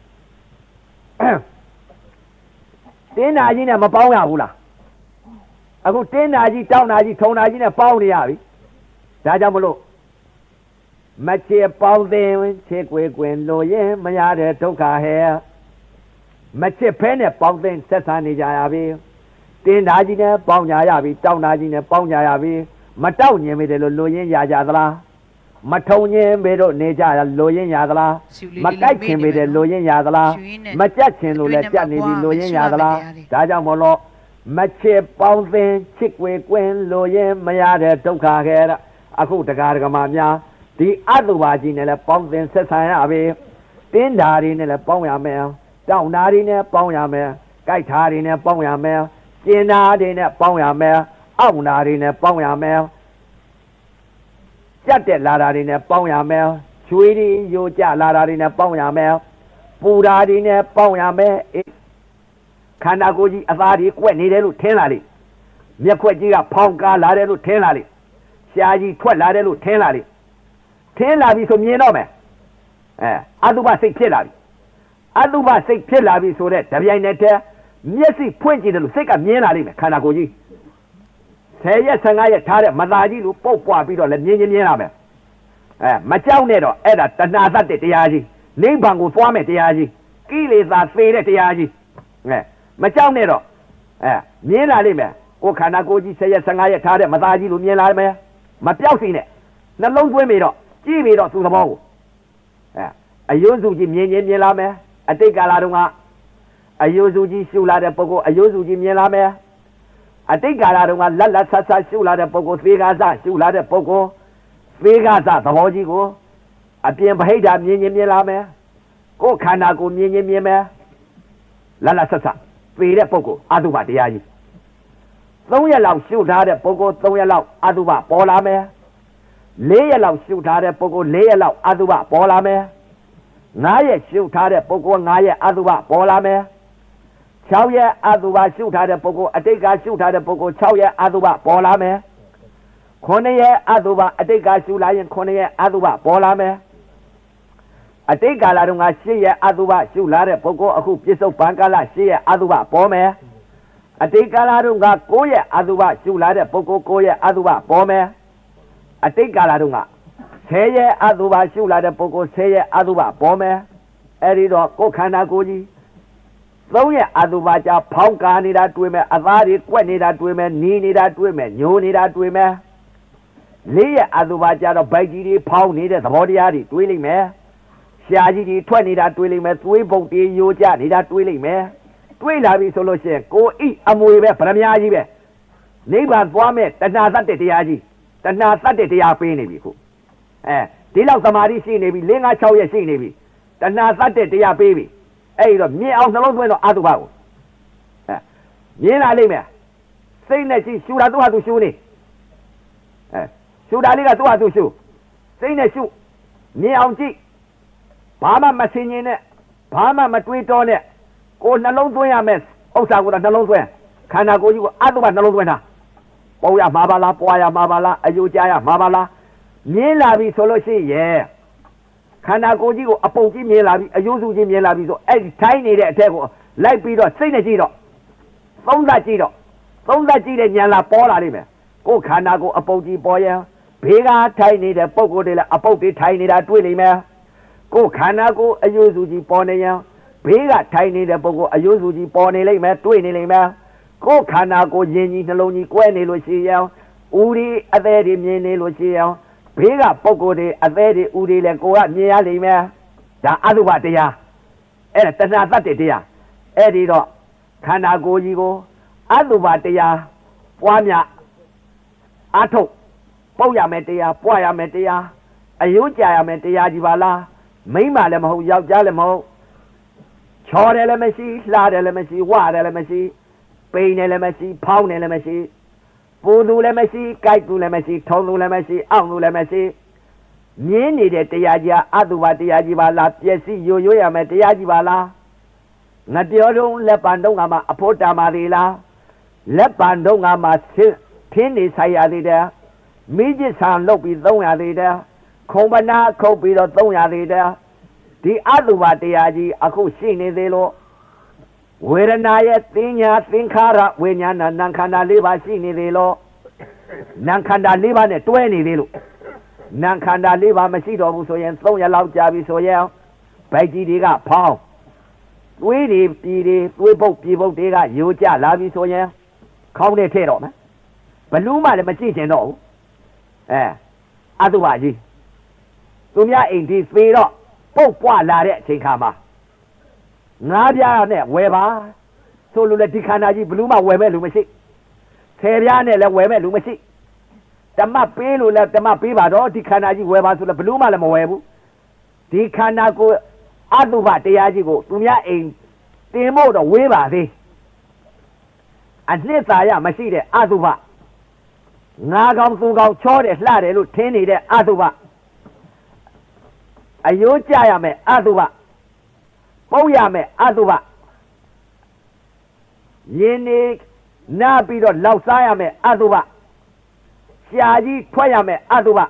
တင်းနာကြီးနဲ့မပေါင်းရဘူးလားအခုတင်းနာကြီးတောင်းနာကြီးထုံနာကြီးနဲ့ပေါင်းနေရပြီဒါကြောင့်မလို့မချေပေါင်းသိချေကွယ်ကွယ်လို့ရင်မရတဲ့ဒုက္ခဟဲ့မချစ်ဖဲနဲ့ပေါင်းသိဆက်ဆံနေကြရပြီတင်းနာကြီးနဲ့ပေါင်းကြရပြီတောင်းနာကြီးနဲ့ပေါင်းကြရပြီမတောက်ညင်မိတယ်လို့လို့ရင်ရကြသလားမထုံရင်ဘေတို့နေကြလိုရင်ရသလားမကြိုက်ခင်ပေတယ်လိုရင်ရသလားမကြက်ခင်လို့လည်းကြက်နေပြီလိုရင်ရသလားဒါကြောင့်မလို့မချစ်ပေါင်းသင်ချစ်ွယ်ကွင်းလိုရင်မရတဲ့ဒုက္ခခဲတဲ့အခုတရားဓမ္မများဒီအတုပါကြီးနဲ့လည်းပေါင်းသင်ဆက်ဆံရပြီတင်းဓာရီနဲ့လည်းပေါင်းရမယ်တောင်းဓာရီနဲ့ပေါင်းရမယ်ကြိုက်ဓာရီနဲ့ပေါင်းရမယ်ကျင်ဓာရီနဲ့ပေါင်းရမယ်အောက်ဓာရီနဲ့ပေါင်းရမယ်ကြက်တဲ့လာတာတွေနဲ့ပေါင်းရမယ်ချွေးတွေယိုကြလာတာတွေနဲ့ပေါင်းရမယ်ပူတာတွေနဲ့ပေါင်းရမယ်ခန္ဓာကိုယ်ကြီးအသားတွေကွက်နေတယ်လို့ထင်လာလိမျက်ခွက်ကြီးကဖောင်းကားလာတယ်လို့ထင်လာလိရှားကြီးထွက်လာတယ်လို့ထင်လာလိထင်လာပြီဆိုမြင်တော့မယ်အဲအတုပစိတ်ဖြစ်လာပြီအတုပစိတ်ဖြစ်လာပြီဆိုတဲ့တပြိုင်နက်တည်းမျက်စိဖွင့်ကြည့်တယ်လို့စိတ်ကမြင်လာလိမ့်မယ်ခန္ဓာကိုယ်ကြီးဆယ်ရက်ဆယ်ငါးရက်ထားတဲ့မသားကြီးလို့ပုတ်ပွားပြီးတော့လည်းမြင်းချင်းမြင်းလာမယ်အဲမကြောက်နဲ့တော့အဲ့ဒါတဏှာသတ်တဲ့တရားကြီးနိဗ္ဗာန်ကိုသွားမယ်တရားကြီးကိလေသာသေတဲ့တရားကြီးအဲမကြောက်နဲ့တော့အဲမြင်းလာလိမ့်မယ်ကိုယ်ခန္ဓာကိုယ်ကြီးဆယ်ရက်ဆယ်ငါးရက်ထားတဲ့မသားကြီးလို့မြင်လာမယ်မပြောက်စီနဲ့နှလုံးသွင်းပြီးတော့ကြည့်ပြီးတော့သူ့သဘောကိုအဲအယုံစုကြီးမြင်ချင်းမြင်လာမယ်အတိတ်ကာလတုန်းကအယုံစုကြီးရှုလာတဲ့ပုဂ္ဂိုလ်အယုံစုကြီးမြင်လာမယ်အတိတ်ကာလတုန်းကလက်လက်ဆက်ဆက်ရှုလာတဲ့ပုဂ္ဂိုလ်သေကာစရှုလာတဲ့ပုဂ္ဂိုလ်သေကာစသဘောကြီးကိုအပြင်ဗဟိတမြင်ချင်းမြင်လာမယ်ကိုယ်ခန္ဓာကိုမြင်ချင်းမြင်မယ်လက်လက်ဆက်ဆက်သေတဲ့ပုဂ္ဂိုလ်အတုပတရားကြီးသုံးရက်လောက်ရှုထားတဲ့ပုဂ္ဂိုလ်သုံးရက်လောက်အတုပပေါ်လာမယ်လေးရက်လောက်ရှုထားတဲ့ပုဂ္ဂိုလ်လေးရက်လောက်အတုပပေါ်လာမယ်ငါးရက်ရှုထားတဲ့ပုဂ္ဂိုလ်ငါးရက်အတုပပေါ်လာမယ်၆ရက်အတုပရှုထားတဲ့ပုဂ္ဂိုလ်အတိတ်ကရှုထားတဲ့ပုဂ္ဂိုလ်၆ရက်အတုပပေါ်လာမယ်ခုနှစ်ရက်အတုပအတိတ်ကရှုလာရင်ခုနှစ်ရက်အတုပပေါ်လာမယ်အတိတ်ကာလတုန်းကရှေ့ရဲ့အတုပရှုလာတဲ့ပုဂ္ဂိုလ်အခုပြစ္ဆုတ်ပံကာလရှေ့ရဲ့အတုပပေါ်မယ်အတိတ်ကာလတုန်းကကိုယ့်ရဲ့အတုပရှုလာတဲ့ပုဂ္ဂိုလ်ကိုယ့်ရဲ့အတုပပေါ်မယ်အတိတ်ကာလတုန်းကဆယ်ရဲ့အတုပရှုလာတဲ့ပုဂ္ဂိုလ်ဆယ်ရဲ့အတုပပေါ်မယ်အဲ့ဒီတော့ကိုယ်ခန္ဓာကိုယ်ကြီးသုံးရဲ့အတုပကြဖောင်းကာနေတာတွေ့မယ်အသားတွေကွက်နေတာတွေ့မယ်နီးနေတာတွေ့မယ်ညိုနေတာတွေ့မယ်လေးရဲ့အတုပကြတော့ဗိုက်ကြီးတွေဖောင်းနေတဲ့သဘောတရားတွေတွေ့လိမ့်မယ်ရှားကြီးတွေထွက်နေတာတွေ့လိမ့်မယ်သွေးပုတ်တွေယိုကျနေတာတွေ့လိမ့်မယ်တွေ့လာပြီဆိုလို့ရှိရင်ကိုဣအမွေပဲဗရမ ्या ကြီးပဲနိဗ္ဗာန်သွားမဲ့တဏှာသတ္တတရားကြီးတဏှာသတ္တတရားပေးနေပြီခုအဲဒီလောက်သမာဓိရှိနေပြီ၄၅၆ရက်ရှိနေပြီတဏှာသတ္တတရားပေးပြီအဲ့ဒီတော့မြင်အောင်နှလုံးသွင်းတော့အတုပကိုအဲမြင်လာလိမ့်မယ်စိတ်နဲ့ရှိရှူတာသူ့ဟာသူရှူနေအဲရှူတာလေးကသူ့ဟာသူရှူစိတ်နဲ့ရှူမြင်အောင်ကြည့်ဘာမှမဆင်ញင်နဲ့ဘာမှမတွေးတောနဲ့ကိုနှလုံးသွင်းရမယ်ဥစ္စာကိုတော့နှလုံးသွင်းခန္ဓာကိုယ်ကြီးကိုအတုပနှလုံးသွင်းတာပေါ်ရမှာပါလားပွားရမှာပါလားအယုကြားရမှာပါလားမြင်လာပြီဆိုလို့ရှိရင်ခန္ဓာကိုယ်ကြီးကိုအပုံကြီးမြင်လာပြီအယုစုကြီးမြင်လာပြီဆိုအဲ့ဒီထိုင်းနေတဲ့အထက်ကိုလိုက်ပြီးတော့စိတ်နဲ့ကြည့်တော့သုံးသပ်ကြည့်တော့သုံးသပ်ကြည့်တဲ့ဉာဏ်လာပေါ်လာလိမ့်မယ်ကိုယ်ခန္ဓာကိုယ်အပုံကြီးပေါ်ရင်ဘေးကထိုင်းနေတဲ့ပုံကိုယ်တွေလည်းအပုတ်တွေထိုင်းနေတာတွေ့လိမ့်မယ်ကိုယ်ခန္ဓာကိုယ်အယုစုကြီးပေါ်နေရင်ဘေးကထိုင်နေတဲ့ပုဂ္ဂိုလ်အယုစုကြီးပေါ်နေလိမ့်မယ်တွေ့နေလိမ့်မယ်ကိုယ်ခန္ဓာကိုယ်ယဉ်ကြီးနှလုံးကြီးကွဲနေလို့ရှိရင်ဥရီအသေးတွေမြင်နေလို့ရှိရင်ဘေးကပုဂ္ဂိုလ်တွေအသေးတွေဥရီလည်းကိုယ်ကမြင်ရလိမ့်မယ်ဒါအတုပတရားအဲ့ဒါတဏှာတတ္တတရားအဲ့ဒီတော့ခန္ဓာကိုယ်ကြီးကိုအတုပတရားပွားများအထုတ်ပုတ်ရမယ်တရားပွားရမယ်တရားအယုကြရမယ်တရားကြီးပါလားမိန်းမလည်းမဟုတ်ယောက်ျားလည်းမဟုတ်ချော်တယ်လည်းမရှိလှတယ်လည်းမရှိဝတယ်လည်းမရှိပိန်တယ်လည်းမရှိဖောင်းတယ်လည်းမရှိပူသူလည်းမရှိကြိုက်သူလည်းမရှိထုံသူလည်းမရှိအောင့်သူလည်းမရှိမြင်းနေတဲ့တရားကြီးအတုပတရားကြီးပါလားပျက်စီးယိုယွရမယ်တရားကြီးပါလားငါပြောတော့လက်ပံတော့ငါမှအဖို့တာပါသေးလားလက်ပံတော့ငါမှထင်းနေဆိုင်ရသေးတယ်မိကျစ်ဆံလုတ်ပြီးသုံးရသေးတယ်ခုံပနာခုတ်ပြီးတော့သုံးရသေးတယ်ဒီအတုပတရားကြီးအခုရှိနေသေးလို့ဝေဒနာရဲ့သင်ညာသင်္ခါရဝိညာဏနာခန္ဓာ၄ပါးရှိနေသေးလို့နာခန္ဓာ၄ပါးနဲ့တွဲနေသေးလို့နာခန္ဓာ၄ပါးမရှိတော့ဘူးဆိုရင်၃ရက်လောက်ကြာပြီဆိုရင်ဗိုက်ကြီးတွေကဖောင်းသွေးတွေပြည်တွေသွေးပုတ်ပြည်ပုတ်တွေကယိုကျလာပြီဆိုရင်ခေါင်းနဲ့ထဲတော့မယ်ဘလူးမှလည်းမကြည့်ချင်တော့ဘူးအဲအတုပကြီးသူများအိမ်ဒီသေတော့ပုတ်ပွားလာတဲ့အချိန်ခါမှာငါးပြားနဲ့ဝယ်ပါဆိုလို့လေဒီခန္ဓာကြီးဘလူးမှဝယ်မဲ့လူမရှိဆယ်ပြားနဲ့လည်းဝယ်မဲ့လူမရှိဓမ္မပေးလို့လည်းဓမ္မပေးပါတော့ဒီခန္ဓာကြီးဝယ်ပါဆိုလည်းဘလူးမှလည်းမဝယ်ဘူးဒီခန္ဓာကိုအတုပတရားကြီးကိုသူများအိမ်တင်ဖို့တော့ဝေးပါသေးအနှစ်သာရမရှိတဲ့အတုပငါကောင်သူကောင်ချောတယ်လှတယ်လို့ထင်နေတဲ့အတုပအယိုးကြရမယ်အတုပပုတ်ရမယ်အတုပယင်းနေနားပြီးတော့လောက်စားရမယ်အတုပရှားကြီးထွက်ရမယ်အတုပ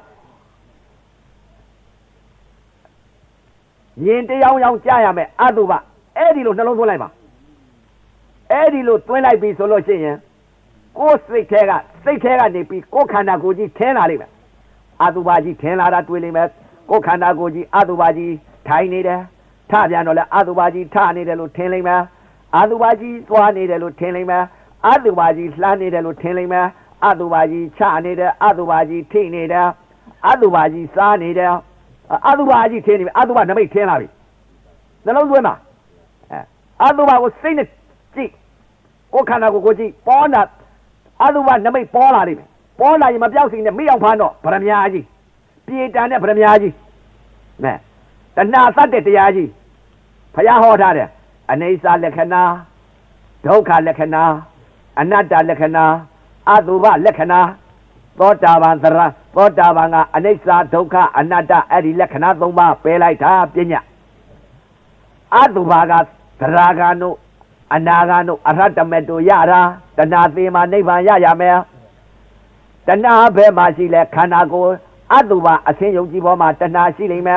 ယင်းတရားရောင်ကြရမယ်အတုပအဲ့ဒီလိုနှလုံးသွင်းလိုက်ပါအဲ့ဒီလိုသွင်းလိုက်ပြီဆိုလို့ရှိရင်ကိုယ်စိတ်ထဲကစိတ်ထဲကနေပြီးကိုယ်ခန္ဓာကိုယ်ကြီးထင်းလာလိမ့်မယ်အတုပကြီးထင်းလာတာတွေ့လိမ့်မယ်ကိုယ်ခန္ဓာကိုယ်ကြီးအတုပကြီးထိုင်နေတယ်ထပြန်တော့လဲအတုပကြီးထနေတယ်လို့ထင်လိမ့်မယ်အတုပကြီးသွားနေတယ်လို့ထင်လိမ့်မယ်အတုပကြီးလှမ်းနေတယ်လို့ထင်လိမ့်မယ်အတုပကြီးချနေတယ်အတုပကြီးထိနေတယ်အတုပကြီးစားနေတယ်အတုပကြီးထင်းနေပြီအတုပနမိတ်ထင်းလာပြီနှလုံးသွင်းပါအဲအတုပကိုစိတ်နဲ့ကြည့်ကိုယ်ခန္ဓာကိုယ်ကိုကြည့်ပေါ်တာအတုပနမိတ်ပေါ်လာလိမ့်မယ်ပေါ်လာရင်မပြောက်စိနေမိအောင်ဖမ်းတော့ဗရမ ्या ကြီးပြေတန်တဲ့ဗရမ ्या ကြီးနဲတဏှာသတ္တတရားကြီးဘုရားဟောထားတယ်အနိစ္စလက္ခဏာဒုက္ခလက္ခဏာအနတ္တလက္ခဏာအတုပလက္ခဏာသောတာပန်သရသောတာပန်ကအနိစ္စဒုက္ခအနတ္တအဲ့ဒီလက္ခဏာ၃ပါးပယ်လိုက်တာပညာအတုပကသရဂံတို့အနာဂံတို့အရဟတမေတို့ရတာတဏှာသေးမှာနိဗ္ဗာန်ရရမယ်တဏှာဘယ်မှာရှိလဲခန္ဓာကိုယ်အတုပအဆင်းယုံကြည်ပေါ်မှာတဏှာရှိလိမ့်မယ်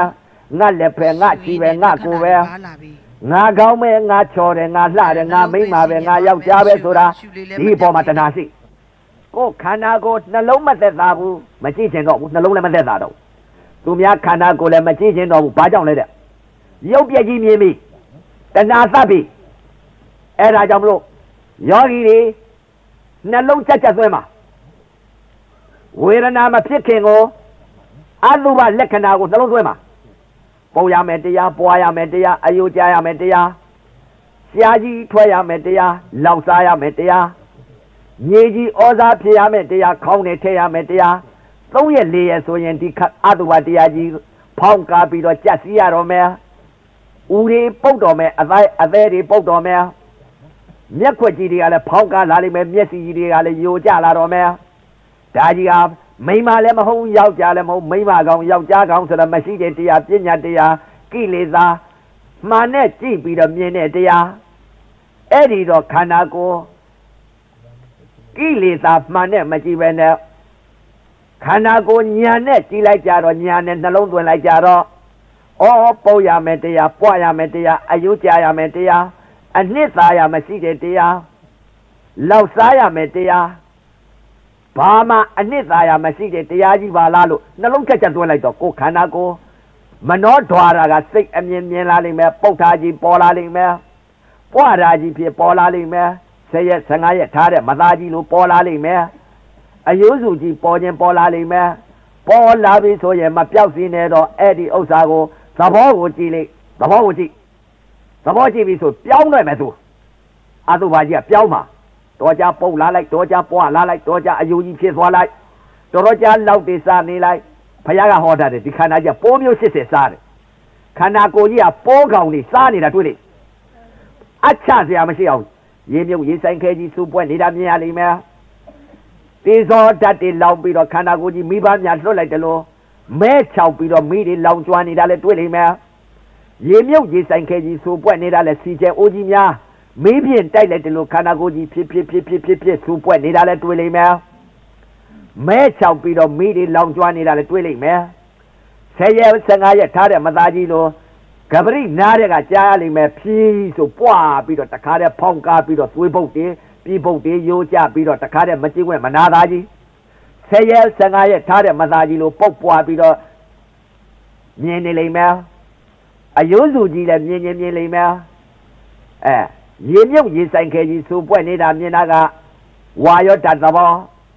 ငါလက်ဖဲငါချီပဲငါကိုပဲငါကောင်းမဲ့ငါချော်တယ်ငါလှတယ်ငါမိမ့်ပါပဲငါယောက်ျားပဲဆိုတာဒီအပေါ်မှာတဏှာရှိကိုခန္ဓာကိုနှလုံးမသက်သာဘူးမကြည့်ချင်တော့ဘူးနှလုံးလည်းမသက်သာတော့သူများခန္ဓာကိုလည်းမကြည့်ချင်တော့ဘူးဘာကြောင့်လဲတဲ့ရုပ်ပြည့်ကြီးမြင်ပြီတဏှာသတ်ပြီအဲ့ဒါကြောင့်မလို့ယောဂီတွေနှလုံးချက်ချက်သွင်းမှာဝေဒနာမဖြစ်ခင်ကိုအတုပလက္ခဏာကိုနှလုံးသွင်းမှာပုံရမယ်တရားပွားရမယ်တရားအယုကြရမယ်တရားရှားကြီးထွက်ရမယ်တရားလောက်စားရမယ်တရားမြေကြီးဩဇာဖြစ်ရမယ်တရားခေါင်းနဲ့ထည့်ရမယ်တရားသုံးရက်လေးရက်ဆိုရင်ဒီအတုပတရားကြီးဖောင်းကားပြီးတော့ကြက်စီရတော့မယ်ဦးတွေပုတ်တော်မယ်အသေးအသေးတွေပုတ်တော်မယ်မျက်ခွက်ကြီးတွေကလည်းဖောင်းကားလာလိမ့်မယ်မျက်စိကြီးတွေကလည်းယိုကျလာတော့မယ်ဒါကြီးကမိမလည်းမဟုတ်ယောက်ျားလည်းမဟုတ်မိမကောင်ယောက်ျားကောင်ဆိုတော့မရှိတဲ့တရားပညာတရားကိလေသာမှန်နဲ့ကြည့်ပြီးတော့မြင်တဲ့တရားအဲ့ဒီတော့ခန္ဓာကိုယ်ကိလေသာမှန်နဲ့မကြည့်ပဲနဲ့ခန္ဓာကိုယ်ညာနဲ့ကြည့်လိုက်ကြတော့ညာနဲ့နှလုံးသွင်းလိုက်ကြတော့ဩပုံရမယ်တရားပွားရမယ်တရားအယုကြရမယ်တရားအနှစ်သာရမရှိတဲ့တရားလောက်စားရမယ်တရားဘာမှအနှစ်သာရမရှိတဲ့တရားကြီးပါလားလို့နှလုံးချက်ချက်သွင်းလိုက်တော့ကိုယ်ခန္ဓာကိုယ်မနောဓွာရာကစိတ်အမြင်မြင်လာလိမ့်မယ်ပုတ်ထားကြီးပေါ်လာလိမ့်မယ်ပွားရာကြီးဖြစ်ပေါ်လာလိမ့်မယ်ဆယ်ရက်ဆယ်ငါးရက်ထားတဲ့မသားကြီးလိုပေါ်လာလိမ့်မယ်အယိုးစုကြီးပေါ်ခြင်းပေါ်လာလိမ့်မယ်ပေါ်လာပြီဆိုရင်မပြောက်စီနေတော့အဲ့ဒီဥစ္စာကိုသဘောကိုကြည့်လိုက်သဘောကိုကြည့်သဘောကြည့်ပြီဆိုပြောင်းလိုက်မယ်သူအတုပါကြီးကပြောင်းမှာတော်ကြပုတ်လာလိုက်တော်ကြပွားလာလိုက်တော်ကြအယိုးကြီးဖြစ်သွားလိုက်တော်တော်ကြလောက်တေစားနေလိုက်ဘုရားကဟောတာတယ်ဒီခန္ဓာကြီးပိုးမျိုးရှစ်ဆယ်စားတယ်ခန္ဓာကိုယ်ကြီးကပိုးကောင်နေစားနေတာတွေ့လေအချစရာမရှိအောင်ရေမြုပ်ရေဆိုင်ခဲကြီးစူပွက်နေတာမြင်ရလိမ့်မယ်တေဇောဓာတ်တွေလောင်ပြီးတော့ခန္ဓာကိုယ်ကြီးမိဘများလွတ်လိုက်တယ်လို့မဲချောက်ပြီးတော့မိတွေလောင်ကျွမ်းနေတာလည်းတွေ့လိမ့်မယ်ရေမြုပ်ရေဆိုင်ခဲကြီးစူပွက်နေတာလည်းစီကျဲအိုးကြီးများမင်းဖြင့်တိုက်လိုက်တယ်လို့ခန္ဓာကိုယ်ကြီးဖြစ်ဖြစ်ဖြစ်ဖြစ်ဖြစ်ဖြစ်စူပွက်နေတာလည်းတွေ့လိမ့်မယ်မဲချောက်ပြီးတော့မိတွေလောင်ကျွမ်းနေတာလည်းတွေ့လိမ့်မယ်ဆယ်ရက်ဆယ်ငါးရက်ထားတဲ့မသားကြီးလို့ကပရိနားတဲ့ကကြားရလိမ့်မယ်ဖြီးဆိုပွားပြီးတော့တခါတည်းဖောင်းကားပြီးတော့သွေးပုတ်တယ်ပြီးပုတ်တယ်ရိုးကြပြီးတော့တခါတည်းမကြည့်ခွင့်မနာသားကြီးဆယ်ရက်ဆယ်ငါးရက်ထားတဲ့မသားကြီးလို့ပုတ်ပွားပြီးတော့မြင်နေလိမ့်မယ်အယိုးစုကြီးလည်းမြင်မြင်မြင်လိမ့်မယ်အဲရေမြုပ်ရေဆိုင်ခဲကြီးစူပွက်နေတာမြင်တာကဝါရောတတ်သဘော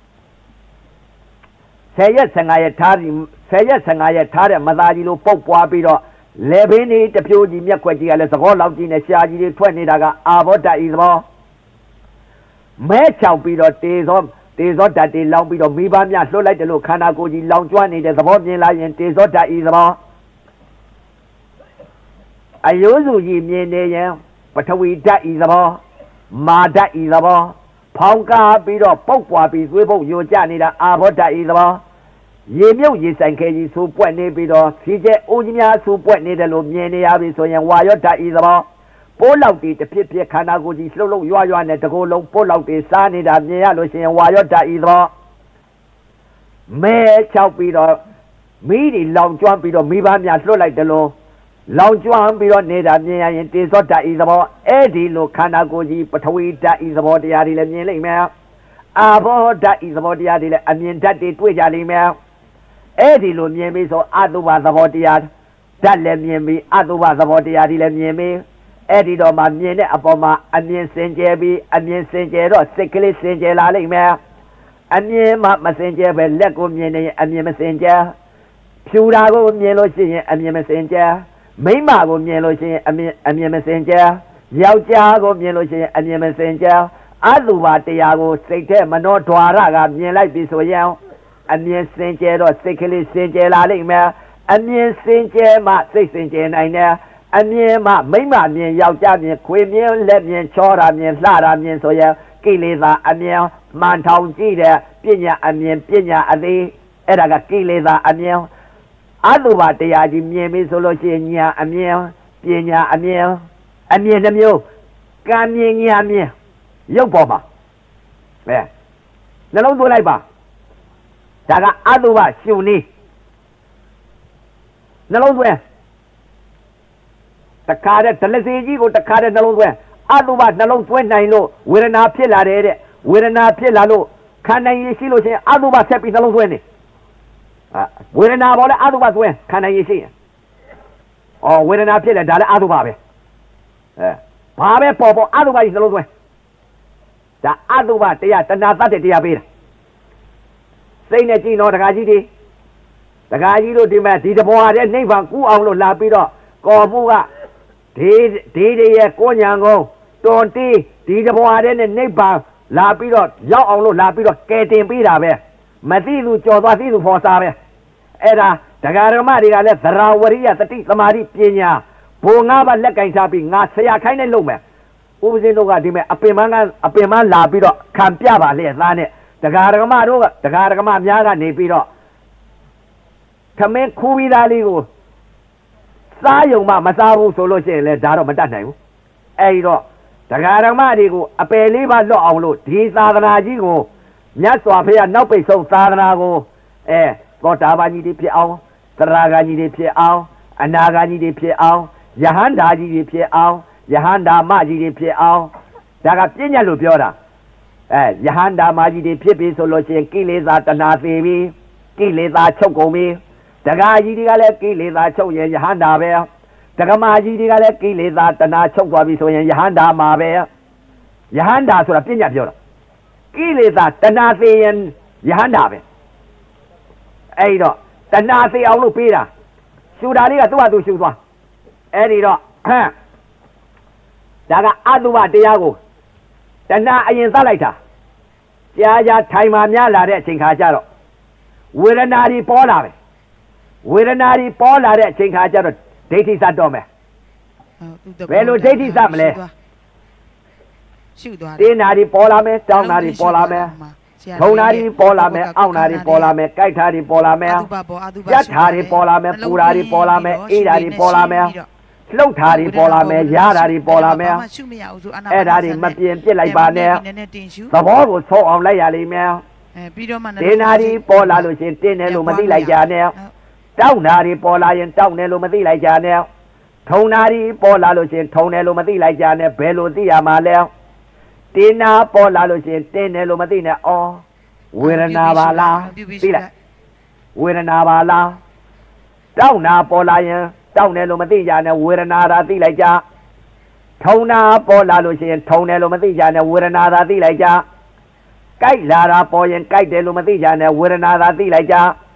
ဆယ်ရက်ဆယ်ငါးရက်ထားပြီးဆယ်ရက်ဆယ်ငါးရက်ထားတဲ့မသားကြီးလို့ပုတ်ပွားပြီးတော့လေဘင်းနေတပြိုးကြီးမျက်ခွက်ကြီးကလည်းသဘောလောက်ကြီးနဲ့ရှားကြီးတွေထွက်နေတာကအာဘောဓာတ်ဤသဘောမဲချောက်ပြီးတော့တေဇောတေဇောဓာတ်တွေလောင်ပြီးတော့မိဘများလွှတ်လိုက်တယ်လို့ခန္ဓာကိုယ်ကြီးလောင်ကျွမ်းနေတဲ့သဘောမြင်လာရင်တေဇောဓာတ်ဤသဘောအယိုးစုကြီးမြင်နေရင်ပထဝီဓာတ်ဤသဘောမာဓာတ်ဤသဘောဖောင်းကားပြီးတော့ပုတ်ပွားပြီးသွေးပုတ်ယိုကျနေတာအာဘောဓာတ်ဤသဘောရေမြုပ်ရေဆိုင်ခဲကြီးစူပွက်နေပြီးတော့ဖြီးကျဲအိုးကြီးများစူပွက်နေတယ်လို့မြင်နေရပြီဆိုရင်ဝါရောဓာတ်ဤသဘောပိုးလောက်တီတစ်ဖြစ်ဖြစ်ခန္ဓာကိုယ်ကြီးလှုပ်လှုပ်ရွရွနဲ့တကိုယ်လုံးပိုးလောက်တီစားနေတာမြင်ရလို့ရှိရင်ဝါရောဓာတ်ဤသဘောမဲချောက်ပြီးတော့မိတွေလောင်ကျွမ်းပြီးတော့မိဘများလွှတ်လိုက်တယ်လို့လောင်ကျွမ်းပြီးတော့နေတာမြင်ရရင်တေဇောဓာတ်ဤသဘောအဲ့ဒီလိုခန္ဓာကိုယ်ကြီးပထဝီဓာတ်ဤသဘောတရားတွေလည်းမြင်လိမ့်မယ်အာဘောဓာတ်ဤသဘောတရားတွေလည်းအမြင်ဓာတ်တွေတွေ့ကြလိမ့်မယ်အဲ့ဒီလိုမြင်ပြီးဆိုအတုပသဘောတရားဓာတ်လည်းမြင်ပြီးအတုပသဘောတရားတွေလည်းမြင်ပြီးအဲ့ဒီတော့မှမြင်တဲ့အပေါ်မှာအမြင်စင်ကြယ်ပြီးအမြင်စင်ကြယ်တော့စိတ်ကလေးစင်ကြယ်လာလိမ့်မယ်အမြင်မှမစင်ကြယ်ပဲလက်ကိုမြင်နေရင်အမြင်မစင်ကြယ်ဖြူတာကိုမြင်လို့ရှိရင်အမြင်မစင်ကြယ်မိန်းမကိုမြင်လို့ရှိရင်အမြင်အမြင်မစင်ကြယ်ယောက်ျားကိုမြင်လို့ရှိရင်အမြင်မစင်ကြယ်အတုပတရားကိုစိတ်ထဲမနောဓွာရကမြင်လိုက်ပြီဆိုရင်အမြင်စင်ကြယ်တော့စိတ်ကလေးစင်ကြယ်လာလိမ့်မယ်အမြင်စင်ကြယ်မှစိတ်စင်ကြယ်နိုင်တယ်အမြင်မှမိမ့်မမြင်ယောက်ျားမြင်ခွေမြင်လက်မြင်ချောတာမြင်လှတာမြင်ဆိုရင်ကိလေသာအမြင်မှန်ထောင်ကြည့်တဲ့ပညာအမြင်ပညာအသေးအဲ့ဒါကကိလေသာအမြင်အတုပတရားကြီးမြင်ပြီဆိုလို့ရှိရင်ညာအမြင်ပညာအမြင်အမြင်တစ်မျိုးကံမြင်ညာမြင်ရုပ်ပေါ်မှာပဲနှလုံးသွင်းလိုက်ပါဒါကအတုပရှင်နေနှလုံးသွင်းตะคาเดตะละซีจีကိုตะคาเดနှလုံးသွင်းအတုပနှလုံးသွင်းနိုင်လို့ဝေဒနာဖြစ်လာတယ်တဲ့ဝေဒနာဖြစ်လာလို့ခံနိုင်ရရှိလို့ရှင်အတုပဆက်ပြီးနှလုံးသွင်းနေအာဝေဒနာပေါ်လဲအတုပသွင်းခံနိုင်ရရှိရင်အော်ဝေဒနာဖြစ်လဲဒါလည်းအတုပပဲအဲဘာပဲပေါ်ပေါ်အတုပကြီးနှလုံးသွင်းဒါအတုပတရားတဏှာတတ်တဲ့တရားပေးတာစိတ်နဲ့ကြည့်တော့တခါကြီးဒီတခါကြီးတို့ဒီမဲ့ဒီတဘောဟာတဲ့နိဗ္ဗာန်ကူအောင်လို့လာပြီးတော့ကော်မှုကဒီဒီတည်းရဲ့ကိုညာကုန်းတွန်တီးဒီတဘောဟာတဲ့နိဗ္ဗာန်လာပြီးတော့ရောက်အောင်လို့လာပြီးတော့ကဲတင်ပေးတာပဲမသိသူကြော်သွားသိသူဖော်စားပဲအဲ့ဒါဒကာရမတွေကလည်းသရဝရိယတတိသမာဓိပညာဘုံငါးပါးလက်ကင်ထားပြီးငါဆရာခိုင်းနဲ့လုပ်မယ်ဥပဇင်းတို့ကဒီမဲ့အပင်မန်းကအပင်မန်းလာပြီးတော့ခံပြပါလေသားနဲ့ဒကာရမတို့ကဒကာရမများကနေပြီးတော့ခမင်းခူးပြီးသားလေးကိုစားယုံမှမစားဘူးဆိုလို့ရှိရင်လည်းဒါတော့မတတ်နိုင်ဘူးအဲ့ဒီတော့ဒကာရမတွေကိုအပယ်လေးပါလွတ်အောင်လို့ဒီသာသနာကြီးကိုမြတ်စွာဘုရားနောက်ပိတ်ဆုံးသာသနာကိုအဲသောတာပန်ကြီးတွေဖြစ်အောင်သရဂါကြီးတွေဖြစ်အောင်အနာဂါကြီးတွေဖြစ်အောင်ယဟန္တာကြီးတွေဖြစ်အောင်ယဟန္တာမကြီးတွေဖြစ်အောင်ဒါကပြည့်ညတ်လို့ပြောတာအဲယဟန္တာမကြီးတွေဖြစ်ပြီဆိုလို့ရှိရင်ကိလေသာတဏှာသေးပြီကိလေသာချုပ်ကုန်ပြီဒကာကြီးတွေကလည်းကိလေသာချုပ်ရင်ယဟန္တာပဲဒကမာကြီးတွေကလည်းကိလေသာတဏှာချုပ်သွားပြီဆိုရင်ယဟန္တာမှာပဲယဟန္တာဆိုတာပြည့်ညတ်ပြောတာကိလေသာတဏှာသေးရင်ယဟန္တာပဲအဲ့တော့တဏှာသေးအောင်လို့ပေးတာရှူတာလေးကသူ့ဟာသူရှူသွားအဲ့ဒီတော့ဟမ်ဒါကအတုပတရားကိုတဏှာအရင်သတ်လိုက်တာကြာကြာထိုင်မှများလာတဲ့အချိန်ခါကျတော့ဝေဒနာတွေပေါ်လာပဲဝေဒနာတွေပေါ်လာတဲ့အချိန်ခါကျတော့ဒိဋ္ဌိစတော့မယ်ဘယ်လိုဒိဋ္ဌိစမလဲရှုသွားတယ်တင်းနာတွေပေါ်လာမယ်တောင်းနာတွေပေါ်လာမယ်ထုံနာတွေပေါ်လာမယ်အောင့်နာတွေပေါ်လာမယ်ကြိုက်တာတွေပေါ်လာမယ်ကြက်တာတွေပေါ်လာမယ်ပူတာတွေပေါ်လာမယ်အေးတာတွေပေါ်လာမယ်လှုပ်တာတွေပေါ်လာမယ်ရားတာတွေပေါ်လာမယ်အဲ့ဒါတွေမပြင်းပြစ်လိုက်ပါနဲ့သဘောကိုဆုံးအောင်လိုက်ရလိမ့်မယ်ပြီးတော့မှတင်းနာတွေပေါ်လာလို့ရှင်တင်းတယ်လို့မသိလိုက်ကြနဲ့တောင်းနာတွေပေါ်လာရင်တောင်းတယ်လို့မသိလိုက်ကြနဲ့ထုံနာတွေပေါ်လာလို့ရှင်ထုံတယ်လို့မသိလိုက်ကြနဲ့ဘယ်လိုသိရမှာလဲတင်းနာပေါ်လာလို့ရှင်တင်းတယ်လို့မသိနဲ့အော်ဝေဒနာပါလားသိလိုက်ဝေဒနာပါလားတောင်းနာပေါ်လာရင်တောင်းတယ်လို့မသိကြနဲ့ဝေဒနာသာသိလိုက်ကြထုံနာပေါ်လာလို့ရှင်ထုံတယ်လို့မသိကြနဲ့ဝေဒနာသာသိလိုက်ကြကြိုက်လာတာပေါ်ရင်ကြိုက်တယ်လို့မသိကြနဲ့ဝေဒနာသာသိလိုက်ကြ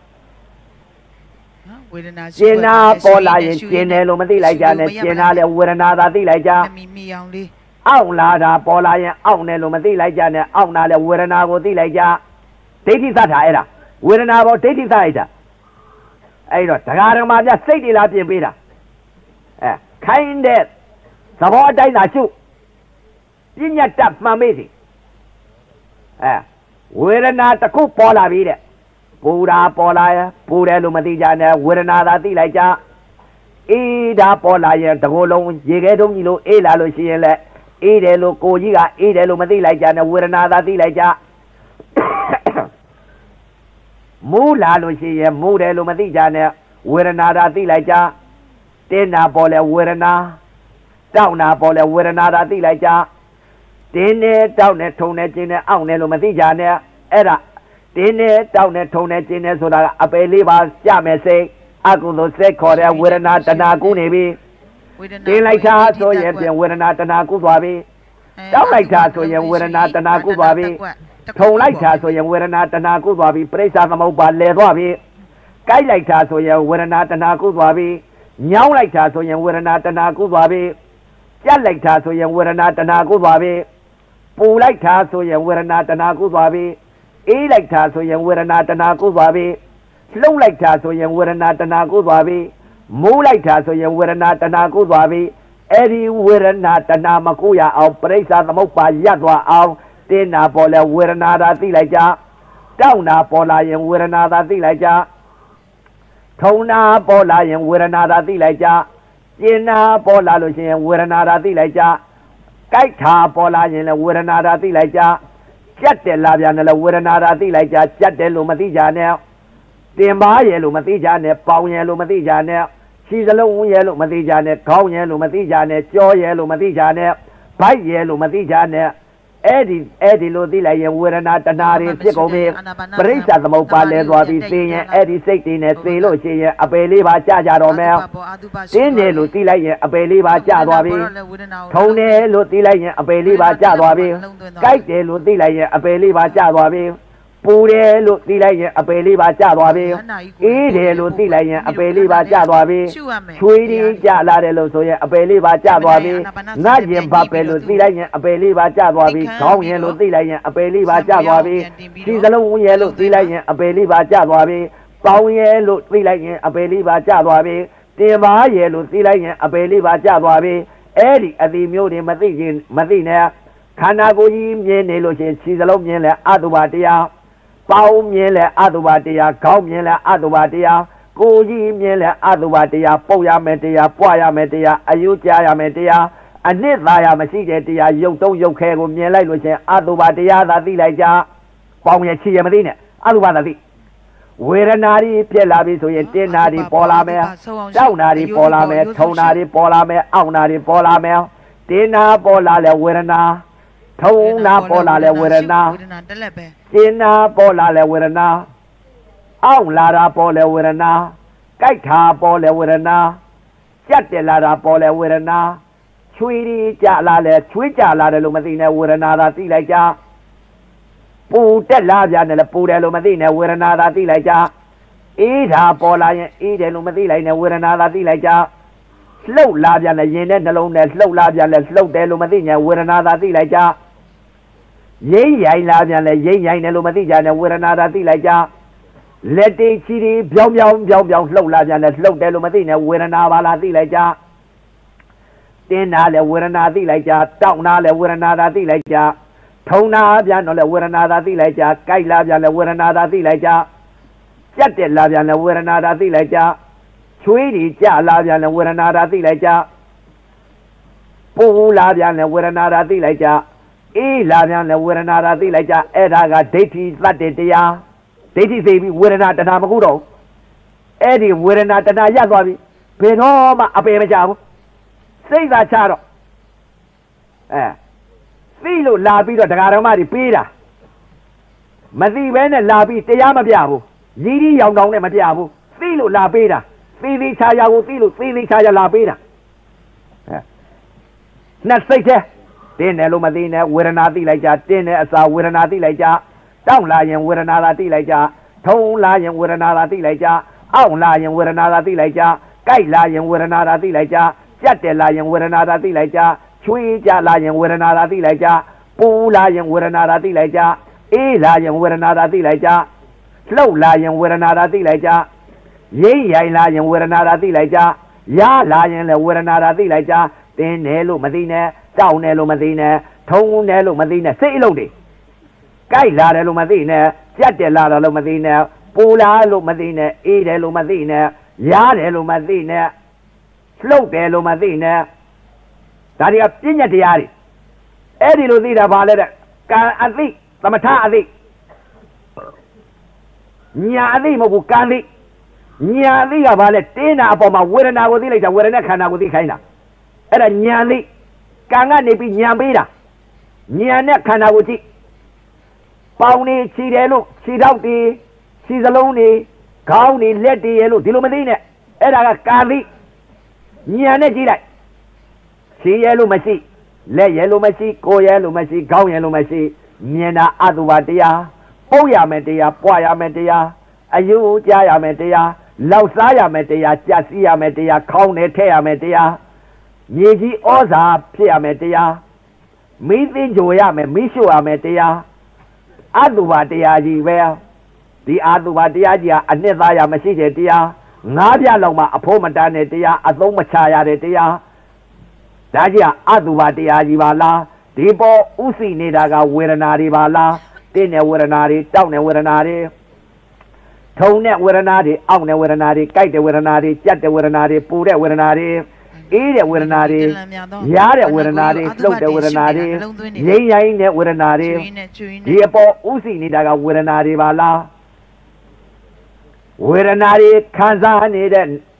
ဝေဒနာကျင်နာပေါ်လာရင်ကျင်တယ်လို့မသိလိုက်ကြနဲ့ကျင်နာလည်းဝေဒနာသာသိလိုက်ကြမိမိအောင်လေးအောင့်လာတာပေါ်လာရင်အောင့်တယ်လို့မသိလိုက်ကြနဲ့အောင့်လာလည်းဝေဒနာကိုသိလိုက်ကြဒိဋ္ဌိသတ်တာအဲ့ဒါဝေဒနာပေါ်ဒိဋ္ဌိသတ်လိုက်တာအဲ့တော့ဒကာဒကမာပြစိတ်တွေလားပြင်ပေးတာအဲခိုင်းတဲ့သဘောအတိုင်းသာရှုပညာတတ်မှန်မေးစီအဲဝေဒနာတစ်ခုပေါ်လာပြီတဲ့ပူတာပေါ်လာရင်ပူတယ်လို့မသိကြနဲ့ဝေဒနာသာသိလိုက်ကြအေးဒါပေါ်လာရင်တကိုယ်လုံးရေခဲတုံးကြီးလို့အေးလာလို့ရှိရင်လည်းအေးတယ်လို့ကိုကြီးကအေးတယ်လို့မသိလိုက်ကြနဲ့ဝေဒနာသာသိလိုက်ကြမူးလာလို့ရှိရင်မူးတယ်လို့မသိကြနဲ့ဝေဒနာသာသိလိုက်ကြတင်းနာပေါ်လဲဝေဒနာတောက်နာပေါ်လဲဝေဒနာသာသိလိုက်ကြတင်းနဲ့တောက်နဲ့ထုံနဲ့ကျင်းနဲ့အောင့်နဲ့လို့မသိကြနဲ့အဲ့ဒါတင်းနဲ့တောက်နဲ့ထုံနဲ့ကျင်းနဲ့ဆိုတာကအပယ်လေးပါကြမယ်စိတ်အကုသိုလ်စိတ်ခေါ်တဲ့ဝေဒနာတဏှာကူးနေပြီတင်းလိုက်တာဆိုရင်ပြန်ဝေဒနာတဏှာကူးသွားပြီတောက်လိုက်တာဆိုရင်ဝေဒနာတဏှာကူးသွားပြီထုံလိုက်တာဆိုရင်ဝေဒနာတဏှာကူးသွားပြီပြိဿသမုပ္ပါလဲသွားပြီကြိုက်လိုက်တာဆိုရင်ဝေဒနာတဏှာကူးသွားပြီညောင်းလိုက်တာဆိုရင်ဝေဒနာတဏှာကူးသွားပြီကြက်လိုက်တာဆိုရင်ဝေဒနာတဏှာကူးသွားပြီပူလိုက်တာဆိုရင်ဝေဒနာတဏှာကူးသွားပြီအေးလိုက်တာဆိုရင်ဝေဒနာတဏှာကူးသွားပြီလှုပ်လိုက်တာဆိုရင်ဝေဒနာတဏှာကူးသွားပြီမိုးလိုက်တာဆိုရင်ဝေဒနာတဏှာကူးသွားပြီအဲ့ဒီဝေဒနာတဏှာမကူရအောင်ပြိဿသမုပ္ပါရပ်သွားအောင်တင်းနာပေါ်လဲဝေဒနာသာသိလိုက်ကြတောက်နာပေါ်လာရင်ဝေဒနာသာသိလိုက်ကြထုံနာပေါ်လာရင်ဝေဒနာသာသိလိုက်ကြကျင်နာပေါ်လာလို့ရှိရင်ဝေဒနာသာသိလိုက်ကြကြိုက်တာပေါ်လာရင်လည်းဝေဒနာသာသိလိုက်ကြကြက်တယ်လာပြန်တယ်လည်းဝေဒနာသာသိလိုက်ကြကြက်တယ်လို့မသိကြနဲ့တင်ပါရဲ့လို့မသိကြနဲ့ပေါင်ရဲ့လို့မသိကြနဲ့ရှိစလုံးရဲလို့မသိကြနဲ့ခေါင်းရဲလို့မသိကြနဲ့ကြောရဲလို့မသိကြနဲ့ဗိုက်ရဲလို့မသိကြနဲ့အဲ့ဒီအဲ့ဒီလိုသိလိုက်ရင်ဝေဒနာတဏှာတွေဖြစ်ကုန်ပြီပရိစ္ဆာသမုပ္ပါလဲသွားပြီးသိရင်အဲ့ဒီစိတ်တွေနဲ့သိလို့ရှိရင်အပယ်လေးပါကြာကြတော့မယ်တင်းတယ်လို့သိလိုက်ရင်အပယ်လေးပါကြာသွားပြီထုံတယ်လို့သိလိုက်ရင်အပယ်လေးပါကြာသွားပြီကြိုက်တယ်လို့သိလိုက်ရင်အပယ်လေးပါကြာသွားပြီပူတယ်လို့သိလိုက်ရင်အပယ်လေးပါကြာသွားပြီအေးတယ်လို့သိလိုက်ရင်အပယ်လေးပါကြာသွားပြီချွေးဒီကြာလာတယ်လို့ဆိုရင်အပယ်လေးပါကြာသွားပြီငါကျင်ဘာပဲလို့သိလိုက်ရင်အပယ်လေးပါကြာသွားပြီခေါင်းရင်လို့သိလိုက်ရင်အပယ်လေးပါကြာသွားပြီဒီစလုံးရဲလို့သိလိုက်ရင်အပယ်လေးပါကြာသွားပြီပေါင်းရဲလို့သိလိုက်ရင်အပယ်လေးပါကြာသွားပြီတင်ပါရဲလို့သိလိုက်ရင်အပယ်လေးပါကြာသွားပြီအဲ့ဒီအတိမျိုးတွေမသိရင်မသိနဲ့ခန္ဓာကိုယ်ကြီးမြင်နေလို့ရှိရင်ခြေစလုံးမြင်လဲအတုပါတရားပေါင်းမြင်လဲအတုပါတရားခေါင်းမြင်လဲအတုပါတရားကိုယ်ကြီးမြင်လဲအတုပါတရားပုတ်ရမယ်တရားပွားရမယ်တရားအယုကြားရမယ်တရားအနှစ်သာရမရှိတဲ့တရားရုပ်တုံးရုပ်ခဲကိုမြင်လိုက်လို့ချင်းအတုပါတရားသာသိလိုက်ကြပေါင်းရချီရမသိနဲ့အတုပါသာသိဝေဒနာတွေပြက်လာပြီဆိုရင်တင်းနာတွေပေါ်လာမယ်တောက်နာတွေပေါ်လာမယ်ထုံနာတွေပေါ်လာမယ်အောင့်နာတွေပေါ်လာမယ်တင်းနာပေါ်လာလဲဝေဒနာထုံနာပေါ်လာလဲဝေဒနာတင်းနာပေါ်လာလဲဝေဒနာအောင့်လာတာပေါ်လဲဝေဒနာကြိုက်တာပေါ်လဲဝေဒနာကြက်တယ်လာတာပေါ်လဲဝေဒနာချွေးရီကြလာလဲချွေးကြလာတယ်လို့မသိနဲ့ဝေဒနာသာသိလိုက်ကြပူတက်လာပြန်တယ်လေပူတယ်လို့မသိနဲ့ဝေဒနာသာသိလိုက်ကြအေးတာပေါ်လာရင်အေးတယ်လို့မသိလိုက်နဲ့ဝေဒနာသာသိလိုက်ကြလှုပ်လာပြန်တယ်ရင်တဲ့နှလုံးနဲ့လှုပ်လာပြန်လဲလှုပ်တယ်လို့မသိနဲ့ဝေဒနာသာသိလိုက်ကြရိမ့်ရိုင်လာပြန်လဲရိမ့်ရိုင်တယ်လို့မသိကြနဲ့ဝေဒနာသာသိလိုက်ကြလက်တေးချီတွေပြောင်းပြောင်းပြောင်းပြောင်းလှုပ်လာပြန်လဲလှုပ်တယ်လို့မသိနဲ့ဝေဒနာပါလားသိလိုက်ကြတင်းနာလဲဝေဒနာသိလိုက်ကြတောက်နာလဲဝေဒနာသာသိလိုက်ကြထုံနာပြန်တော့လဲဝေဒနာသာသိလိုက်ကြကြိုက်လာပြန်လဲဝေဒနာသာသိလိုက်ကြကြက်တက်လာပြန်လဲဝေဒနာသာသိလိုက်ကြချွေးတွေကြလာပြန်လဲဝေဒနာသာသိလိုက်ကြပူလာပြန်လဲဝေဒနာသာသိလိုက်ကြအေးလာပြန်လဲဝေဒနာသာသိလိုက်ကြအဲ့ဒါကဒိဋ္ဌိသတ္တတရားဒိဋ္ဌိသိပြီးဝေဒနာတဏှာမကူတော့အဲ့ဒီဝေဒနာတဏှာရပ်သွားပြီဘယ်တော့မှအပယ်မကြဘူးစိတ်သာချတော့အဲသိလို့လာပြီးတော့တရားဓမ္မတွေပေးတာမသိဘဲနဲ့လာပြီးတရားမပြဘူးရည်ရည်ရောင်တောင်နဲ့မပြဘူးသိလို့လာပေးတာသိသိချာချာကိုသိလို့သိသိချာချာလာပေးတာအဲနှစ်စိတ်သေးတင်းတယ်လို့မသိနဲ့ဝေဒနာသိလိုက်ကြတင်းတဲ့အစာဝေဒနာသိလိုက်ကြတောက်လာရင်ဝေဒနာသာသိလိုက်ကြထုံလာရင်ဝေဒနာသာသိလိုက်ကြအောင့်လာရင်ဝေဒနာသာသိလိုက်ကြကြိုက်လာရင်ဝေဒနာသာသိလိုက်ကြကြက်တယ်လာရင်ဝေဒနာသာသိလိုက်ကြချွေးကြလာရင်ဝေဒနာသာသိလိုက်ကြပူလာရင်ဝေဒနာသာသိလိုက်ကြအေးလာရင်ဝေဒနာသာသိလိုက်ကြလှုပ်လာရင်ဝေဒနာသာသိလိုက်ကြရိမ့်ရိုင်လာရင်ဝေဒနာသာသိလိုက်ကြရလာရင်လည်းဝေဒနာသာသိလိုက်ကြတင်းတယ်လို့မသိနဲ့တောက်တယ်လို့မသိနဲ့ထုံတယ်လို့မသိနဲ့စိတ်အလုပ်တွေကြိုက်လာတယ်လို့မသိနဲ့ကြက်တယ်လာတယ်လို့မသိနဲ့ပူလာလို့မသိနဲ့အေးတယ်လို့မသိနဲ့ရတယ်လို့မသိနဲ့လှုပ်တယ်လို့မသိနဲ့ဒါတွေကပြဉ္ညာတရားတွေအဲ့ဒီလိုသိတာဘာလဲတဲ့ကံအသိသမထအသိညာအသိမဟုတ်ဘူးကံသိညာအသိကဘာလဲတင်းတာအပေါ်မှာဝေဒနာကိုသိလိုက်တာဝေဒနာခန္ဓာကိုသိခိုင်းတာအဲ့ဒါညာသိကံကနေပြီးညာပေးတာညာနဲ့ခန္ဓာကိုကြည့်ပေါင်းနေခြေတယ်လို့ခြေထောက်တွေခြေစလုံးတွေခေါင်းတွေလက်တွေရဲ့လို့ဒီလိုမသိနဲ့အဲ့ဒါကကာသိညာနဲ့ကြည့်လိုက်ခြေရဲ့လို့မရှိလက်ရဲ့လို့မရှိကိုယ်ရဲ့လို့မရှိခေါင်းရဲ့လို့မရှိမြင်တာအတုပါတရားပုတ်ရမယ်တရားပွားရမယ်တရားအယုကြားရမယ်တရားလောက်စားရမယ်တရားကြက်စီရမယ်တရားခေါင်းနဲ့ထည့်ရမယ်တရားမြေကြီးဩဇာဖြစ်ရမယ်တရားမီးသင်္ကြိုရမယ်မီးရှို့ရမယ်တရားအတုပါတရားကြီးပဲဒီအတုပါတရားကြီးကအနှစ်သာရမရှိတဲ့တရားငါးပြလောက်မှအဖို့မတန်းတဲ့တရားအသုံးမချရတဲ့တရားဒါကြီးကအတုပါတရားကြီးပါလားဒီပေါ်ဥသိနေတာကဝေဒနာတွေပါလားတင်းတဲ့ဝေဒနာတွေတောက်တဲ့ဝေဒနာတွေထုံတဲ့ဝေဒနာတွေအောင့်တဲ့ဝေဒနာတွေကြိုက်တဲ့ဝေဒနာတွေကြက်တဲ့ဝေဒနာတွေပူတဲ့ဝေဒနာတွေအေးတဲ့ဝေဒနာတွေရတဲ့ဝေဒနာတွေလှုပ်တဲ့ဝေဒနာတွေငြိမ်းရိုင်းတဲ့ဝေဒနာတွေဒီအပေါ်ဥသိနေတာကဝေဒနာတွေပါလားဝေဒနာတွေခံစားနေတဲ့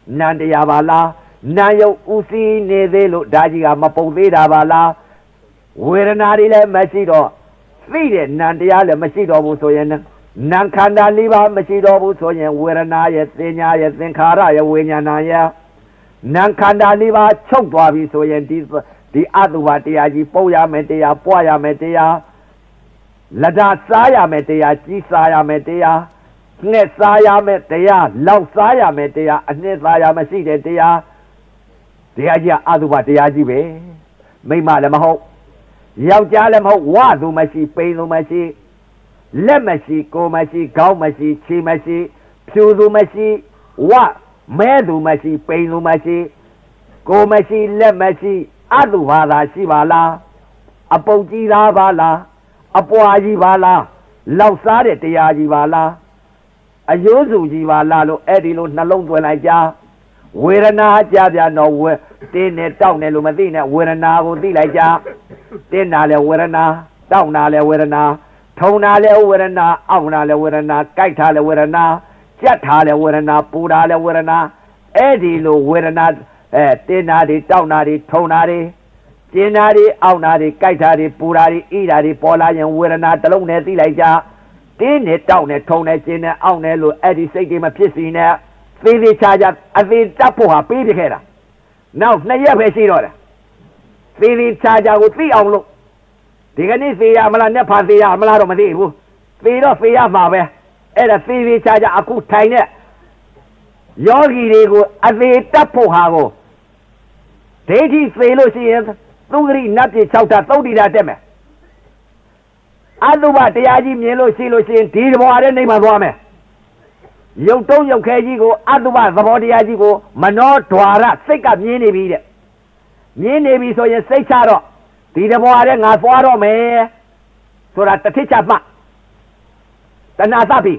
Nandia Bala, Nayo Usi Nezelo, Dajiga Mapoveda Bala, Weranari Machido, feed it, Nandia Machido Busoyan, Nankanda Liva Machido Busoyan, Weranaya, Thenya, Zinkara, Winyanaya, Nankanda Liva, Chokwabi Soyan, the Aduatia, Poya Metea, Poya Metea, Lada Saya Metea, Gisaya Metea, Nesaya Metea, Lausaya Metea, Nesaya Mesidetea, the Aja Aduatia, Mima Lemaho, Yaujalemo, Wadu Masi, Penu Masi, Lemasi, Komasi, Gaumasi, Chimasi, Pseudo Masi, Wa, Medu Masi, Penu Masi, Komasi, Lemasi, Aduvada Shivala, Apogida Vala, Apoaji Vala, Lausade Teaji Vala, Ayozu Jivala, Edilo, Nalong Welaja, Werana Jaja no, Tene Town Elumadina, Werana, Dilaja, Tenale Werana, Downale Werana, Tonale Werana, Aunale Werana, Kaitale Werana, Jatale Werana, Pudale Werana, Edilo Werana, Tenadi, Downadi, Tonadi, Tenadi, Aunadi, Kaitadi, Pudadi, Idadi, Pola, and Werana, Talone Dilaja, Tene Town, Tone, Jena, Aunelo, Eddie Sagi Mapisina. Fili charger, I feel Tapuha, Pidi Hera. Now, Naya Pesino. Fili charger with three outlook. The Ganisi Amala Nepasi Amalaro Madibu. Fido Fia Mave. And a Fili charger, a good tiny. Yogi Rego, I feel Tapuhago. Tati Felocians, Tugri Nati Chauta, Todi Deme. Aduba, the Aji Melo Silocian, Timo, I don't name a woman. You don't you can go, Aduba, the body Ajigo, Manor, Tuara, sick of Yenibi. Yenibi, so you say Charo. Tida Moare, Nafaro, me. So that the teacher, the Nazapi.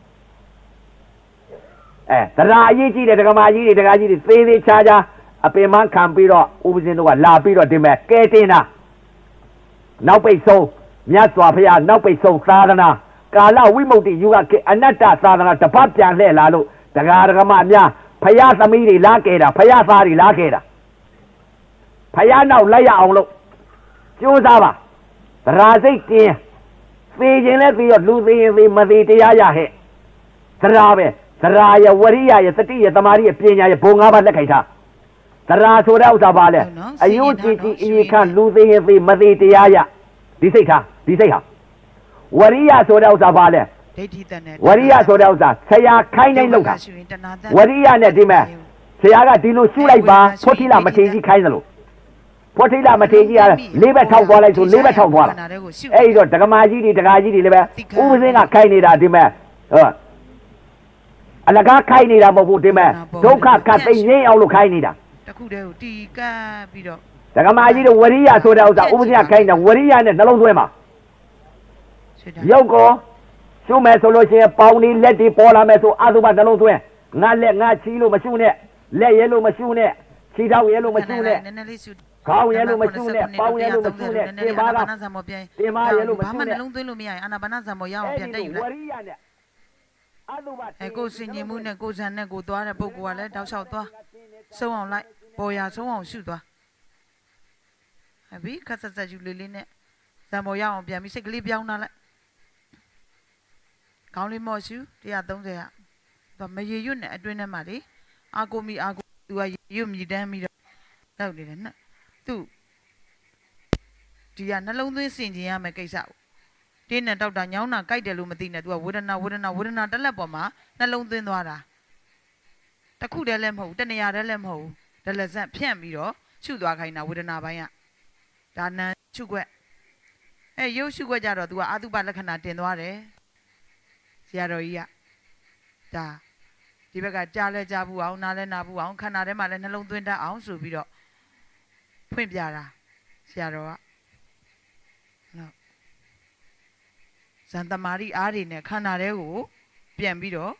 Eh, the Raji, the Gamaji, the Gaji, the Fili Charger, a payment campiro, who was in a lapiro de Mercatina. Now pay so, Yaswapia, now pay so, Sadana. Kala Wimoti, you are Anata Sadana, the Papia Lalo, the Gargamania, Payasa Miri Lakeda, Payasari Lakeda. Payana Laya Aulo, Josava, Razik, Fijin, of losing the Mazitia, Sarave, Saraya, Waria, Sati, the Maria Pina, Pongava Laketa. Sarasura Zavale, a you can losing the Mazitia. This is her, this is her. Waria Soda Zavale. Waria Soda, Saya Kaina Loka. Waria Nedima. Sayaga Dino Sulaiba, Potila Mategi Kainalo. Potila Mategi, Liver Town Walla to Liver Town Walla. Edo, Tagamaji, Tagaji, Liver, who was in a Kainida Dima. Alaga Kainida Mobu Dima, Doka Katay, Aulu Kainida. Tagamaji, Waria Soda, Uzia Kaina, Waria and the Longwema. Yoko, Sume Solution, Pauli, Letty, Pola Meso, Azuba, the Lotwe, Nale, Nachilo, Machune, Le Yellow Machune, Chida Yellow Machune, Cow Yellow Machune, Pow Yellow Machune, Tema Yellow Machune, Anabanaza Moya, and I go sing you moon and goes and go to other book while let out. So on like Boya, so on shoot. I be cut as you live. Samoya on Biamic Libiana. County Mosu, the Adam there. But may you not doing a marry? I go me, I go to a you, me, damn me. No, didn't. Two. Diana Lonely Singia make a out. Dinner out Danyana, Kaida Lumatina to a wooden, a wooden, a wooden, a laboma, the London Noara. The Kuda Lemho, the Nia Lemho, the Lazan Piamiro, Chudaina wooden Abaya. Dana Chugwe. Eh, you should go to Adu Balakana Tenoare. Siaroia. Da. Tibaga Jale Jabu, Nale Nabu, Canada, Malan alone doing that ounce will be up. Pimpiara. Siaroa. No. Santa Maria Arine, Canarego, Piambido.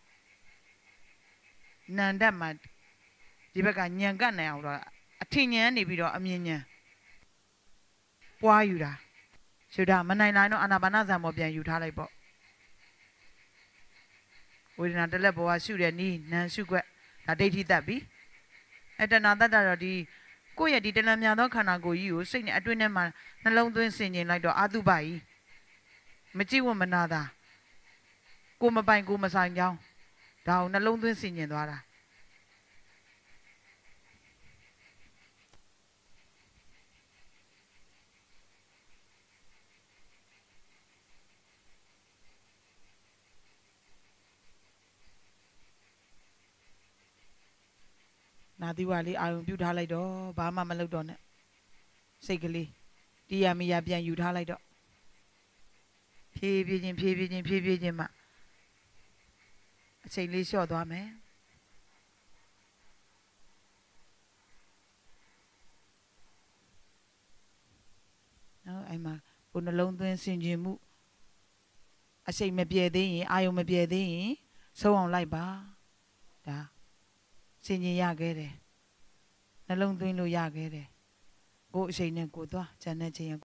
Nanda Mad. Tibaga Nyangana, a tinian, if you don't, a minion. Why you da? Should I manai no anabanaza mobian you talibo? We not the level I shoot a knee, Nan Sugar, ဒါဒိဋ္ဌိတက်ပြီအဲ့တဏှာတက်တာတော့ဒီကိုယ့်ရဲ့ဒီတဏှာများသောခန္ဓာကိုယ်ကြီးကိုစိတ်နဲ့အတွင်းထဲမှာနှလုံးသွင်းဆင်ခြင်လိုက်တော့အာတုပကြီးမကြည့်ဝမနာတာကိုမပိုင်ကိုမဆိုင်ကြောင်းဒါကိုနှလုံးသွင်းဆင်ခြင်သွားတာနာသီဝါလေးအာယုံပြုထားလိုက်တော့ဘာမှမလုပ်တော့နဲ့စိတ်ကလေးတရားမရပြန်ယူထားလိုက်တော့ဖြည်းဖြည်းချင်းဖြည်းဖြည်းချင်းဖြည်းဖြည်းချင်းမှအချိန်လေးလျှော့သွားမယ်နော်အဲ့မှာကိုယ်နှလုံးသွင်းဆင်ခြင်မှုအချိန်မပြေသေးရင်အာယုံမပြေသေးရင်ဆုံးအောင်လိုက်ပါဒါဆင်ခြင်ရခဲ့တယ်နှလုံးသွင်းလို့ရခဲ့တယ်ကိုယ်အချိန်နဲ့ကိုယ်သွားဉာဏ်နဲ့ခြင်း